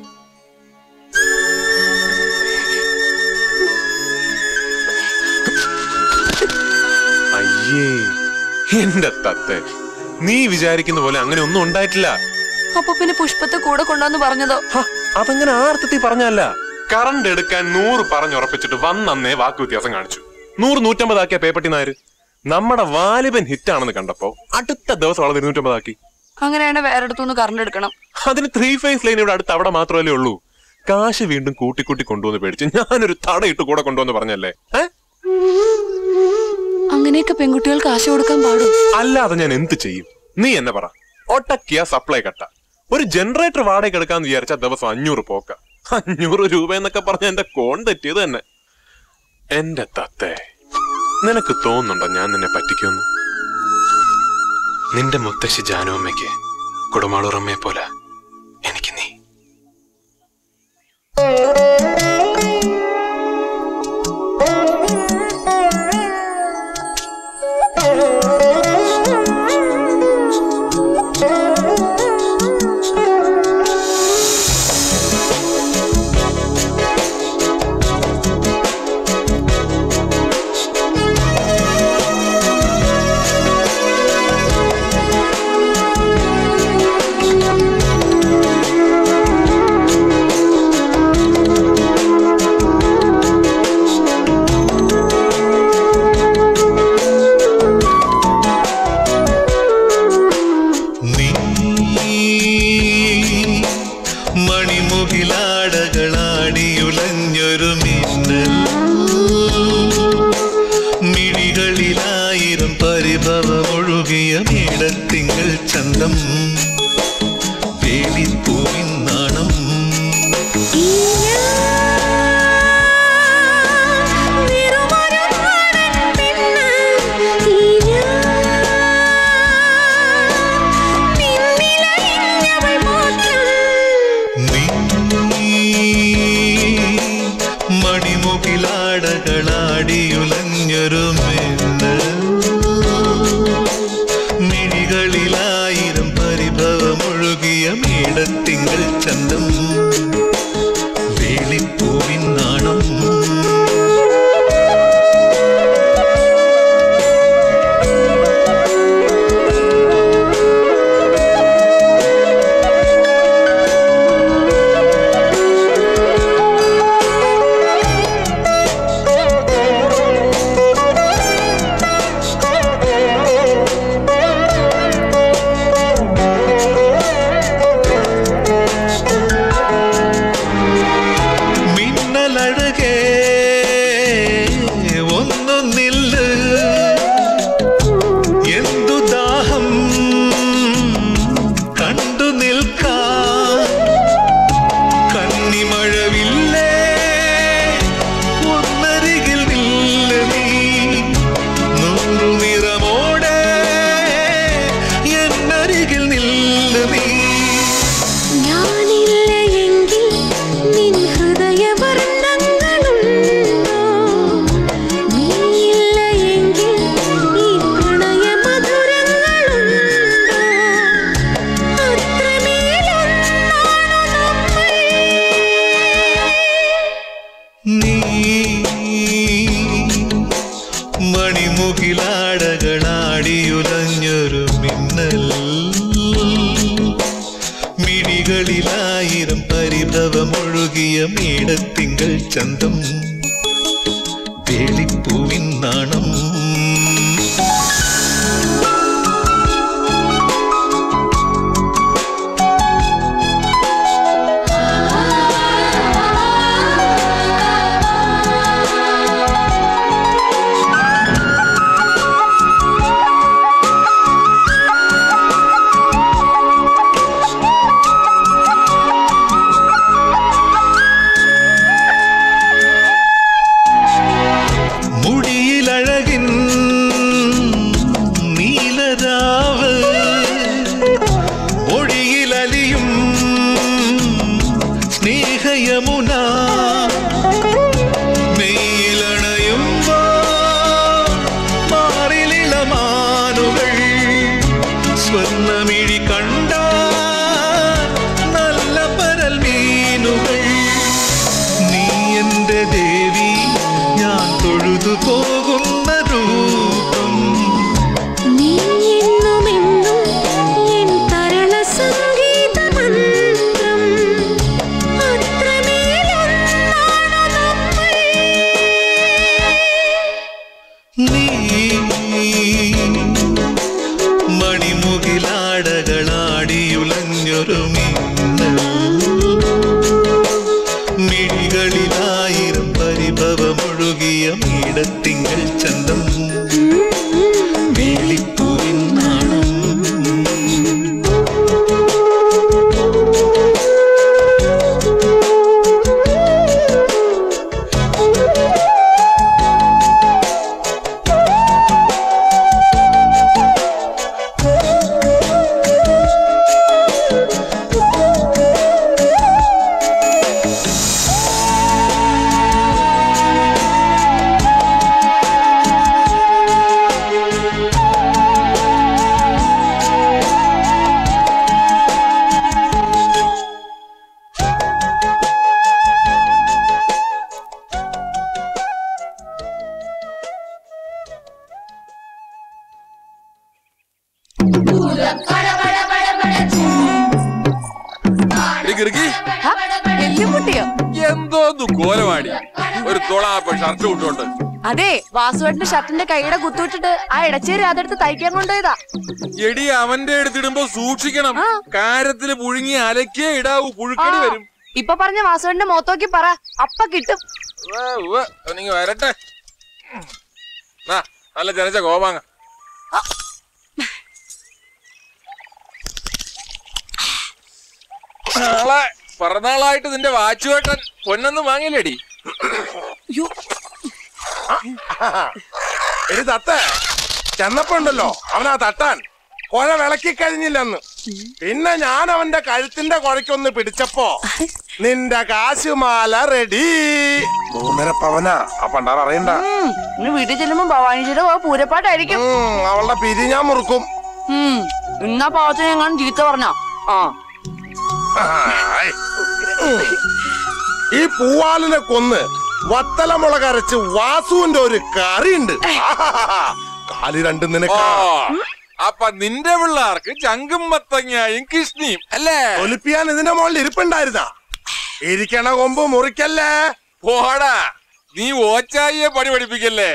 അയ്യേ എന്റെ തത്തെ, നീ വിചാരിക്കുന്ന പോലെ അങ്ങനെ ഒന്നും ഉണ്ടായിട്ടില്ല. അപ്പൊ പിന്നെ പുഷ്പത്തെ കൂടെ കൊണ്ടുവന്ന് പറഞ്ഞതോ? അതങ്ങനെ ആർത്തത്തിൽ പറഞ്ഞല്ല. കറണ്ട് എടുക്കാൻ നൂറ് പറഞ്ഞുറപ്പിച്ചിട്ട് വന്നേ വാക്ക് വ്യത്യാസം കാണിച്ചു. നൂറ് നൂറ്റമ്പതാക്കിയ പേപ്പട്ടി നായര് നമ്മുടെ വാലിബൻ ഹിറ്റാണെന്ന് കണ്ടപ്പോ അടുത്ത ദിവസം അവളെ ഇരുന്നൂറ്റമ്പതാക്കി. അങ്ങനെയാണ് വേറെ അടുത്തുനിന്ന് കറണ്ട് എടുക്കണം. അതിന് ത്രീ ഫേസ് ലൈൻ ഇവിടെ അടുത്ത് അവിടെ മാത്രമല്ലേ ഉള്ളൂ. കാശ് വീണ്ടും കൂട്ടിക്കൂട്ടി കൊണ്ടുവന്ന് പേടിച്ച് ഞാനൊരു തടയിട്ട് കൂടെ കൊണ്ടുവന്ന് പറഞ്ഞല്ലേ. അങ്ങനെയൊക്കെ പെൺകുട്ടികൾ കാശ് കൊടുക്കാൻ പാടും. അല്ലാതെ ഞാൻ എന്ത് ചെയ്യും? നീ എന്നെ പറ. ഒട്ടക്കിയ സപ്ലൈ കട്ട ഒരു ജനറേറ്റർ വാടക എടുക്കാന്ന് വിചാരിച്ച ദിവസം അഞ്ഞൂറ് പോക്ക. അഞ്ഞൂറ് രൂപ എന്നൊക്കെ പറഞ്ഞ എന്റെ കോൺ തെറ്റിയത് തന്നെ. എന്റെ തത്തേ, നിനക്ക് തോന്നുന്നുണ്ടോ ഞാൻ നിന്നെ പറ്റിക്കുമെന്ന്? നിന്റെ മുത്തശ്ശി ജാനുവമ്മയ്ക്ക് കുടമാളൂറമ്മയെ പോലെ എനിക്ക് നീ. ചന്തം വേലിപ്പൂവിൻ നാണം മണിമുകിലാടകളാടിയുലഞ്ഞൊരു മിന്നൽ മിഴികളിലായിരം പരിഭവമൊഴുകിയ മേടത്തിങ്കൾ ചന്തം വേളിപ്പൂവിൻ നാണം മണിമുകിലാടകളാടിയുലഞ്ഞൊരു മിന്നൽ മിഴികളിലായിരം പരിഭവമൊഴുകിയ മേടത്തിങ്കൾ ചന്തം വേളിപ്പൂവിൻ നാണം യമുന മെയിലണയുമ്പോ മാറിലിളമാനുകൾ സ്വർണ്ണമിഴി കണ്ട നല്ല പരൽ മീനുകൾ നീ എന്റെ ദേവി ഞാൻ തൊഴുതു പോകുന്ന രൂപം നീ എന്നുമെന്നും എൻ തരള സംഗീതമന്ത്രം മണിമുകിലാടകളാടിയുലഞ്ഞൊരു മിന്നൽ മിഴികളിലായിരം പരിഭവമൊഴുകിയ മേടത്തിങ്കൾ ചന്തം വേളിപ്പൂവിൻ നാണം എന്തോന്നു കോലമാടി ഒരു തൊളാപ്പ ഷർട്ട് വിട്ടോണ്ട് അതെ വാസുവേട്ടന്റെ ഷർട്ടിന്റെ കൈയുടെ കുത്തുവിട്ടിട്ട് ആ ഇടച്ചേരി അതെടുത്ത് തയ്ക്കാൻ കൊണ്ടുപോയതാ. എടി അവന്റെ അടുത്തിടുമ്പോ സൂക്ഷിക്കണം, കാരത്തില് പുഴുങ്ങി അലക്കേ ഇടാവൂ, പുഴുക്കടി വരും. ഇപ്പൊ പറഞ്ഞ വാസുവേട്ടന്റെ മോത്തോക്കി പറ, അപ്പ കിട്ടും. നീங்க വരട്ടെ, നല്ല ചെനച്ച കോപാങ്ങ. നാളെ പിറന്നാളായിട്ട് നിന്റെ വാച്ചുവേട്ടൻ പൊന്നൊന്നും വാങ്ങില്ലേടി? എടി തത്ത ചെന്നപ്പോ ഉണ്ടല്ലോ അവനാ തട്ടാൻ കൊഴ വിളക്കി കഴിഞ്ഞില്ലെന്ന്. പിന്നെ ഞാൻ അവന്റെ കഴുത്തിന്റെ കുഴക്കൊന്ന് പിടിച്ചപ്പോ നിന്റെ കാശുമാല റെഡി. മൂന്നര പവനാ ആ പണ്ടാർ അറിയണ്ട. വീട്ടിൽ ചെല്ലുമ്പോ ഭവാനിജിയുടെ പൂരപ്പാട്ടായിരിക്കും. അവളുടെ പിരി ഞാൻ മുറുക്കും. ഇന്നാ പാവത്തിന് എങ്ങാനും ചീത്ത പറഞ്ഞോ? ആ ഈ പൂവാലിനെ കൊന്ന് വത്തലമുളക് അരച്ച് വാസുവിന്റെ ഒരു കറിയുണ്ട്. കാലി രണ്ടും നിനക്ക്. അപ്പൊ നിന്റെ പിള്ളേർക്ക് ചങ്കും മത്തങ്ങായും കിഷ്ണിയും അല്ലേ? ഒലിപ്പിയാൻ ഇതിന്റെ മുകളിൽ ഇരിപ്പുണ്ടായിരുന്ന ഇരിക്കണ കൊമ്പ് മുറിക്കല്ലേ. പോടാ, നീ ഓച്ചായിയെ പണി പഠിപ്പിക്കല്ലേ.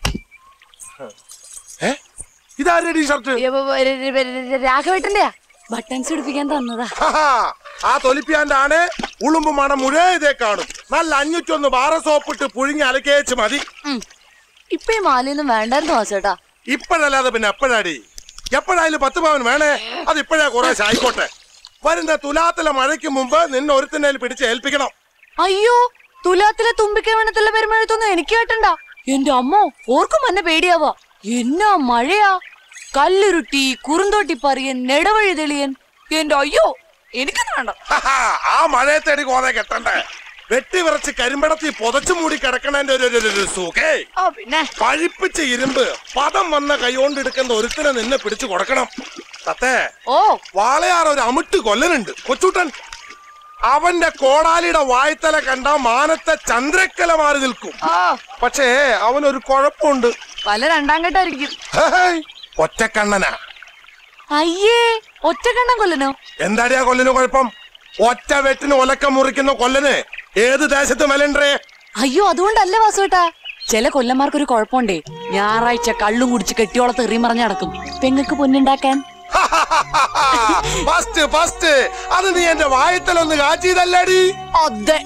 ഇതാരുടെ ഷർട്ട്? രാഘവേട്ടന്റെ ബട്ടൺസ് പിടിപ്പിക്കാൻ തന്നതാ. ആ തൊലിപ്പിയാന്റെ ആണ്. ഉളുമ്പ് മണം മുഴുവൻ ഇതേ കാണും. നല്ല അഞ്ഞൂറ്റൊന്ന് ബാറ സോപ്പിട്ട് പുഴുങ്ങി അലക്കേച്ച് മതി. ഇപ്പൊ ഈ മാലയൊന്നും വേണ്ടായിരുന്നു വാസേട്ടാ. ഇപ്പഴല്ലാതെ പിന്നെ എപ്പോഴാടി? എപ്പോഴായാലും പത്ത് പവൻ വേണേ. അത് ഇപ്പോഴേ കുറേശ്ശെ ആയിക്കോട്ടെ. വരുന്ന തുലാത്തിലെ മഴയ്ക്ക് മുമ്പ് നിന്നെ ഒരുത്തിനെ പിടിച്ച് ഏൽപ്പിക്കണം. അയ്യോ, തുലാത്തിലെ തുമ്പിക്കവണത്തിലെ പെരുമഴത്തൊന്നും എനിക്ക് കേട്ടണ്ട. എന്റെ അമ്മോ, ഓർക്കും എന്നെ പേടിയാവാ. എന്നാ മഴയാ! കല്ലുരുട്ടി, കുറുന്തോട്ടി പറയൻ, നെടവഴി തെളിയൻ. എന്റെ അയ്യോ, എനിക്കൊന്നും വേണ്ട. ആ മഴയെ തേടി കോതെ കെട്ടണ്ടേ? വെട്ടി വിറച്ച് കരിമ്പടത്തി പൊതച്ചു മൂടി കിടക്കണേന്റെ ഒരു സുഖേ. പഴിപ്പിച്ച ഇരുമ്പ് പദം വന്ന കൈകൊണ്ട് എടുക്കുന്ന ഒരുത്തിനെ നിന്നെ പിടിച്ചു കൊടുക്കണം. തത്തേ, ഓ വാളയാർ ഒരു അമിട്ട് കൊല്ലനുണ്ട്, കൊച്ചൂട്ടൻ. അവന്റെ കോടാലിയുടെ വായ്ത്തല കണ്ട മാനത്തെ ചന്ദ്രക്കല മാറി നിൽക്കും. പക്ഷേ അവനൊരു കുഴപ്പമുണ്ട്. പല രണ്ടാം ഘട്ടായിരിക്കും. ഒറ്റക്കണ്ണനാ. അയ്യേ, ഒറ്റക്കണ്ണൻ കൊല്ലനോ? എന്താടിയാ കൊല്ലന് കുഴപ്പം? ഒറ്റ വെട്ടിന് ഒലക്ക മുറിക്കുന്ന കൊല്ലന് ഏത് ദേശത്ത് വിലണ്ടേ? അയ്യോ, അതുകൊണ്ടല്ല വാസുവേട്ടാ. ചില കൊല്ലന്മാർക്കൊരു കുഴപ്പമുണ്ടേ. ഞായറാഴ്ച കള്ളും കുടിച്ച് കെട്ടിയോളത്ത് എറിയും പറഞ്ഞ് നടക്കും പെങ്ങക്ക് പൊന്നുണ്ടാക്കാൻ. ഫസ്റ്റ് ഫസ്റ്റ് അത് നീ എന്റെ വായത്തലൊന്ന് കാച്ചിതല്ലടി. അതെ.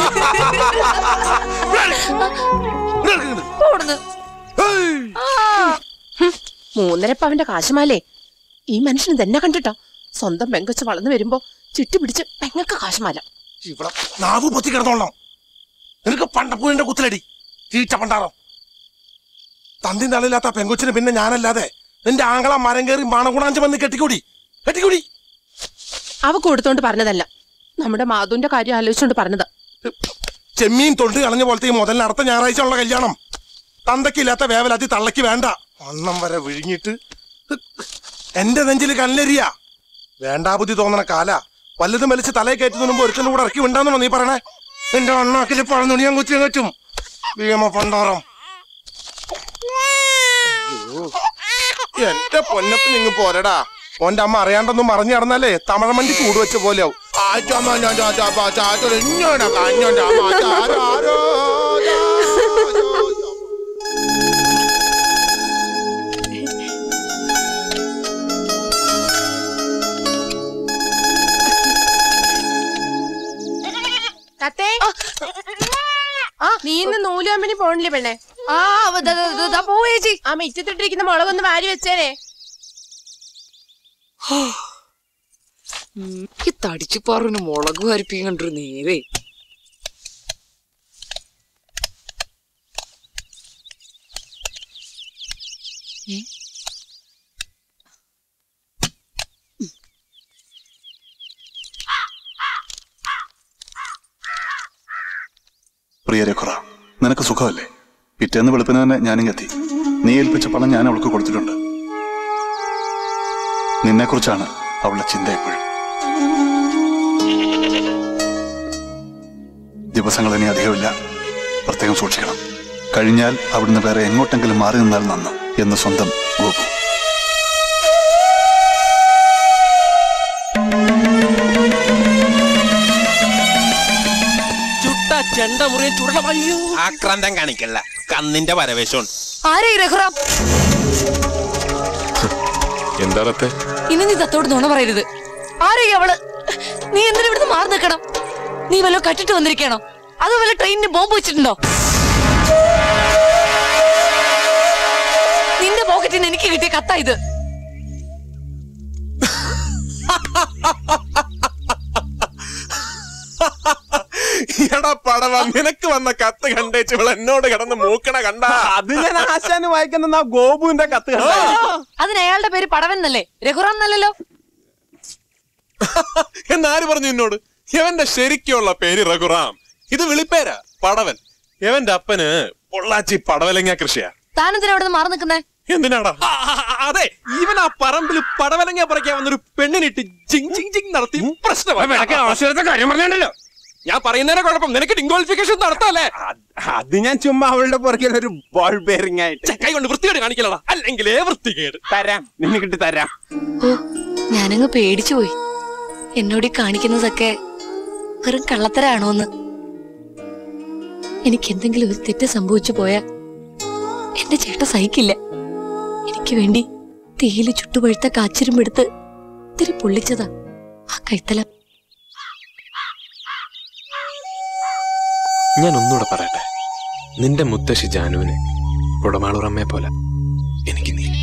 മൂന്നര പവന്റെ കാശുമാലേ. ഈ മനുഷ്യന് തന്നെ കണ്ടിട്ടോ സ്വന്തം പെങ്കൊച്ച് വളർന്നു വരുമ്പോ ചുറ്റി പിടിച്ച് പെങ്ങക്ക് കാശുമാല. ഇവിടെ നാവ് പൊത്തി കിടന്നോളണം. നിനക്ക് പണ്ടപ്പൂരിന്റെ കുത്തിലടി ചീച്ച പണ്ടാറോ. തന്തി തള്ളില്ലാത്ത പെങ്കൊച്ചിന് പിന്നെ ഞാനല്ലാതെ നിന്റെ ആങ്ങള മരം കയറി മണകുണാഞ്ച് വന്ന് കെട്ടിക്കൂടി കെട്ടിക്കൂടി. അവ കൊടുത്തോണ്ട് പറഞ്ഞതല്ല, നമ്മുടെ മാധുവിന്റെ കാര്യം ആലോചിച്ചോണ്ട് പറഞ്ഞത്. ചെമ്മീൻ തൊണ്ട് കളഞ്ഞ പോലത്തെ ഈ മുതലിന് അടുത്ത ഞായറാഴ്ച ഉള്ള കല്യാണം. തന്തക്കില്ലാത്ത വേവലാത്തി തള്ളക്ക് വേണ്ട. അണ്ണം വരെ വിഴുങ്ങിട്ട് എന്റെ നെഞ്ചിൽ കല്ലെരിയ. വേണ്ടാ ബുദ്ധി തോന്നണ കാല വല്ലതും വലിച്ച് തലയെ കയറ്റുന്ന മുമ്പ് ഒരുത്തനും കൂടെ ഇറക്കി വിണ്ടാന്നോ നീ പറയണേ? എന്റെ അണ്ണാക്കിൽ പഴന്നുണിയാൻ കൊച്ചു കറ്റും ഭീമ പണ്ടാറം. എന്റെ പൊന്നപ്പ് നിങ്ങ് പോരടാ. ഓന്റെ അമ്മ അറിയാണ്ടൊന്നും മറിഞ്ഞു നടന്നാലേ തമിഴമണ്ടി കൂട് വെച്ച പോലെയാവും. നീ ഇന്ന് നൂലുകമ്പനി പോണില്ലേ പെണ്ണെ? ആ പോയേച്ചി. ആ മിറ്റത്തിട്ടിരിക്കുന്ന മുളകൊന്ന് വാരി വെച്ചേനെ. തടിച്ചു പറഞ്ഞു മുളക് വരിപ്പിക്കണ്ടു നേരെ. പ്രിയ രഘുറ, നിനക്ക് സുഖമല്ലേ? പിറ്റേന്ന് വെളുപ്പിന് തന്നെ ഞാനും എത്തി. നീ ഏൽപ്പിച്ച പണം ഞാൻ അവൾക്ക് കൊടുത്തിട്ടുണ്ട്. നിന്നെക്കുറിച്ചാണ് അവളുടെ ചിന്ത എപ്പോഴും. ദിവസങ്ങൾ ഇനി അധികമില്ല, പ്രത്യേകം സൂക്ഷിക്കണം. കഴിഞ്ഞാൽ അവിടുന്ന് വേറെ എങ്ങോട്ടെങ്കിലും മാറി നിന്നാൽ നന്ന് എന്ന് സ്വന്തം ഗോപു. ആക്രാന്തം കാണിക്കല്ല, കന്നിന്റെ പരവേശം. എന്താ ഇനി നീ തത്തോട് നുണ പറയരുത്. ആരേ അവള്? നീ എന്തിനാ ഇവിടുന്ന് മാറി നിൽക്കണം? നീ വല്ലോ കട്ടിട്ട് വന്നിരിക്കണോ? അതോ വല്ല ട്രെയിനിന് ബോംബ് വെച്ചിട്ടുണ്ടോ? നിന്റെ പോക്കറ്റിന് എനിക്ക് കിട്ടിയ കത്താ ഇത്. പടവ നിനക്ക് വന്ന കത്ത് കണ്ടേച്ച് ഇവൾ എന്നോട് കിടന്ന് മൂക്കണ കണ്ട. അത് ഞാൻ ആശാന് വായിക്കുന്ന ഗോപുവിന്റെ കത്ത് കണ്ട. അതിന് അയാളുടെ പേര് പടവൻ എന്നല്ലേ, രഘുറാം എന്നല്ലല്ലോ. എന്നാര് പറഞ്ഞു എന്നോട്? ഇവന്റെ ശരിക്കുള്ള പേര് രഘുറാം. ഇത് വിളിപ്പേരാ പടവൻ. ഇവന്റെ അപ്പന് പൊള്ളാച്ചി പടവലങ്ങ കൃഷിയാ. താനെന്തിനാ അവിടെ നിന്ന് മാറി നിൽക്കുന്നേ? എന്തിനാടാ? അതെ, ഇവൻ ആ പറമ്പിൽ പടവലങ്ങ പറിക്കാൻ വന്നൊരു പെണ്ണിനിട്ട് ജിങ് ജിങ് ജിങ് നടത്തി പ്രശ്നമായി. കാര്യം പറഞ്ഞല്ലോ. ഞാൻ പറയുന്നതിനെ കുഴപ്പം നിനക്ക് ഡിംഗോളിഫിക്കേഷൻ നടത്താല്ലേ? അത് ഞാൻ ചുമ്മാ അവളുടെ പുറകിൽ ഒരു ബോൾ ബെയറിംഗ് ആയിട്ട് കൈ കൊണ്ട് വൃത്തികേട് കാണിക്കലടാ, അല്ലെങ്കിലേ വൃത്തികേട്. തരാം, നിന്നെ കിട്ടി തരാം. ഓ, ഞാനങ്ങ് പേടിച്ചു പോയി. എന്നോട് കാണിക്കുന്നതൊക്കെ വെറും കള്ളത്തരാണോന്ന്. എനിക്ക് എന്തെങ്കിലും ഒരു തെറ്റ് സംഭവിച്ചു പോയാ എന്റെ ചേട്ടൻ സഹിക്കില്ല. എനിക്ക് വേണ്ടി തീയില് ചുട്ടുപഴുത്ത കാച്ചിരുമ്പെടുത്ത് തിരി പൊള്ളിച്ചതാ ആ കൈത്തലം. ഞാൻ ഒന്നുകൂടെ പറയട്ടെ, നിന്റെ മുത്തശ്ശി ജാനുവിനെ ഉടമാളൂറമ്മയെ പോലെ എനിക്ക് നീ.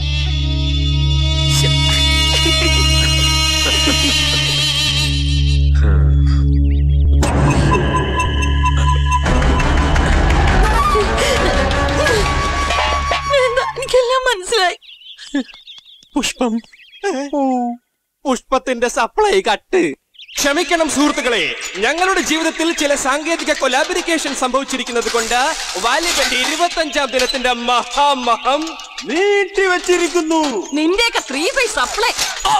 എനിക്കെല്ലാം മനസ്സിലായി. പുഷ്പം, പുഷ്പത്തിന്റെ സപ്ലൈ കട്ട്. ക്ഷമിക്കണം സുഹൃത്തുക്കളെ, ഞങ്ങളുടെ ജീവിതത്തിൽ ചില സാങ്കേതിക കൊലാബറിക്കേഷൻ സംഭവിച്ചിരിക്കുന്നത് കൊണ്ട് വാലിബന്റെ ഇരുപത്തഞ്ചാം ദിനത്തിന്റെ മഹാമഹം നീട്ടി വെച്ചിരിക്കുന്നു. നിന്റെയൊക്കെ ത്രീ ഫൈവ് സപ്ലൈ.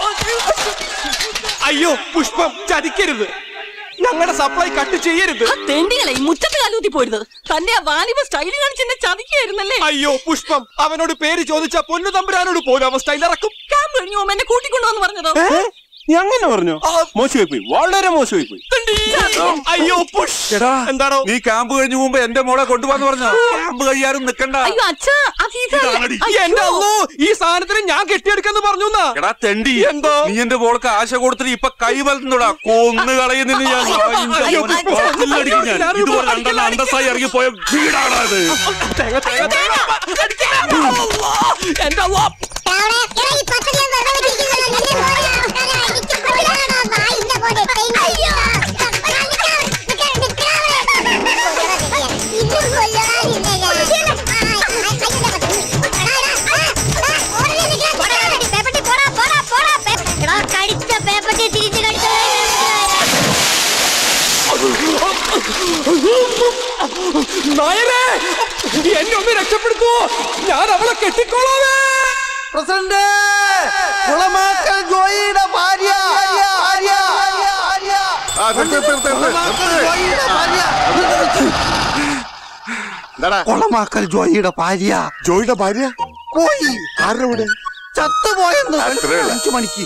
അയ്യോ പുഷ്പം, ചതിക്കരുത്. ഞങ്ങളുടെ സപ്ലൈ കട്ട് ചെയ്യരുത്. തെണ്ടികളെ മുറ്റത്ത് കാലൂത്തി പോരുത്. തന്റെ ആ വാലിബ സ്റ്റൈൽ കാണിച്ച് എന്നെ ചതിക്കായിരുന്നല്ലേ? അയ്യോ പുഷ്പം, അവനോട് പേര് ചോദിച്ച പൊന്നു തമ്പുരാനോട് പോലും അവൻ സ്റ്റൈൽ ഇറക്കും. ക്യാമ്പ് കഴിഞ്ഞു എന്നെ കൂട്ടിക്കൊണ്ടുവന്ന് പറഞ്ഞതോ? നീ അങ്ങനെ പറഞ്ഞു? മോശമായി പോയി, വളരെ മോശമായി പോയി. അയ്യോ പുഷ്, എന്താണോ നീ ക്യാമ്പ് കഴിഞ്ഞു മുമ്പ് എന്റെ മോളെ കൊണ്ടുപോകാന്ന് പറഞ്ഞ? ക്യാമ്പ് കഴിയാനും നിക്കണ്ട. അയ്യോ അച്ഛാ, എന്റെ അല്ലോ, ഈ സാധനത്തിന് ഞാൻ കെട്ടിയെടുക്കാന്ന് പറഞ്ഞു. എടാ തെണ്ടി, എന്തോ നീ എന്റെ മോൾക്ക് ആശ കൊടുത്തിട്ട് ഇപ്പൊ കൈ വളർന്നോടാ, കൊന്നു കളയുന്നതിന് ഞാൻ. ഇതുപോലെ രണ്ടെണ്ണം അന്തസ്സായി ഇറങ്ങി പോയ വീടാണത്. എന്റെ നായരെ, എന്നെ ഒന്ന് രക്ഷപ്പെടുത്തൂ, ഞാൻ അവളെ കെട്ടിക്കോളാവേ. പ്രസിഡന്റ്, കുളമാക്കൽ ജോയിയുടെ ഭാര്യ. കുളമാക്കൽ ജോയിയുടെ ഭാര്യ. ജോയിയുടെ ഭാര്യ പോയി. ആരുടെ കൂടെ? ചത്തുപോയെന്ന്. അഞ്ചു മണിക്ക്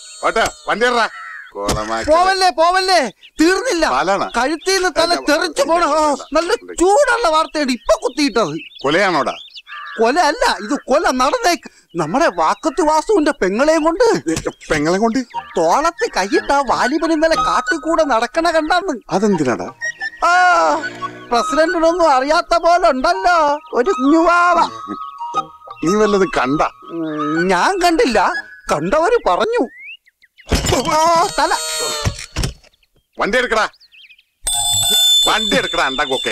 പോവല്ലേ പോവല്ലേ, തീർന്നില്ല. കഴുത്തിൽ നിന്ന് തല തെറിച്ചു പോണ നല്ല ചൂടുള്ള വാർത്തയാണ് ഇപ്പൊ കുത്തിയിട്ടത്. കൊലയാണോടാ? കൊല അല്ല, ഇത് കൊല നടന്നേക്ക്. നമ്മുടെ വാക്കത്ത് വാസുവിന്റെ പെങ്ങളെയും കൊണ്ട്. പെങ്ങളെ കൊണ്ട് തോളത്ത് കൈയിട്ട വാലിബൻ ഇന്നലെ കാട്ടിക്കൂടെ നടക്കണ കണ്ടാന്ന്. അതെന്തിനാടാ? ആ പ്രസിഡന്റിനൊന്നും അറിയാത്ത പോലെ ഉണ്ടല്ലോ ഒരു കുഞ്ഞുവാവ. നീ വല്ലത് കണ്ട? ഞാൻ കണ്ടില്ല, കണ്ടവര് പറഞ്ഞു. തല വണ്ടി എടുക്കടാ, വണ്ടി എടുക്കടാ. ഉണ്ടാക്കൊക്കെ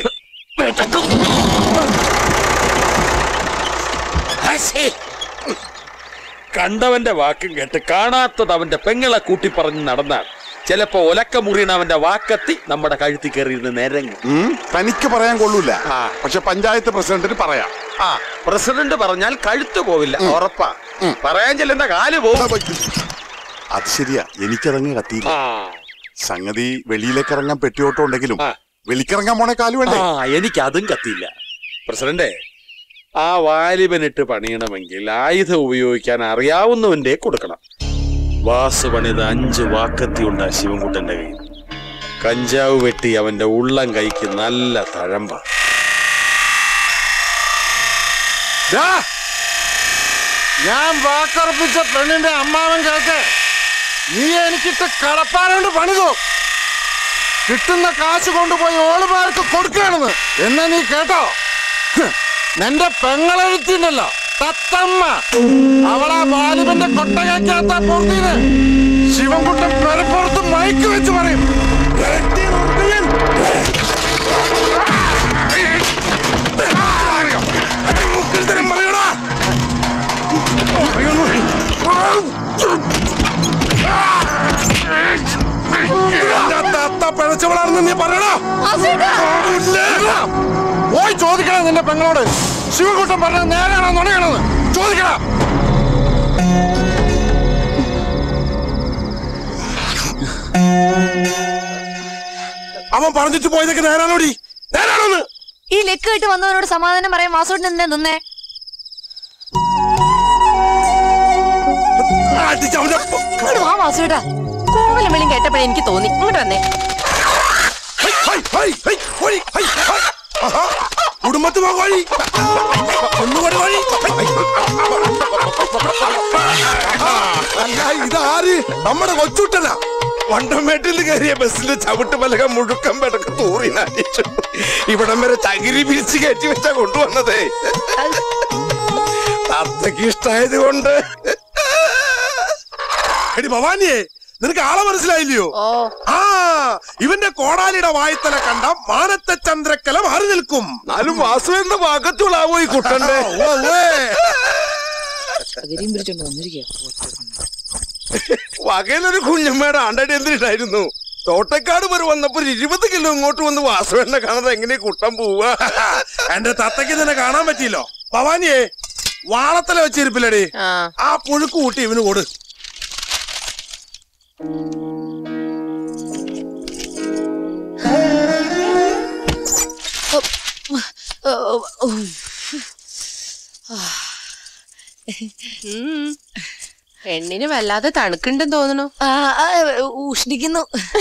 കണ്ടവന്റെ വാക്കും കേട്ട് കാണാത്തത് അവന്റെ പെങ്ങളെ കൂട്ടി പറഞ്ഞ് നടന്നാൽ ചിലപ്പോ ഒലക്ക മുറിയണ അവന്റെ വാക്കത്തി നമ്മുടെ കഴുത്തി കയറിയിരുന്ന് നേരങ്ങി. തനിക്ക് പറയാൻ കൊള്ളൂല, പക്ഷെ പഞ്ചായത്ത് പ്രസിഡന്റിന് പറയാം. ആ പ്രസിഡന്റ് പറഞ്ഞാൽ കഴുത്ത് പോവില്ല, ഉറപ്പാ. പറയാൻ ചെല്ലുന്ന കാല് പോകും. അത് ശരിയാ, എനിക്കിറങ്ങി കത്തിയില്ല. സംഗതി വെളിയിലേക്ക് ഇറങ്ങാൻ പെട്ടിയോട്ടം ഉണ്ടെങ്കിലും വെളിക്കിറങ്ങാൻ പോണേ കാല് വേണ്ടേ? എനിക്ക് അതും കത്തിയില്ല. പ്രസിഡന്റെ, ആ വാലിബനിട്ട് പണിയണമെങ്കിൽ ആയുധം ഉപയോഗിക്കാൻ അറിയാവുന്നവന്റെ കൊടുക്കണം. വാസു പണിത് അഞ്ച് വാക്കത്തി ഉണ്ടാ ശിവൻകുട്ടന്റെ കയ്യിൽ. കഞ്ചാവ് വെട്ടി അവന്റെ ഉള്ളം കൈക്ക് നല്ല തഴമ്പ. ഞാൻ വാക്കുറപ്പിച്ച പെണ്ണിന്റെ അമ്മാവൻ കേൾക്ക്, നീ എനിക്കിട്ട് കടപ്പാടുകൊണ്ട് പണിതോ. കിട്ടുന്ന കാശ് കൊണ്ടുപോയി ഓളുമാർക്ക് കൊടുക്കുകയാണെന്ന് എന്നാ നീ കേട്ടോ. നിന്റെ പെങ്ങളെഴുത്തിണ്ടല്ലോ തത്തമ്മ, അവളാ ബാലിബന്റെ കൊട്ടകയ്ക്കകത്ത പുറത്തീന് ശിവൻകുട്ടൻ പെരപ്പുറത്ത് മയക്ക് വെച്ച് പറയും. പോയി ചോദിക്കണം നിന്റെ പെങ്ങളോട്. ശിവകുട്ടൻ പറഞ്ഞത് നേരാണോ നുണയാണോ ചോദിക്കണം. അവൻ പറഞ്ഞിട്ട് പോയതൊക്കെ നേരാണോടി? നേരാണോന്ന്? ഈ ലെക്ക് കെട്ട് വന്നവനോട് സമാധാനം പറയാൻ വാസോട്ടിന് എന്താ നിന്നേ? വാസുവേട്ടാ കോവലും വിളിയും കേട്ടപ്പോഴേ എനിക്ക് തോന്നി. ഇങ്ങോട്ട് വന്നേ. കുടുംബത്ത് പോയി ഒന്നുകൂടെ വഴി. ഇതാര്? നമ്മുടെ കൊച്ചുട്ടനാ. വണ്ടമേട്ടിൽ കയറിയ ബസ്സിന്റെ ചവിട്ട് പലക മുഴുക്കം പെടക്ക് തൂറി നാട്ടിച്ചു. ഇവിടം വരെ ചകിരി പിരിച്ച് കയറ്റി വെച്ചാ കൊണ്ടുവന്നതേ. അത്രയ്ക്ക് ഇഷ്ടായത് കൊണ്ട്. എടി ഭവാനിയെ, നിനക്ക് ആളെ മനസ്സിലായില്ലയോ? ആ, ഇവന്റെ കോടാലിയുടെ വായത്തല കണ്ട മാനത്തെ ചന്ദ്രക്കല മാറി നിൽക്കും. നാലും വാസുവിന്റെ ഭാഗത്തുള്ളാവോ ഈ കുട്ടന്റെ? വകയിലൊരു കുഞ്ഞമ്മയുടെ ആണ്ടടി എന്തിനായിരുന്നു? തോട്ടക്കാട് വരെ വന്നപ്പോ ഇരുപത് കിലോ ഇങ്ങോട്ട് വന്ന് വാസുവേണ്ണ കാണാതെ എങ്ങനെ കുട്ടൻ പോവാ? എന്റെ തത്തയ്ക്ക് നിന്നെ കാണാൻ പറ്റിയില്ലോ. ഭവാനിയെ, വാളത്തല വെച്ചിരിപ്പില്ലടി. ആ പുഴുക്ക് കൂട്ടി ഇവന് കൊടു. പെണ്ണിന് വല്ലാതെ തണുക്കുണ്ടെന്ന് തോന്നണു. ഉഷ്ണിക്കുന്നു.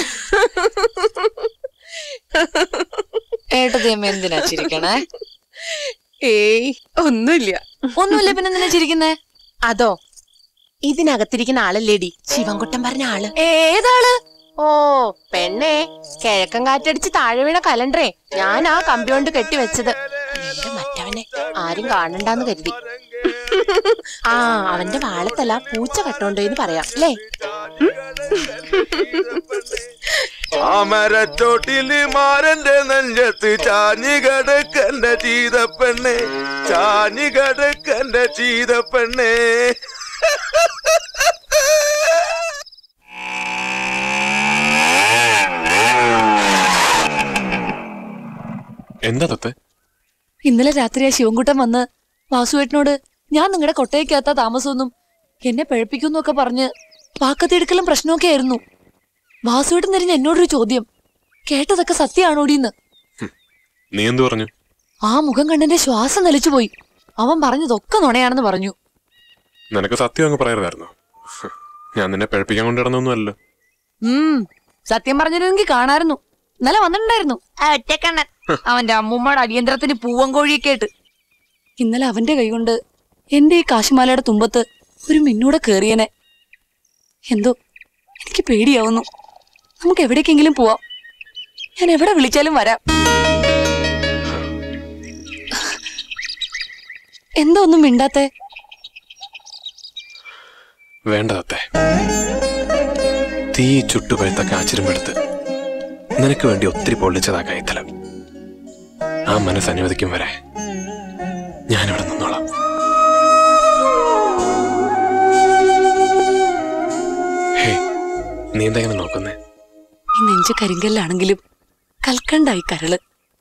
ഏട്ടതേമ്മ എന്തിനാ ചിരിക്കണേ? ഏയ് ഒന്നുമില്ല. ഒന്നുമില്ല, പിന്നെ എന്തിനാ ചിരിക്കുന്നേ? അതോ, ഇതിനകത്തിരിക്കുന്ന ആളല്ലേടി ശിവൻകുട്ടൻ പറഞ്ഞ ആള്. ഏതാള്? ഓ പെണ്ണേ, കിഴക്കൻ കാറ്റടിച്ച് താഴെ വീണ കലണ്ടറേ ഞാൻ ആ കമ്പി കൊണ്ട് കെട്ടിവെച്ചത്. മറ്റവനെ ആരും കാണണ്ടാന്ന് കരുതി. ആ, അവന്റെ വാളത്തല്ല പൂച്ച കട്ടോണ്ടോ എന്ന് പറയാം അല്ലേ? മാമരച്ചോട്ടില് മാരന്റെ നെഞ്ചത്ത് ചാഞ്ഞി കടക്കന്റെ ചീതപ്പെണ്ണേ, ചാഞ്ഞി കടക്കന്റെ ചീതപ്പെണ്ണേ. എന്താ തത്തെ? ഇന്നലെ രാത്രി ആ ശിവൻകുട്ടൻ വന്ന് വാസുവേട്ടനോട് ഞാൻ നിങ്ങളുടെ കൊട്ടയ്ക്കകത്താ താമസമൊന്നും എന്നെ പഴപ്പിക്കുന്നു ഒക്കെ പറഞ്ഞ് വാക്കത്തെടുക്കലും പ്രശ്നമൊക്കെ ആയിരുന്നു. വാസുവേട്ടൻ തിരിഞ്ഞ എന്നോടൊരു ചോദ്യം, കേട്ടതൊക്കെ സത്യമാണോടിന്ന്. നീ എന്തു പറഞ്ഞു? ആ മുഖം കണ്ടെന്റെ ശ്വാസം നിലച്ചുപോയി. അവൻ പറഞ്ഞതൊക്കെ നുണയാണെന്ന് പറഞ്ഞു. നിനക്ക് സത്യം അങ്ങ് പറയരുതായിരുന്നു. ഞാൻ നിന്നെ പഴപ്പിക്കാൻ കൊണ്ടിടന്നൊന്നുമല്ലോ. ഉം സത്യം പറഞ്ഞിരുന്നെങ്കിൽ കാണായിരുന്നു. ഇന്നലെ വന്നിട്ടുണ്ടായിരുന്നു ഒറ്റക്കണ്ണൻ. അവന്റെ അമ്മൂമ്മയുടെ അടിയന്തരത്തിന് പൂവൻ കോഴിയൊക്കെ ആയിട്ട്. ഇന്നലെ അവന്റെ കൈകൊണ്ട് എന്റെ ഈ കാശിമാലയുടെ തുമ്പത്ത് ഒരു മിന്നൂടെ കേറിയനെ. എന്തോ എനിക്ക് പേടിയാവുന്നു. നമുക്ക് എവിടേക്കെങ്കിലും പോവാം. ഞാൻ എവിടെ വിളിച്ചാലും വരാം. എന്താ ഒന്നും മിണ്ടാത്തെ? വേണ്ട തത്തെ, തീ ചുട്ടുപഴുത്ത കാച്ചിരുമ്പെടുത്ത് നിനക്ക് വേണ്ടി ഒത്തിരി പൊള്ളിച്ചതാ കൈത്തലം. ആ മനസ്സ് അനുവദിക്കും വരെ ഞാനിവിടെ നിന്നോളാം. ഹേ, നീ എന്താ ഇങ്ങനെ നോക്കുന്നേ? ഈ നെഞ്ച് കരിങ്കല്ലാണെങ്കിലും കൽക്കണ്ടായി കരള്.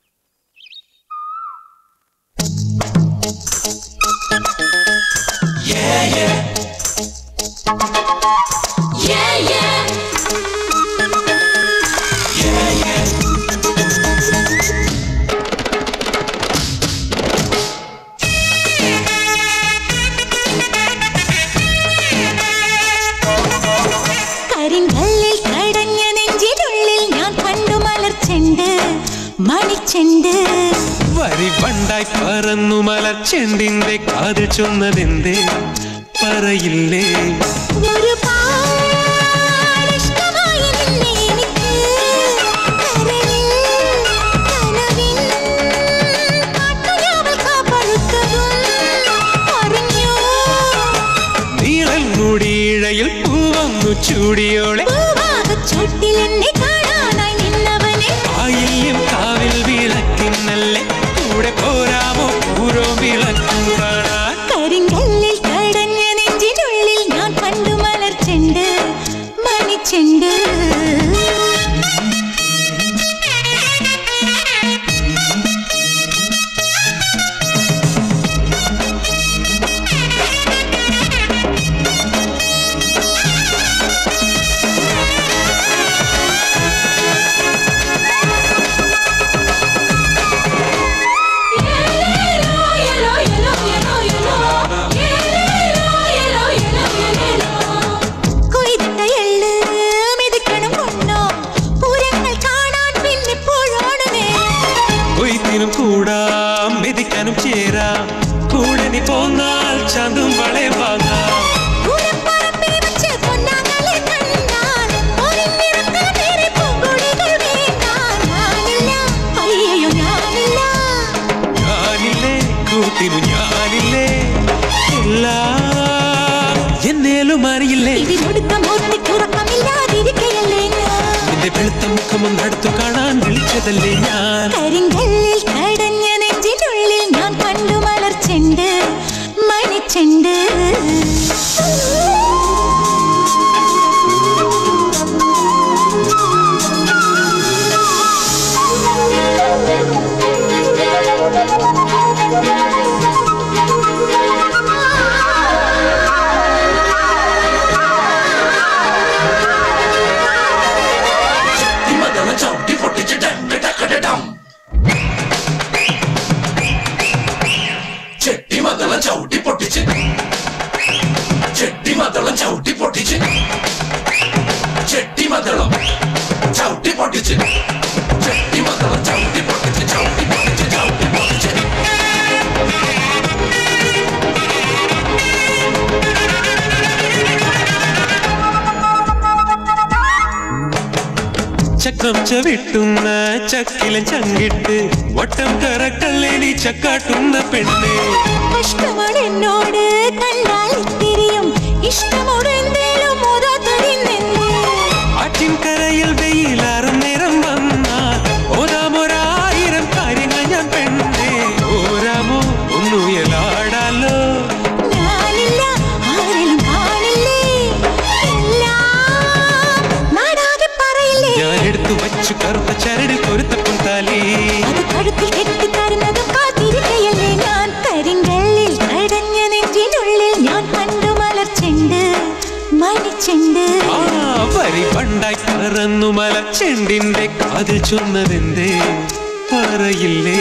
വരിവണ്ടായി പറന്നു മലർച്ചെണ്ടിന്റെ കാതിൽ ചൊന്നതെന്തേ പറയില്ലേ? നീളൻ മുടിയിഴയിൽ പൂവന്നു ചൂടിയോളെ ആയില്യം കാവിൽ വിളക്കിന്നല്ലേ കൂടെ പോരാമോ പൂരോ വിളക്കും കാണാൻ? കരിങ്കല്ലിൽ കടഞ്ഞ നെഞ്ചിനുള്ളിൽ ഞാൻ കണ്ടു മലർച്ചെണ്ട് മണിച്ചെണ്ട്. പോകാം മെതിക്കാനും ചേരാം കൂടെ നീ പോന്നാൽ ചന്തും വളെ വാങ്ങാം ഞാനില്ലേ കൂട്ടിനു ഞാനില്ലേ എല്ലാം എന്നേലും അറിയില്ലേ നിന്റെ വെളുത്ത മുഖമൊന്നും അടുത്തു കാണാൻ വിളിച്ചതല്ലേ ഞാൻ കരിങ്കല്ലിൽ കടഞ്ഞ നെഞ്ചിനുള്ളിൽ ഞാൻ കണ്ടു മലർച്ചെണ്ട് മണിച്ചെണ്ട് ചവിട്ടി പൊട്ടിച്ച് ചെട്ടി മതളം ചവിട്ടി പൊട്ടിച്ച് ചെട്ടി മതളം ചവിട്ടി പൊട്ടിച്ച് ചെട്ടി മതളം ചവിട്ടി പൊട്ടിച്ച് ചവിട്ടി പൊട്ടിച്ച് ചവിട്ടി പൊട്ടിച്ച് ചക്രം ചവിട്ടുന്ന ചക്കിലൻ ചങ്കിട്ട് വട്ടം കറക്കല്ലേലി ചക്കാട്ടുന്ന പെണ്ണെ കഷ്ടമാണ് എന്നോട് കണ്ടാൽ തിരിയും ഇഷ്ടമോട് എന്തേലും ആറ്റിൻകരയിൽ വെയിലാറും നേരം വന്നാൽ ഓരാമൊരായിരം കാര്യങ്ങൾ ഞാൻ പെണ്ണെ ഓരാമോ ഒന്നുയലാടാലോ ഞാൻ എടുത്തു വച്ചു കറുത്ത ചരടിൽ പൊരുത്തപ്പും താലി അത് കഴുത്തിൽ കെട്ടിത്തരുന്നതും കാത്തിരിക്കയല്ലേ ഞാൻ കരിങ്കല്ലിൽ കടഞ്ഞ നെഞ്ചിനുള്ളിൽ ഞാൻ കണ്ടു മലർച്ചെണ്ട് മണിച്ചെണ്ട് ആ വരി പണ്ടായി പറന്നു മലർച്ചെണ്ടിന്റെ കാതിൽ ചൊന്നതെന്തേ പറയില്ലേ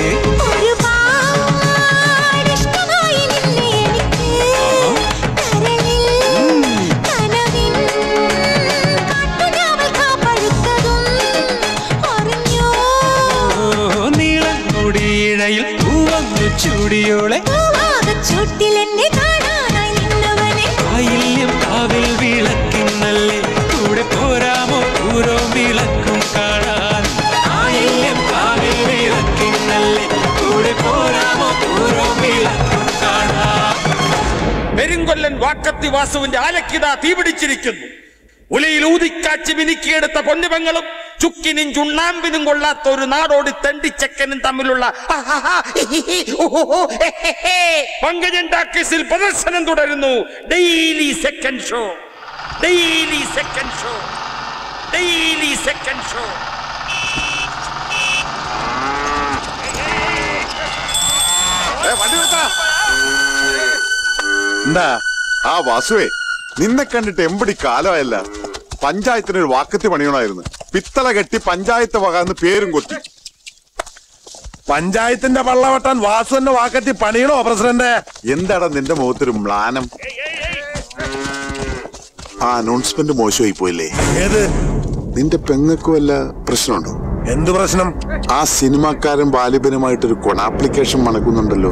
നീളങ്ങൊടിയിഴയിൽ പൂവന്നു ചൂടിയോളെ ചൂട്ടിലെന്നെ കാണാനായി നിന്നവനെ ആയില്യം കാവിൽ വിളക്കിന്നല്ലേ കൂടെ പോരാമോ പൂരോ വിളക്കും കാണാൻ ആയില്യം കാവിൽ വിളക്കിന്നല്ലേ കൂടെ പോരാമോ പൂരോ വിളക്കും കാണാൻ പെരുങ്കൊല്ലൻ വാക്കത്തി വാസുവിന്റെ ആലക്കിത തീപിടിച്ചിരിക്കുന്നു. ഉലയിൽ ഊതിക്കാച്ചി മിനുക്കിയെടുത്ത പൊന്നുപെങ്ങളും ചുക്കിനും ചുണ്ണാമ്പിനും കൊള്ളാത്ത ഒരു നാടോടി തെണ്ടിച്ചക്കനും തമ്മിലുള്ള പങ്കജൻ ടാക്കീസിൽ പ്രദർശനം തുടരുന്നു. Daily second show, daily second show, daily second show. എന്താ ആ വാസുവേ, നിന്നെ കണ്ടിട്ട് എമ്പടി കാലമായല്ല. പഞ്ചായത്തിനൊരു വാക്കത്തി പണിയണമായിരുന്നു. പിത്തള കെട്ടി പഞ്ചായത്ത് വകാന്ന് പേരും കൊത്തി. പഞ്ചായത്തിന്റെ പള്ള വെട്ടാൻ വാസു എന്നെ വാക്കത്തി പണിയണോ പ്രസിഡന്റ്? എന്താടാ നിന്റെ മുഖത്തൊരു മ്ലാനം? ആ അനൗൺസ്മെന്റ് മോശമായി പോയില്ലേ? ഏത്? നിന്റെ പെങ്ങക്ക് വല്ല പ്രശ്നമുണ്ടോ? എന്ത് പ്രശ്നം? ആ സിനിമാക്കാരൻ ബാലിബനുമായിട്ടൊരു കൊണാപ്ലിക്കേഷൻ മണക്കുന്നുണ്ടല്ലോ.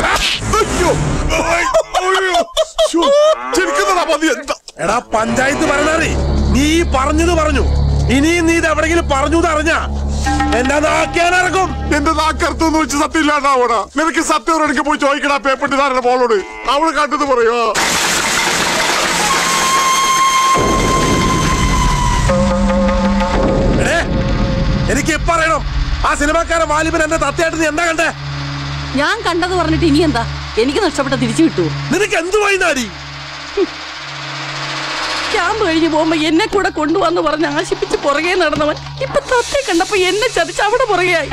എടാ പഞ്ചായത്ത് ഭരണറി, നീ പറഞ്ഞത് പറഞ്ഞു. ഇനിയും നീ ഇത് എവിടെങ്കിലും പറഞ്ഞു അറിഞ്ഞ എന്റെ നാക്കിയാനിറക്കും. എന്റെ നാക്കർത്തെന്ന് വെച്ച് സത്യം ഇല്ലാണ്ടാവണ. നിനക്ക് സത്യം എനിക്ക് പോയി ചോദിക്കണ പേപ്പട്ടിധാരുടെ മോളോട്. അവള് കണ്ടത് പറയോ? എനിക്ക് പറയണം, ആ സിനിമാക്കാരൻ വാലിബൻ എന്റെ തത്തയായിട്ട് നീ എന്താ കണ്ടേ? ഞാൻ കണ്ടത് പറഞ്ഞിട്ട് ഇനി എന്താ? എനിക്ക് നഷ്ടപ്പെട്ട തിരിച്ചു കിട്ടൂ. നിനക്ക് എന്ത് വൈകുന്നാടി? ക്യാമ്പ് കഴിഞ്ഞ് പോകുമ്പോ എന്നെ കൂടെ കൊണ്ടുവന്ന് പറഞ്ഞ് ആശിപ്പിച്ച് പുറകെ നടന്നവൻ ഇപ്പൊ തത്തെ കണ്ടപ്പോ എന്നെ ചതിച്ച് അവിടെ പുറകെയായി.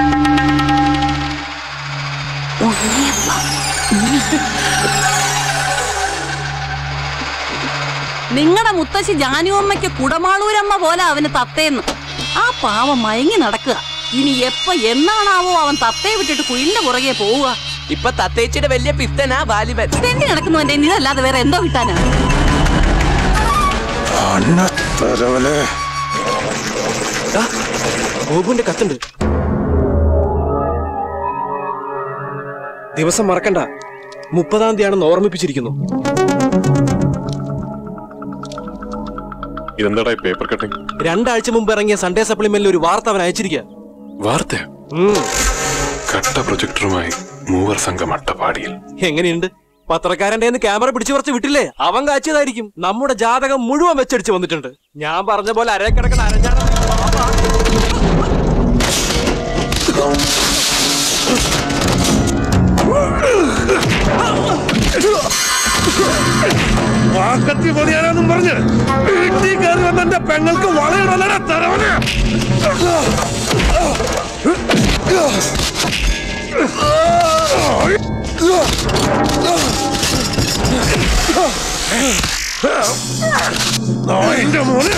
നിങ്ങളുടെ മുത്തശ്ശി ജാനുവമ്മയ്ക്ക് കുടമാളൂരമ്മ പോലെ അവന് തത്തേന്ന്. ആ പാവം മയങ്ങി നടക്കുക. ഇനി എപ്പോ എന്നാണാവോ അവൻ തത്തയെ വിട്ടിട്ട് കുയിലിന്റെ പുറകെ പോവുക. ഇപ്പൊ തത്തേച്ചിയുടെ വലിയ പിത്തനാ വാലിബൻ. തെണ്ടി നടക്കുന്നവന്റെ ഇതല്ലാതെ വേറെ എന്തോ കിട്ടാനാ? ഗോപുവിന്റെ കത്തുണ്ട്. ദിവസം മറക്കണ്ട, മുപ്പതാം തീയതിയാണെന്ന് ഓർമ്മിപ്പിച്ചിരിക്കുന്നു. ഇതെന്താടാ പേപ്പർ കട്ടിംഗ്? രണ്ടാഴ്ച മുമ്പ് ഇറങ്ങിയ സൺഡേ സപ്ലിമെന്റിൽ ഒരു വാർത്ത അവൻ അയച്ചിരിക്കുക. വാർത്ത? കട്ട പ്രൊജക്ടറുമായി മൂവർ സംഘം അട്ടപ്പാടിയിൽ. എങ്ങനെയുണ്ട്? പത്രക്കാരന്റെ ക്യാമറ പിടിച്ചു പറിച്ച് വിട്ടില്ലേ? അവൻ കാച്ചിയതായിരിക്കും. നമ്മുടെ ജാതകം മുഴുവൻ വെച്ചടിച്ച് വന്നിട്ടുണ്ട്. ഞാൻ പറഞ്ഞ പോലെ അരക്കിടക്കണ അരഞ്ഞാണ്. വാക്കത്തി പൊടിയാണെന്നും പറഞ്ഞ് വീട്ടിൽ കയറി വന്ന എന്റെ പെങ്ങൾക്ക് വളയിടലട തരവന്. എന്റെ മോന്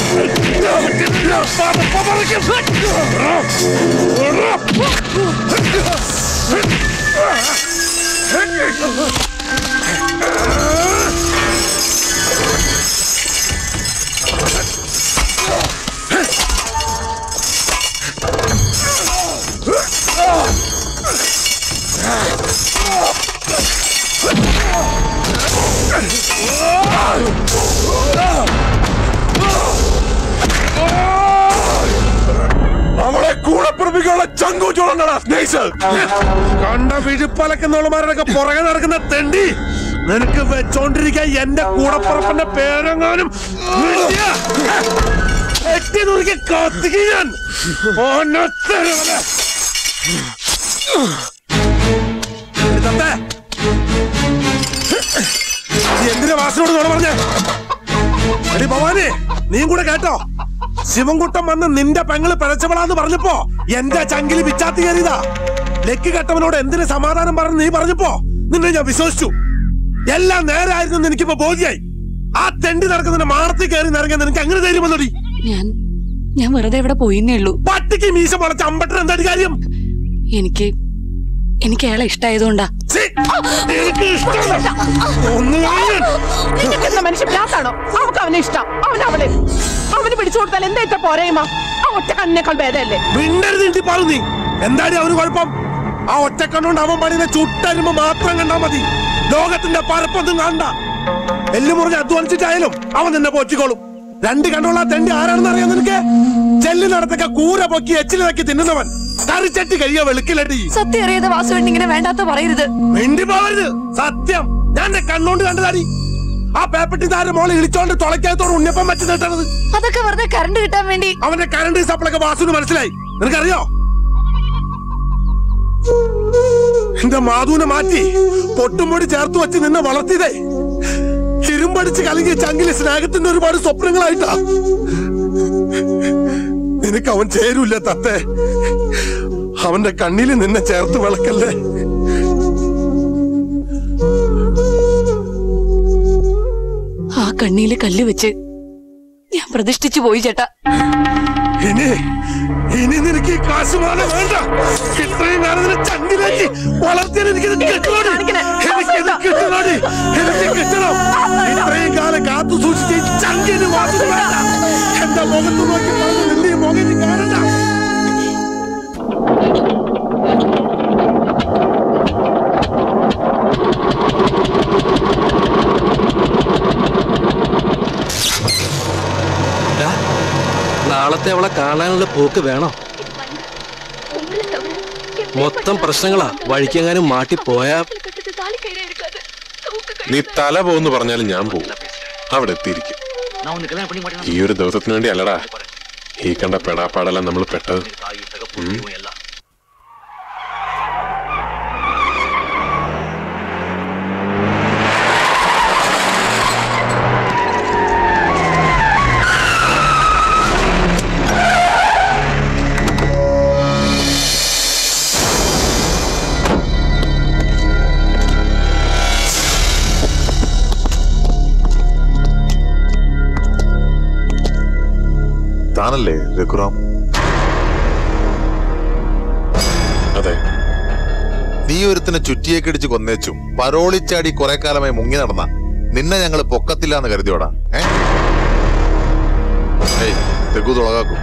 അവളെ കൂടെ പിറപ്പിക്കാനുള്ള ചങ്കൂച്ചോളണ്ടടാ സ്നേഹിച്ച്. കണ്ട വിഴുപ്പലക്കുന്നവളുമാരുടെ പുറകെ നടക്കുന്ന തെണ്ടി, നിനക്ക് വെച്ചോണ്ടിരിക്കാൻ എന്റെ കൂടപ്പുറപ്പന്റെ പേരെങ്ങാനും എട്ടി നുറുക്കി കത്തിക്ക് ഞാൻ. എന്തിനാ വാസനോട് നോട് പറഞ്ഞേ? എടി ഭവാനി, നീയും കൂടെ കേട്ടോ? ശിവൻകുട്ടം വന്ന് നിന്റെ പെങ്ങള് പിഴച്ചവളാന്ന് പറഞ്ഞപ്പോ എന്റെ ചങ്കില് വിച്ചാത്തി കയറിയതാ. ലക്ക് കെട്ടവനോട് എന്തിന് സമാധാനം പറഞ്ഞ് നീ പറഞ്ഞപ്പോ നിന്നെ ഞാൻ വിശ്വസിച്ചു. എല്ലാം നേരായിരുന്നു എനിക്കിപ്പോ ബോധ്യായി. ആ തെണ്ടി നടക്കുന്നതിന്റെ മാറത്തിൽ കയറി നിറങ്ങാൻ നിനക്ക് എങ്ങനെ ധൈര്യം വന്നോടി? ഞാൻ ഞാൻ വെറുതെ ഇവിടെ പോയിന്നേ ഉള്ളൂ. പട്ടിക്ക് മീശ മുളച്ച അമ്പട്ടൻ എന്താ കാര്യം? എനിക്ക് എനിക്ക് അയാളെ ഇഷ്ടായതുകൊണ്ടാ. മനുഷ്യ ഭ്രാന്താണോ? അവക്ക് അവനെ ഇഷ്ടം, അവൻ അവളെ അവന് പിടിച്ചു കൊടുത്താൽ എന്താ പോരേമാ? ആ ഒറ്റ കണ്ണിനേക്കാൾ ഭേദമല്ലേ? നീ എന്താടി അവന് കുഴപ്പം? ആ ഒറ്റ കണ്ണുകൊണ്ട് അവൻ പണിനെ ചുട്ടരുമ്പോ മാത്രം കണ്ടാ മതി. ലോകത്തിന്റെ പരപ്പൊന്നും കാണണ്ട. എല്ലു മുറിഞ്ഞ് അധ്വാനിച്ചിട്ടായാലും അവൻ നിന്നെ പോറ്റിക്കോളും. രണ്ട് കണ്ണുള്ള തെണ്ടി ആരാണെന്ന് അറിയാം നിനക്ക്? ചെല്ലിനടത്തൊക്കെ കൂര പൊക്കി എച്ചിലാക്കി തിന്നുന്നവൻ, കറിച്ചട്ടി കഴിയ വെളുക്കിലടി. സത്യം അറിയാതെ വാസുവേണ്ടി ഇങ്ങനെ വേണ്ടാത്ത പറയരുത്. മിണ്ടി പോവരുത്. സത്യം ഞാൻ എന്റെ കണ്ണോണ്ട് കണ്ടതാടി. ആ പേപ്പട്ടി താരം മോളെ ഇളിച്ചോണ്ട് തുളയ്ക്കകത്തോട് ഉണ്ണിയപ്പം വെച്ച് നിട്ടത്. അതൊക്കെ വെറുതെ കറണ്ട് കിട്ടാൻ വേണ്ടി. അവന്റെ കറണ്ട് സപ്ലൈക്ക് വാസുവിന് മനസ്സിലായി. നിനക്കറിയോ? എന്റെ മാധുവിനെ മാറ്റി പൊട്ടുംപൊടി ചേർത്ത് വെച്ച് നിന്നെ വളർത്തിയതേ ഇരുമ്പടിച്ച് കലങ്ങിയ ചങ്കിലെ സ്നേഹത്തിന്റെ ഒരുപാട് സ്വപ്നങ്ങളായിട്ടാ. നിനക്ക് അവൻ ചേരൂല്ല തത്തേ. അവന്റെ കണ്ണില് നിന്നെ ചേർത്ത് വിളക്കല്ലേ. ആ കണ്ണില് കല്ല് വെച്ച് ഞാൻ പ്രതിഷ്ഠിച്ചു പോയി ചേട്ടാ. ഇനി ഇനി നിനക്ക് ഈ കാശുമാല വേണ്ട. ഇത്രയും കാലം നിന്നെ ചങ്കിലാക്കി വളർത്തിയാൽ എനിക്കിത് കിട്ടണോടി. എനിക്കിത് കിട്ടണോടി. എനിക്ക് കിട്ടണം. ഇത്രയും കാലം കാത്തു സൂക്ഷിച്ച് ചങ്കിന് വാസന വേണ്ട. എന്റെ മുഖത്ത് നോക്കി പറഞ്ഞു നിന്റെ മുഖത്ത് കാണണ്ട. നാളത്തെ അവളെ കാണാനുള്ള പോക്ക് വേണോ? മൊത്തം പ്രശ്നങ്ങളാ. വഴിക്കെങ്ങാനും മാട്ടി പോയാ നീ തല പോന്ന് പറഞ്ഞാലും ഞാൻ പോകും. അവിടെ എത്തിയിരിക്കും. ഈ ഒരു ദിവസത്തിന് വേണ്ടി അല്ലടാ ഈ കണ്ട പെടാപ്പാടെല്ലാം നമ്മൾ പെട്ടത്. താനല്ലേ രഘുറാം? അതെ. നീ ഒരുത്തിനെ ചുറ്റിയേക്കടിച്ച് കൊന്നേച്ചും പരോളിച്ചാടി കുറെ കാലമായി മുങ്ങി നടന്ന നിന്നെ ഞങ്ങൾ പൊക്കത്തില്ലാന്ന് കരുതിയോടാ. ഏയ് രഘു തുളകാക്കും.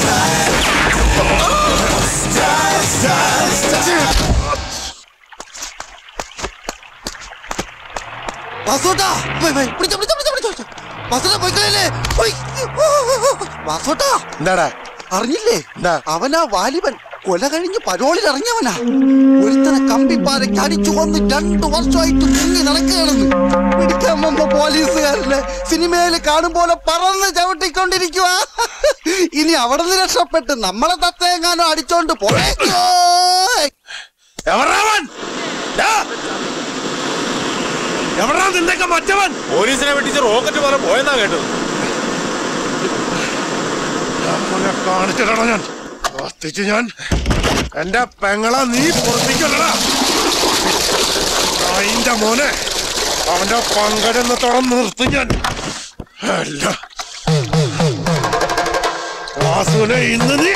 വാസോട്ടാ പിടിച്ചോ പിടിച്ചോ പിടിച്ചോ പിടിച്ചോ വാസോട്ടാ പോയിക്കളല്ലേ വാസോട്ടാ എന്താടാ അറിഞ്ഞില്ലേ അവനാ വാലിബൻ കൊല കഴിഞ്ഞ് പരോളിൽ ഇറങ്ങിയവനാ ഒരുത്തനെ കമ്പിപ്പാരയ്ക്ക് അടിച്ചു കൊന്ന് രണ്ടു വർഷമായിട്ട് മുങ്ങി നടക്കുകയാണെന്ന് പിടിക്കാൻ വന്ന പോലീസുകാരനെ സിനിമയിൽ കാണും പോലെ പറന്ന് ചവിട്ടിക്കൊണ്ടിരിക്കുക. ഇനി അവിടെ നിന്ന് രക്ഷപ്പെട്ട് നമ്മളെ തത്തേങ്ങാനോ അടിച്ചോണ്ട് പോയേക്കോ. എവിടാ നിന്റെയൊക്കെ മറ്റവൻ? പോലീസിനെ വെട്ടിച്ച് റോക്കറ്റ് പോലെ പോയെന്നാ കേട്ടത്. കാണിച്ചിട്ടാണോ ഞാൻ കത്തിച്ച് ഞാൻ എന്റെ പെങ്ങളെ നീ പൊറപ്പിക്കല്ലടാ അതിന്റെ മോനെ. അവന്റെ പങ്കടെന്ന് തുറന്ന് നിർത്തും ഞാൻ. അല്ല വാസുവിനെ ഇന്ന് നീ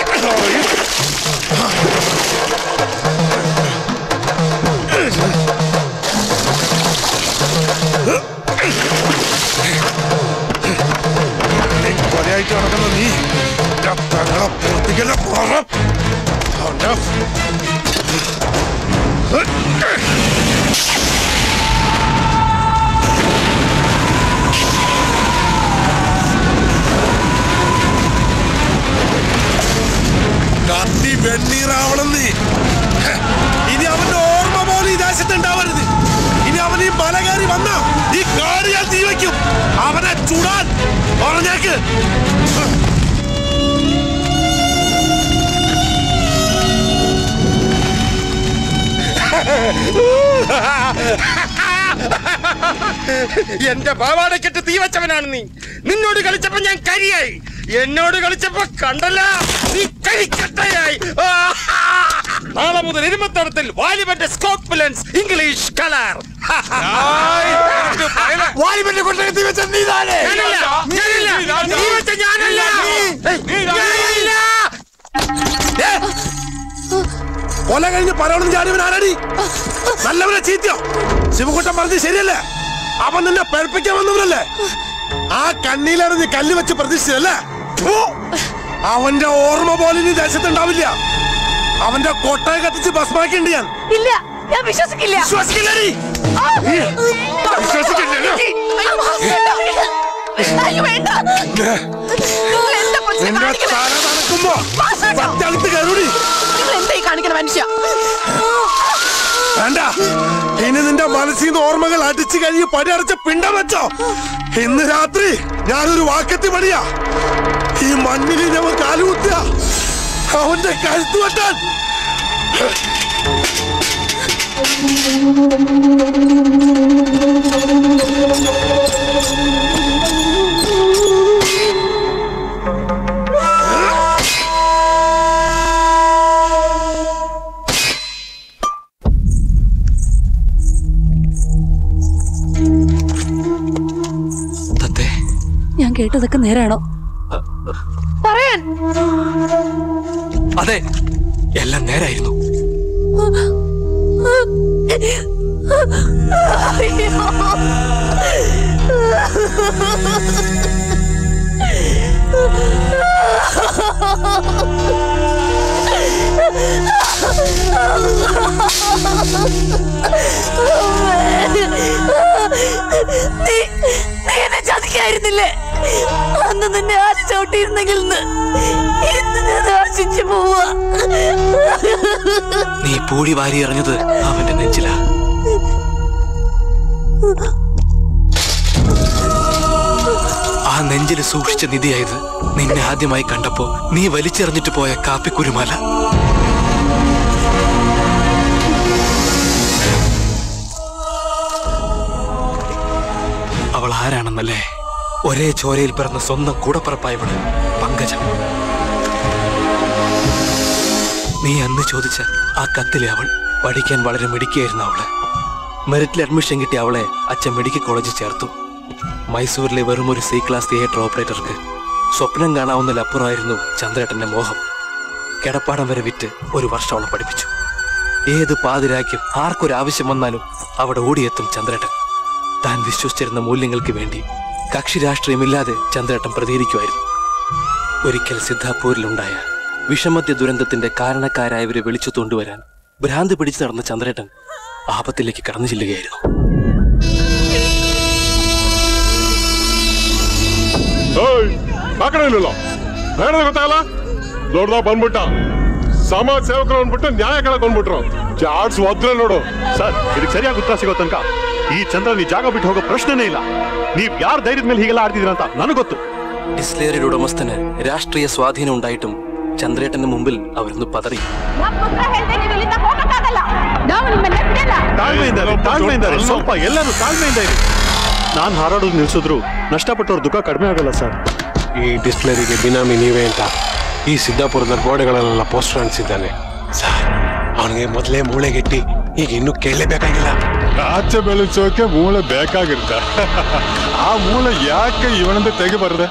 കൊലയായിട്ട് നടക്കുന്ന നീ പെങ്ങളെ പൊറപ്പിക്കല്ല പറ. അവന്റെ കത്തി വെണ്ണീറാവണം നീ. ഇനി അവന്റെ ഓർമ്മ പോലും ഈ ദേശത്തുണ്ടാവരുത്. ഇനി അവൻ ഈ മല കയറി വന്ന ഈ കാട് ഞാൻ തീ വയ്ക്കും. അവനെ ചുടാൻ പറഞ്ഞേക്ക്. എന്റെ പാവാടക്കെട്ട് തീ വെച്ചവനാണ് നീ. നിന്നോട് കളിച്ചപ്പോ ഞാൻ കരിയായി, എന്നോട് കളിച്ചപ്പോ കണ്ടല്ല നീ കരിക്കട്ടയായി. നാളെ മുതൽ ഇരുപത്തടത്തിൽ വാലിബന്റെ സ്കോപ്പ് ലെൻസ് ഇംഗ്ലീഷ് കളർ. വാലിബന്റെ കൊണ്ടേ തീ വെച്ച നീതാനേ. തീ വെച്ച ഞാനല്ല. കൊല കഴിഞ്ഞ് പരവണം ചാടിയവൻ ആരാടി? നല്ലവനെ ചീത്തിയോ? ശിവകുട്ടൻ പറഞ്ഞത് ശരിയല്ലേ? അവൻ നിന്നെ പേർപ്പിക്കാൻ വന്നവനല്ലേ? ആ കണ്ണീലാണ് നീ കല്ല് വെച്ച് പ്രതീക്ഷിച്ചതല്ലേ? അവന്റെ ഓർമ്മ പോലെ നീ ദേശത്തുണ്ടാവില്ല. അവന്റെ കൊട്ടയെ കത്തിച്ച് ഭസ്മാക്കിണ്ട് ഞാൻ. ഇല്ല, ഞാൻ വിശ്വസിക്കില്ല. വിശ്വസിക്കില്ലടി. വിശ്വസിക്കില്ലല്ലോ. നിന്റെ തല നടക്കുമ്പോ സത്യത്ത് കരുടി. എന്തായി കാണിക്കണ മനുഷ്യ? വേണ്ട, ഇനി നിന്റെ മനസ്സിൽ നിന്ന് ഓർമ്മകൾ അടിച്ചു കഴിഞ്ഞ് പടിയടച്ച പിണ്ടം വെച്ചോ. ഇന്ന് രാത്രി ഞാനൊരു വാക്കത്തി പണിയാ. ഈ മണ്ണിൽ ഞമ്മ കാലുകുത്തുക, അവന്റെ കഴുത്ത് വെട്ടാൻ. ഞാൻ കേട്ടതൊക്കെ നേരാണോ? പറയാൻ അതെ, എല്ലാം നേരായിരുന്നു. നീ എന്നെ ചതിക്കായിരുന്നില്ലേ? അന്ന് നിന്നെ ആര് ചവിട്ടിയിരുന്നെങ്കിൽ ഇന്ന് ഞാൻ ആശിച്ചു പോവാ. നീ പൂഴി വാരി എറിഞ്ഞത് അവന്റെ നെഞ്ചിലാ. ആ നെഞ്ചിൽ സൂക്ഷിച്ച നിധിയായത് നിന്നെ ആദ്യമായി കണ്ടപ്പോ നീ വലിച്ചെറിഞ്ഞിട്ട് പോയ കാപ്പിക്കുരുമാല. അവൾ ആരാണെന്നല്ലേ? ഒരേ ചോരയിൽ പിറന്ന സ്വന്തം കൂടപ്പറപ്പായവള് പങ്കജം. നീ അന്ന് ചോദിച്ച ആ കത്തിലെ അവൾ. പഠിക്കാൻ വളരെ മിടുക്കിയായിരുന്നു അവള്. മെറിറ്റിൽ അഡ്മിഷൻ കിട്ടിയ അവളെ അച്ഛൻ മെഡിക്കൽ കോളേജിൽ ചേർത്തു. മൈസൂരിലെ വെറും ഒരു സി ക്ലാസ് തിയേറ്റർ ഓപ്പറേറ്റർക്ക് സ്വപ്നം കാണാവുന്നതിലപ്പുറമായിരുന്നു ചന്ദ്രേട്ടന്റെ മോഹം. കിടപ്പാടം വരെ വിറ്റ് ഒരു വർഷം അവളെ പഠിപ്പിച്ചു. ഏത് പാതിരാക്കും ആർക്കൊരാവശ്യം വന്നാലും അവിടെ ഓടിയെത്തും ചന്ദ്രേട്ടൻ. താൻ വിശ്വസിച്ചിരുന്ന മൂല്യങ്ങൾക്ക് വേണ്ടി കക്ഷി രാഷ്ട്രീയമില്ലാതെ ചന്ദ്രേട്ടൻ പ്രതികരിക്കുമായിരുന്നു. ഒരിക്കൽ സിദ്ധാപൂരിലുണ്ടായ വിഷമദ്യ ദുരന്തത്തിന്റെ കാരണക്കാരായവരെ വിളിച്ചു കൊണ്ടുവരാൻ ഭ്രാന്ത് പിടിച്ചു നടന്ന ചന്ദ്രേട്ടൻ ആപത്തിലേക്ക് കടന്നു ചെല്ലുകയായിരുന്നു. ಗೊತ್ತಾಗಲ್ಲ ದೊಡ್ಡದ ಬಂದ್ಬಿಟ್ಟ ಸಮಾಜ ಸೇವಕರು ಅಂದ್ಬಿಟ್ಟು ನ್ಯಾಯ ಕೇಳಕ್ ಬಂದ್ಬಿಟ್ರು. ಚಾರ್ಟ್ಸ್ ಒದ್ರೆ ನೋಡು ಸರ್, ಇದಕ್ಕೆ ಸರಿಯಾಗಿ ಉತ್ತರ ಸಿಗೋ ತನಕ ಈ ಚಂದ್ರನ್ ಈ ಜಾಗ ಬಿಟ್ಟು ಹೋಗೋ ಪ್ರಶ್ನೆನೇ ಇಲ್ಲ. ನೀವ್ ಯಾರ ಧೈರ್ಯದ ಮೇಲೆ ಹೀಗೆಲ್ಲ ಆಡ್ತಿದ್ರ ಅಂತ ನನಗೆ ಗೊತ್ತು. ഡിസ്ലേറിയുടെ ഉടമസ്ഥന് രാഷ്ട്രീയ സ്വാധീനം ഉണ്ടായിട്ടും ചന്ദ്രേട്ടന്റെ മുമ്പിൽ അവരൊന്ന് പതറി. ಸ್ವಲ್ಪ ಎಲ್ಲರೂ ತಾಳ್ಮೆಯಿಂದ ಇರಿ. ನಾನ್ ಹಾರಾಡೋದು ನಿಲ್ಸಿದ್ರು ನಷ್ಟಪಟ್ಟವ್ರ ದುಃಖ ಕಡಿಮೆ ಆಗಲ್ಲ ಸರ್. ಈ ಡಿಸ್ಪ್ಲೇರಿಗೆ ಬಿನಾಮಿ ನೀವೇ ಅಂತ ಈ ಸಿದ್ದಾಪುರದ ಗೋಡೆಗಳಲ್ಲೆಲ್ಲ ಪೋಸ್ಟರ್ ಅಂಟಿಸಿದ್ದಾನೆ ಸರ್. ಅವನಿಗೆ ಮೊದಲೇ ಮೂಳೆಗೆಟ್ಟಿ ಈಗ ಇನ್ನೂ ಕೇಳಲೇಬೇಕಾಗಿಲ್ಲ. ಆಚೆ ಬೆಳೆಸೋಕೆ ಮೂಳೆ ಬೇಕಾಗಿರ್ತ. ಆ ಮೂಳೆ ಯಾಕೆ ಇವನಂತ ತೆಗಿಬಾರದೆ?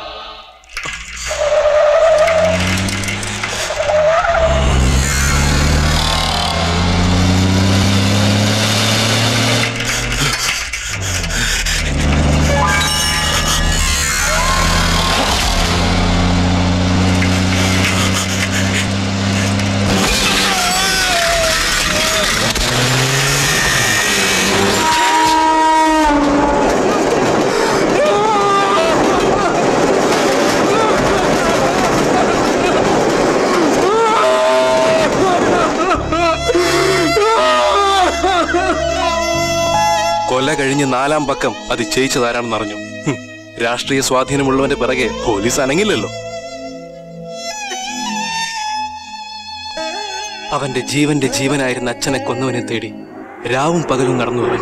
കൊല കഴിഞ്ഞ് നാലാം പക്കം അത് ജയിച്ചതാരാണെന്ന് അറിഞ്ഞു. രാഷ്ട്രീയ സ്വാധീനമുള്ളവന്റെ പിറകെ പോലീസ് അനങ്ങില്ലല്ലോ. അവന്റെ ജീവന്റെ ജീവനായിരുന്ന അച്ഛനെ കൊന്നവനെ തേടി രാവും പകലും നടന്നു അവൻ.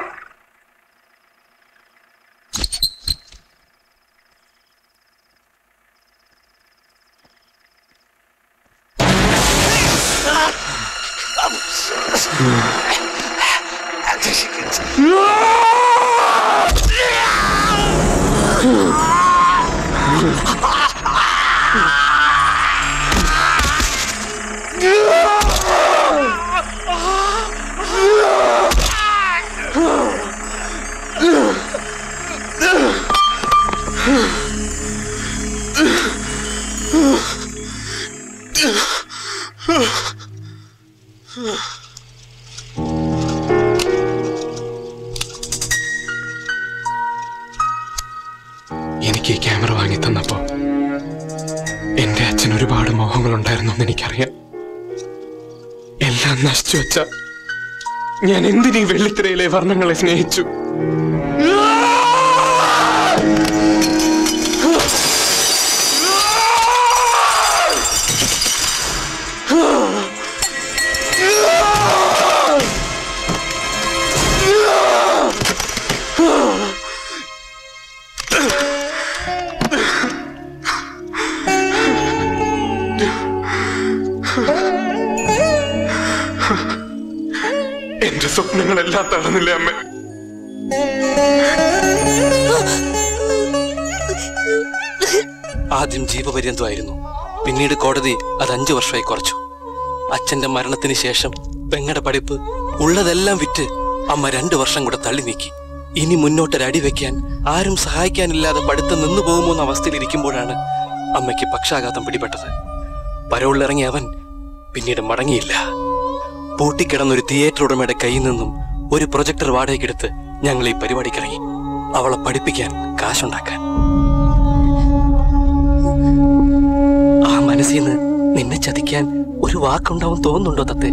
എനിക്ക് ഈ ക്യാമറ വാങ്ങി തന്നപ്പോ എന്റെ അച്ഛൻ ഒരുപാട് മോഹങ്ങളുണ്ടായിരുന്നു എന്ന് എനിക്കറിയാം. എല്ലാം നശിച്ചു വെച്ച ഞാൻ എന്തിനീ വെള്ളിത്തിരയിലെ വർണ്ണങ്ങളെ സ്നേഹിച്ചു. എന്റെ സ്വപ്നങ്ങളെല്ലാം തടഞ്ഞില്ലേ അമ്മ? ആദ്യം ജീവപര്യന്തമായിരുന്നു. പിന്നീട് കോടതി അത് അഞ്ചു വർഷമായി കുറച്ചു. അച്ഛന്റെ മരണത്തിന് ശേഷം പെങ്ങടെ പഠിപ്പ് ഉള്ളതെല്ലാം വിറ്റ് അമ്മ രണ്ടു വർഷം കൂടെ തള്ളി നീക്കി. ഇനി മുന്നോട്ടൊരടി വെക്കാൻ ആരും സഹായിക്കാനില്ലാതെ പഠിത്തം നിന്നു പോകുമെന്ന അവസ്ഥയിലിരിക്കുമ്പോഴാണ് അമ്മയ്ക്ക് പക്ഷാഘാതം പിടിപെട്ടത്. പരോളിലിറങ്ങിയ അവൻ പിന്നീട് മടങ്ങിയില്ല. പൂട്ടിക്കിടന്നൊരു തിയേറ്റർ ഉടമയുടെ കയ്യിൽ നിന്നും ഒരു പ്രൊജക്ടർ വാടകയ്ക്കെടുത്ത് ഞങ്ങൾ ഈ പരിപാടിക്കിറങ്ങി. അവളെ പഠിപ്പിക്കാൻ കാശുണ്ടാക്കാൻ. ആ മനസ്സിൽ നിന്ന് നിന്നെ ചതിക്കാൻ ഒരു വാക്കുണ്ടാവും തോന്നുന്നുണ്ടോ തത്തെ?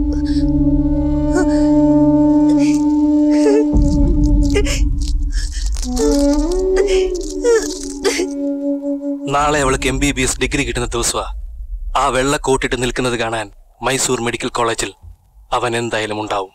നാളെ അവൾക്ക് M B B S degree കിട്ടുന്ന ദിവസമാ. ആ വെള്ള കോട്ടിട്ട് നിൽക്കുന്നത് കാണാൻ മൈസൂർ മെഡിക്കൽ കോളേജിൽ അവൻ എന്തായാലും ഉണ്ടാവും.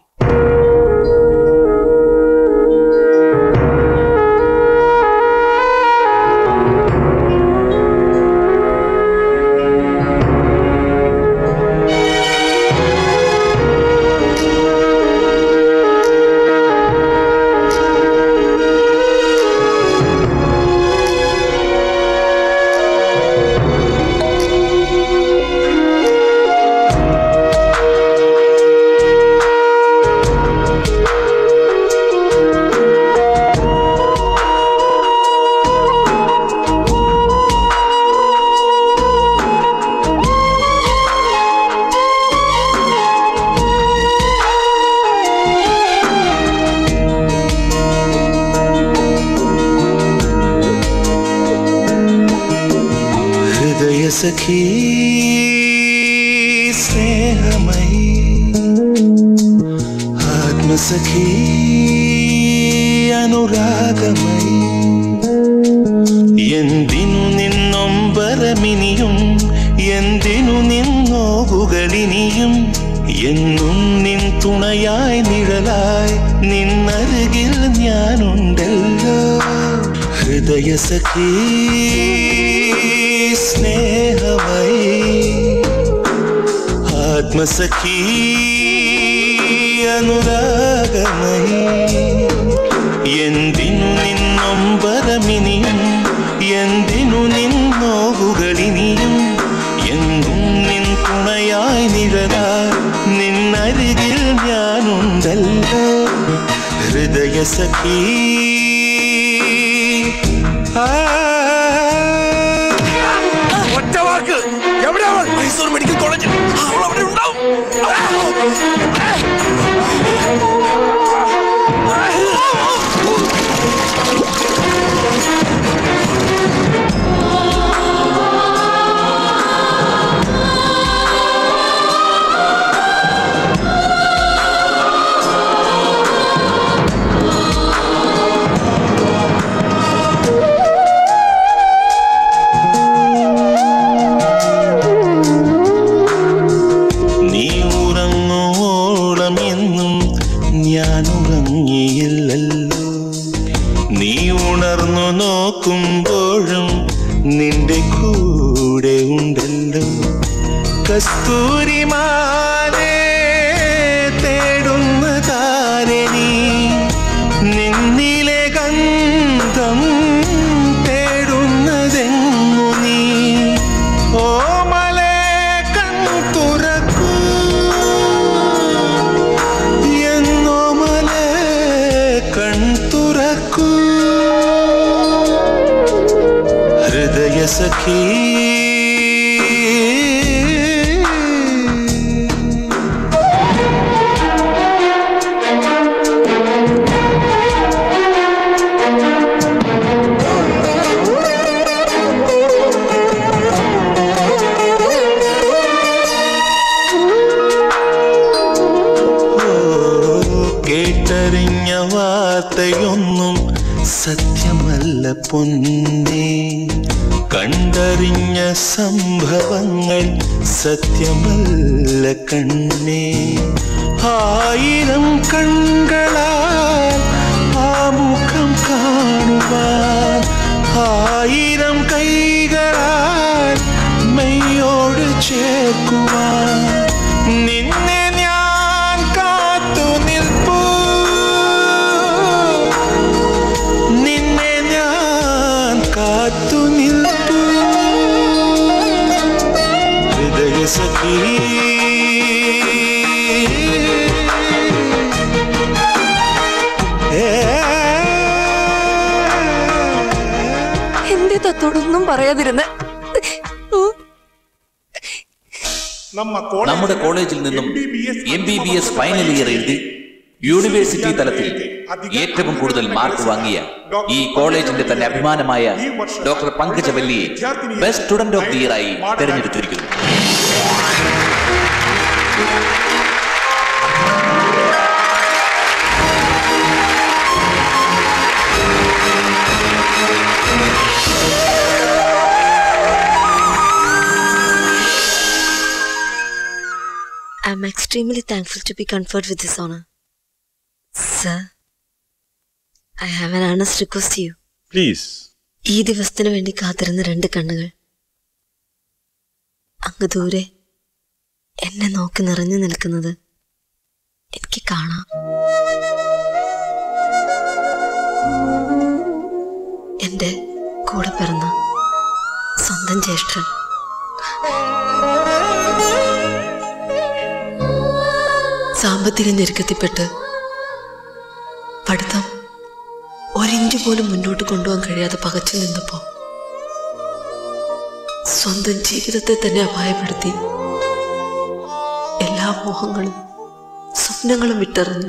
ഹൃദയ സഖീ സ്നേഹമയി ആത്മസഖീ അനുരാഗമയി എന്തിനു നിന്നൊമ്പരമിനിയും എന്തിനു നിന്നോകുകളിനിയും എന്നും നിൻ തുണയായി നിഴലായി നിന്നരുകിൽ ഞാനുണ്ടല്ലോ ഹൃദയ സഖീ സ്നേഹമയി ആത്മസഖീ അനുരാഗമയി എന്തിനു നിന്നൊമ്പരമിനിയും എന്തിനു നിന്നോകുകളിനിയും എന്നും നിൻ തുണയായി നിഴലായി നിന്നരികിൽ ഞാനുണ്ടല്ലോ ഹൃദയ സഖീ ഒറ്റ വാക്ക് എവിടെ അവൾ? മൈസൂർ മെഡിക്കൽ കോളേജിൽ അവൾ അവിടെ ഉണ്ടാവും. നോക്കുമ്പോഴും നിന്റെ കൂടെ ഉണ്ടല്ലോ കസ്തൂരിമാനെ തേടുന്ന താരണി നിന്നിലെ ഗന്ധം തേടുന്നതെങ്ങു നീ ഓമലെ കൺ തുറക്കൂ എന്നോമലെ കൺ തുറക്കൂ ഹൃദയ സഖീ കേട്ടറിഞ്ഞ വാർത്തയൊന്നും സത്യമല്ല പൊന്നേ കണ്ടറിഞ്ഞ സംഭവങ്ങൾ സത്യമല്ല കണ്ണേ ആയിരം കണ്ണുകളാൽ ആ മുഖം കാണുവാൻ ആയിരം കൈകളാൽ മെയ്യോട് ചേർക്കുവാൻ നിന്നെ ഞാൻ കാത്തു നിൽപ്പൂ നിന്നെ ഞാൻ കാത്തു നിൽപ്പൂ ഹൃദയ സഖീ എന്റെ തത്തോടൊന്നും പറയാതിരുന്ന് നമ്മുടെ കോളേജിൽ നിന്നും M B B S final year എഴുതി യൂണിവേഴ്സിറ്റി തലത്തിൽ ഏറ്റവും കൂടുതൽ മാർക്ക് വാങ്ങിയ ഈ കോളേജിന്റെ തന്നെ അഭിമാനമായ ഡോക്ടർ പങ്കജ വല്ലിയെ best student of the year ആയി തെരഞ്ഞെടുത്തിരിക്കുന്നു. I am extremely thankful to be conferred with this honor. Sir, I have an earnest request to you. Please. ഈ ദിവസത്തിനു വേണ്ടി കാത്തിരുന്ന രണ്ട് കണ്ണുകൾ അങ്ങ് ദൂരെ എന്നെ നോക്കി നിറഞ്ഞു നിൽക്കുന്നത് എനിക്ക് കാണാം. എന്റെ കൂടെ പിറന്ന സ്വന്തം ജ്യേഷ്ഠൻ സാമ്പത്തിക ഞെരുക്കത്തിൽപ്പെട്ട് പഠിത്തം ഒരിഞ്ച് പോലും മുന്നോട്ട് കൊണ്ടുപോകാൻ കഴിയാതെ പകച്ചു നിന്നപ്പോ സ്വന്തം ജീവിതത്തെ തന്നെ അപായപ്പെടുത്തി എല്ലാ മോഹങ്ങളും സ്വപ്നങ്ങളും വിട്ടെറിഞ്ഞു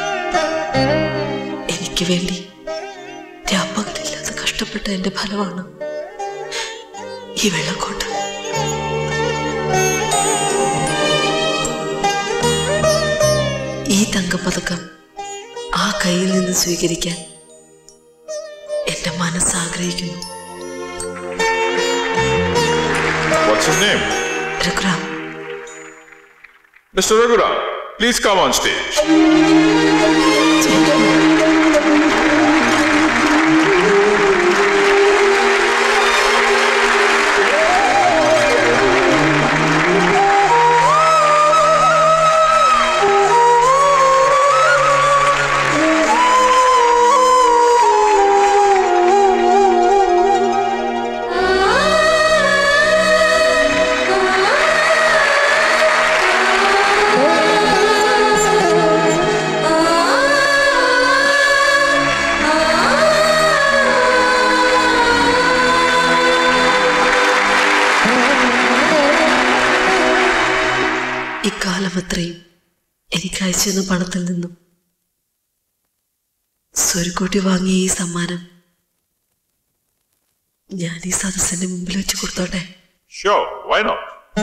എനിക്ക് വേണ്ടി രാപ്പകലില്ലാതെ കഷ്ടപ്പെട്ട എന്റെ ഫലമാണ് ഈ വെള്ളക്കോട്ട്. തങ്കപ്പതക്കം ആ കയ്യിൽ നിന്ന് സ്വീകരിക്കാൻ എന്റെ മനസ്സ് ആഗ്രഹിക്കുന്നു. What's his name? Raghuram. Mister Raghuram, please come on stage. ഇക്കാലമത്രയും എനിക്ക് അയച്ചെന്ന പണത്തിൽ നിന്നും സ്വരുക്കൂട്ടി വാങ്ങിയ ഈ സമ്മാനം ഞാൻ ഈ സദസ്സിന്റെ മുമ്പിൽ വെച്ച് കൊടുത്തോട്ടെ. Sure, why not?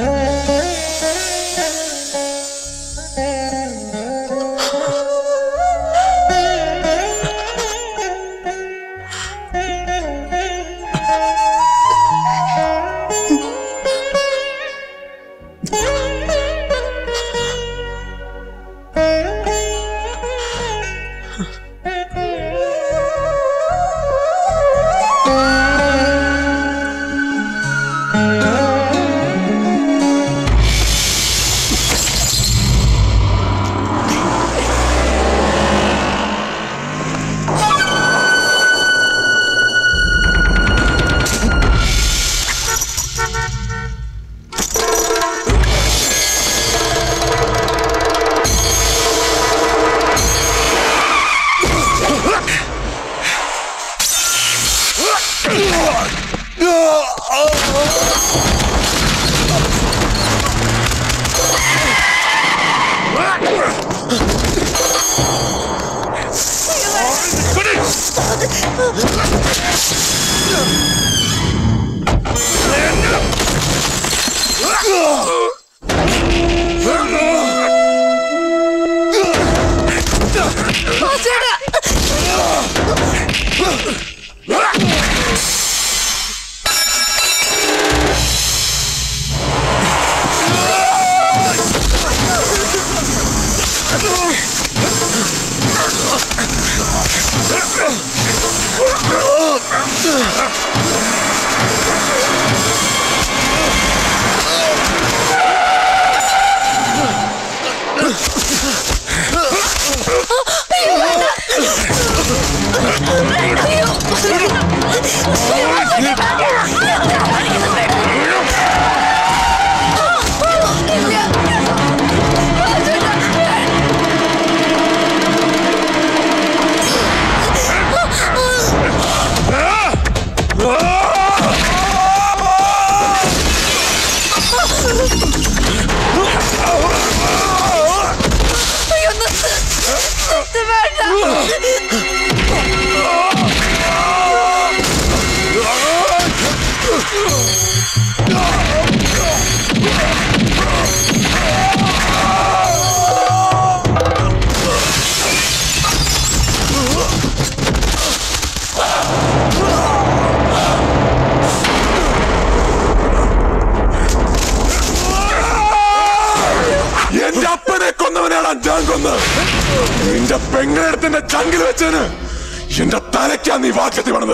നിന്റെ പെങ്ങളെടുത്തിന്റെ ചങ്കിൽ വെച്ചതിന് എന്റെ തലയ്ക്കാ നീ വാക്കത്തി വേണത്.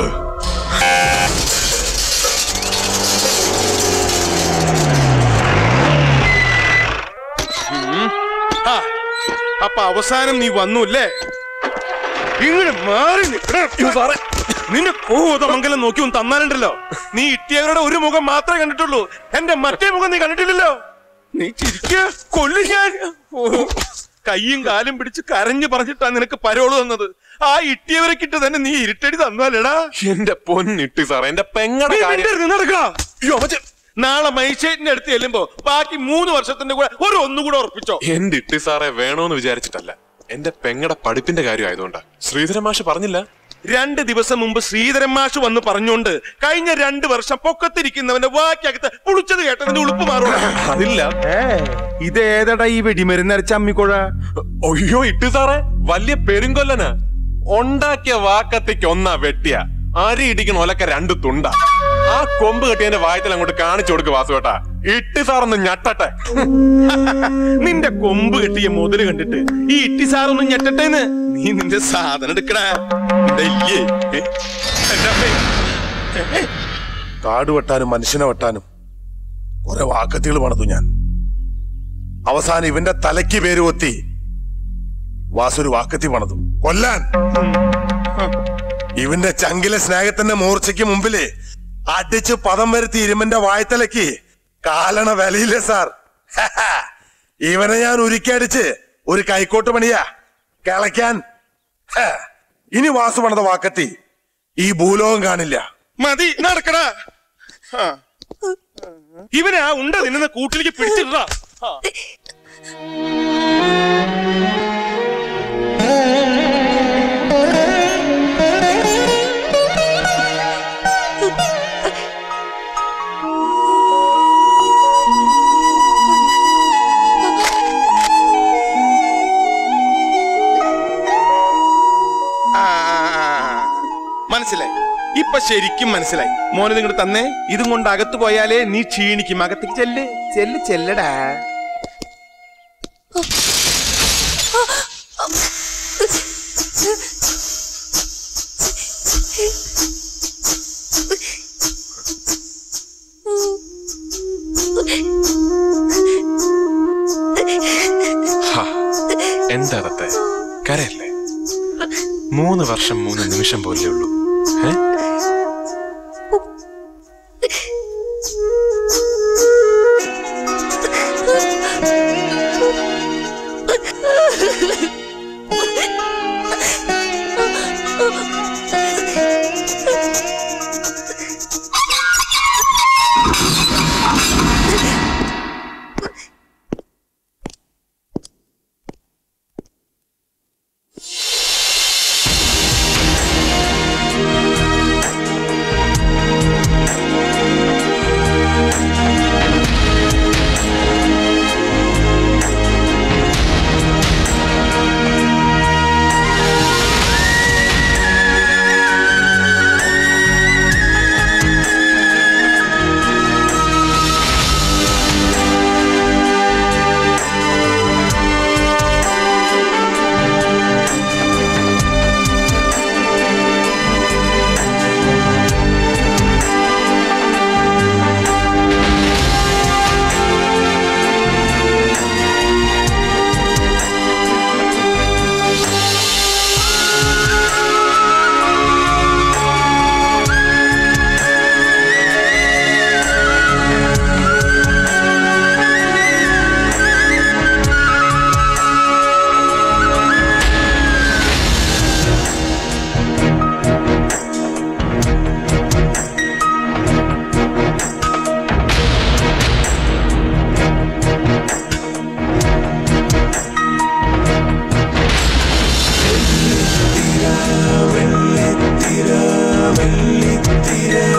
അപ്പൊ അവസാനം നീ വന്നൂല്ലേ? ഇങ്ങനെ മാറി സാറേ, നിന്റെ കോതമംഗലം നോക്കി ഒന്ന് തന്നാലുണ്ടല്ലോ. നീ ഇട്ടിയവരുടെ ഒരു മുഖം മാത്രമേ കണ്ടിട്ടുള്ളൂ, എന്റെ മറ്റേ മുഖം നീ കണ്ടിട്ടില്ലല്ലോ. നീ ചിരിക്ക കൊല്ലു ഞാൻ. കയ്യും കാലും പിടിച്ച് കരഞ്ഞു പറഞ്ഞിട്ടാ നിനക്ക് പരോള് തന്നത്. ആ ഇട്ടിയവരെ കിട്ട് തന്നെ നീ ഇരുട്ടടി തന്നാലെടാ. എന്റെ പൊന്നിട്ടി സാറേ, എന്റെ പെങ്ങടെ നടക്കുക. നാളെ മൈസേറ്റിന്റെ അടുത്ത് ചെല്ലുമ്പോ ബാക്കി മൂന്ന് വർഷത്തിന്റെ കൂടെ ഒരു ഒന്നുകൂടെ ഉറപ്പിച്ചോ. എന്റെ ഇട്ടി സാറേ വേണോന്ന് വിചാരിച്ചിട്ടല്ല, എന്റെ പെങ്ങടെ പഠിപ്പിന്റെ കാര്യം ആയതുകൊണ്ടാ. ശ്രീധരൻ മാഷ് പറഞ്ഞില്ല? രണ്ട് ദിവസം മുമ്പ് ശ്രീധരൻ മാഷ് വന്ന് പറഞ്ഞോണ്ട് കഴിഞ്ഞ രണ്ട് വർഷം പൊക്കത്തിരിക്കുന്നവന്റെ വാക്കകത്ത് പുളിച്ചത് കേട്ടതിന്റെ ഉളുപ്പ് മാറും. അതില്ല. ഇത് ഏതടാ ഈ വെടിമരുന്നരച്ച അമ്മിക്കുഴ? അയ്യോ ഇട്ട് സാറേ, വലിയ പെരുങ്കൊല്ലനാ. ഉണ്ടാക്കിയ വാക്കത്തേക്ക് ഒന്നാ വെട്ടിയ അരി ഇടിക്കണ ഒലക്ക രണ്ട് തുണ്ട. ആ കൊമ്പ് കെട്ടിയതിന്റെ വായത്തിൽ അങ്ങോട്ട് കാണിച്ചു കൊടുക്ക് വാസുവേട്ടാ. ഇട്ടി സാറൊന്ന് ഞട്ടട്ടെ. നിന്റെ കൊമ്പ് കെട്ടിയ മുതല് കണ്ടിട്ട് ഈ ഇട്ടി സാറൊന്ന് ഞെട്ടട്ടേന്ന്. നീ നിന്റെ സാധനം എടുക്കടാ. കാട് വെട്ടാനും മനുഷ്യനെ വെട്ടാനും കുറെ വാക്കത്തികൾ പണിതു ഞാൻ. അവസാനം ഇവന്റെ തലയ്ക്ക് പേര് കൊത്തി വാസൊരു വാക്കത്തി പണിതു കൊല്ലാൻ. ഇവന്റെ ചങ്കിലെ സ്നേഹത്തിന്റെ മൂർച്ചയ്ക്ക് മുമ്പില് അടിച്ച് പദം വരുത്തി ഇരുമന്റെ വായത്തലയ്ക്ക് കാലണ വിലയില്ലേ സാർ. ഇവനെ ഞാൻ ഉരുക്കടിച്ച് ഒരു കൈക്കോട്ട് പണിയാ കിളയ്ക്കാൻ. ഇനി വാസു പണിത വാക്കത്തി ഈ ഭൂലോകം കാണില്ല. മതി നടക്കടാ. ഇവനെ ആ ഉണ്ട നിന്ന കൂട്ടിലേക്ക് പിടിച്ചിട്ടാ. മനസ്സിലായി, ഇപ്പൊ ശരിക്കും മനസ്സിലായി. മോനെ നിങ്ങോട്ട് തന്നേ. ഇതും കൊണ്ട് അകത്ത് പോയാലേ നീ ക്ഷീണിക്കും. അകത്തേക്ക് ചെല്ല് ചെല്ല് ചെല്ലടാ. എന്താ തത്തെ കരയല്ലേ? മൂന്ന് വർഷം മൂന്ന് നിമിഷം പോലെ ഉള്ളൂ. ഏ വെള്ളിത്തിര വെള്ളിത്തിര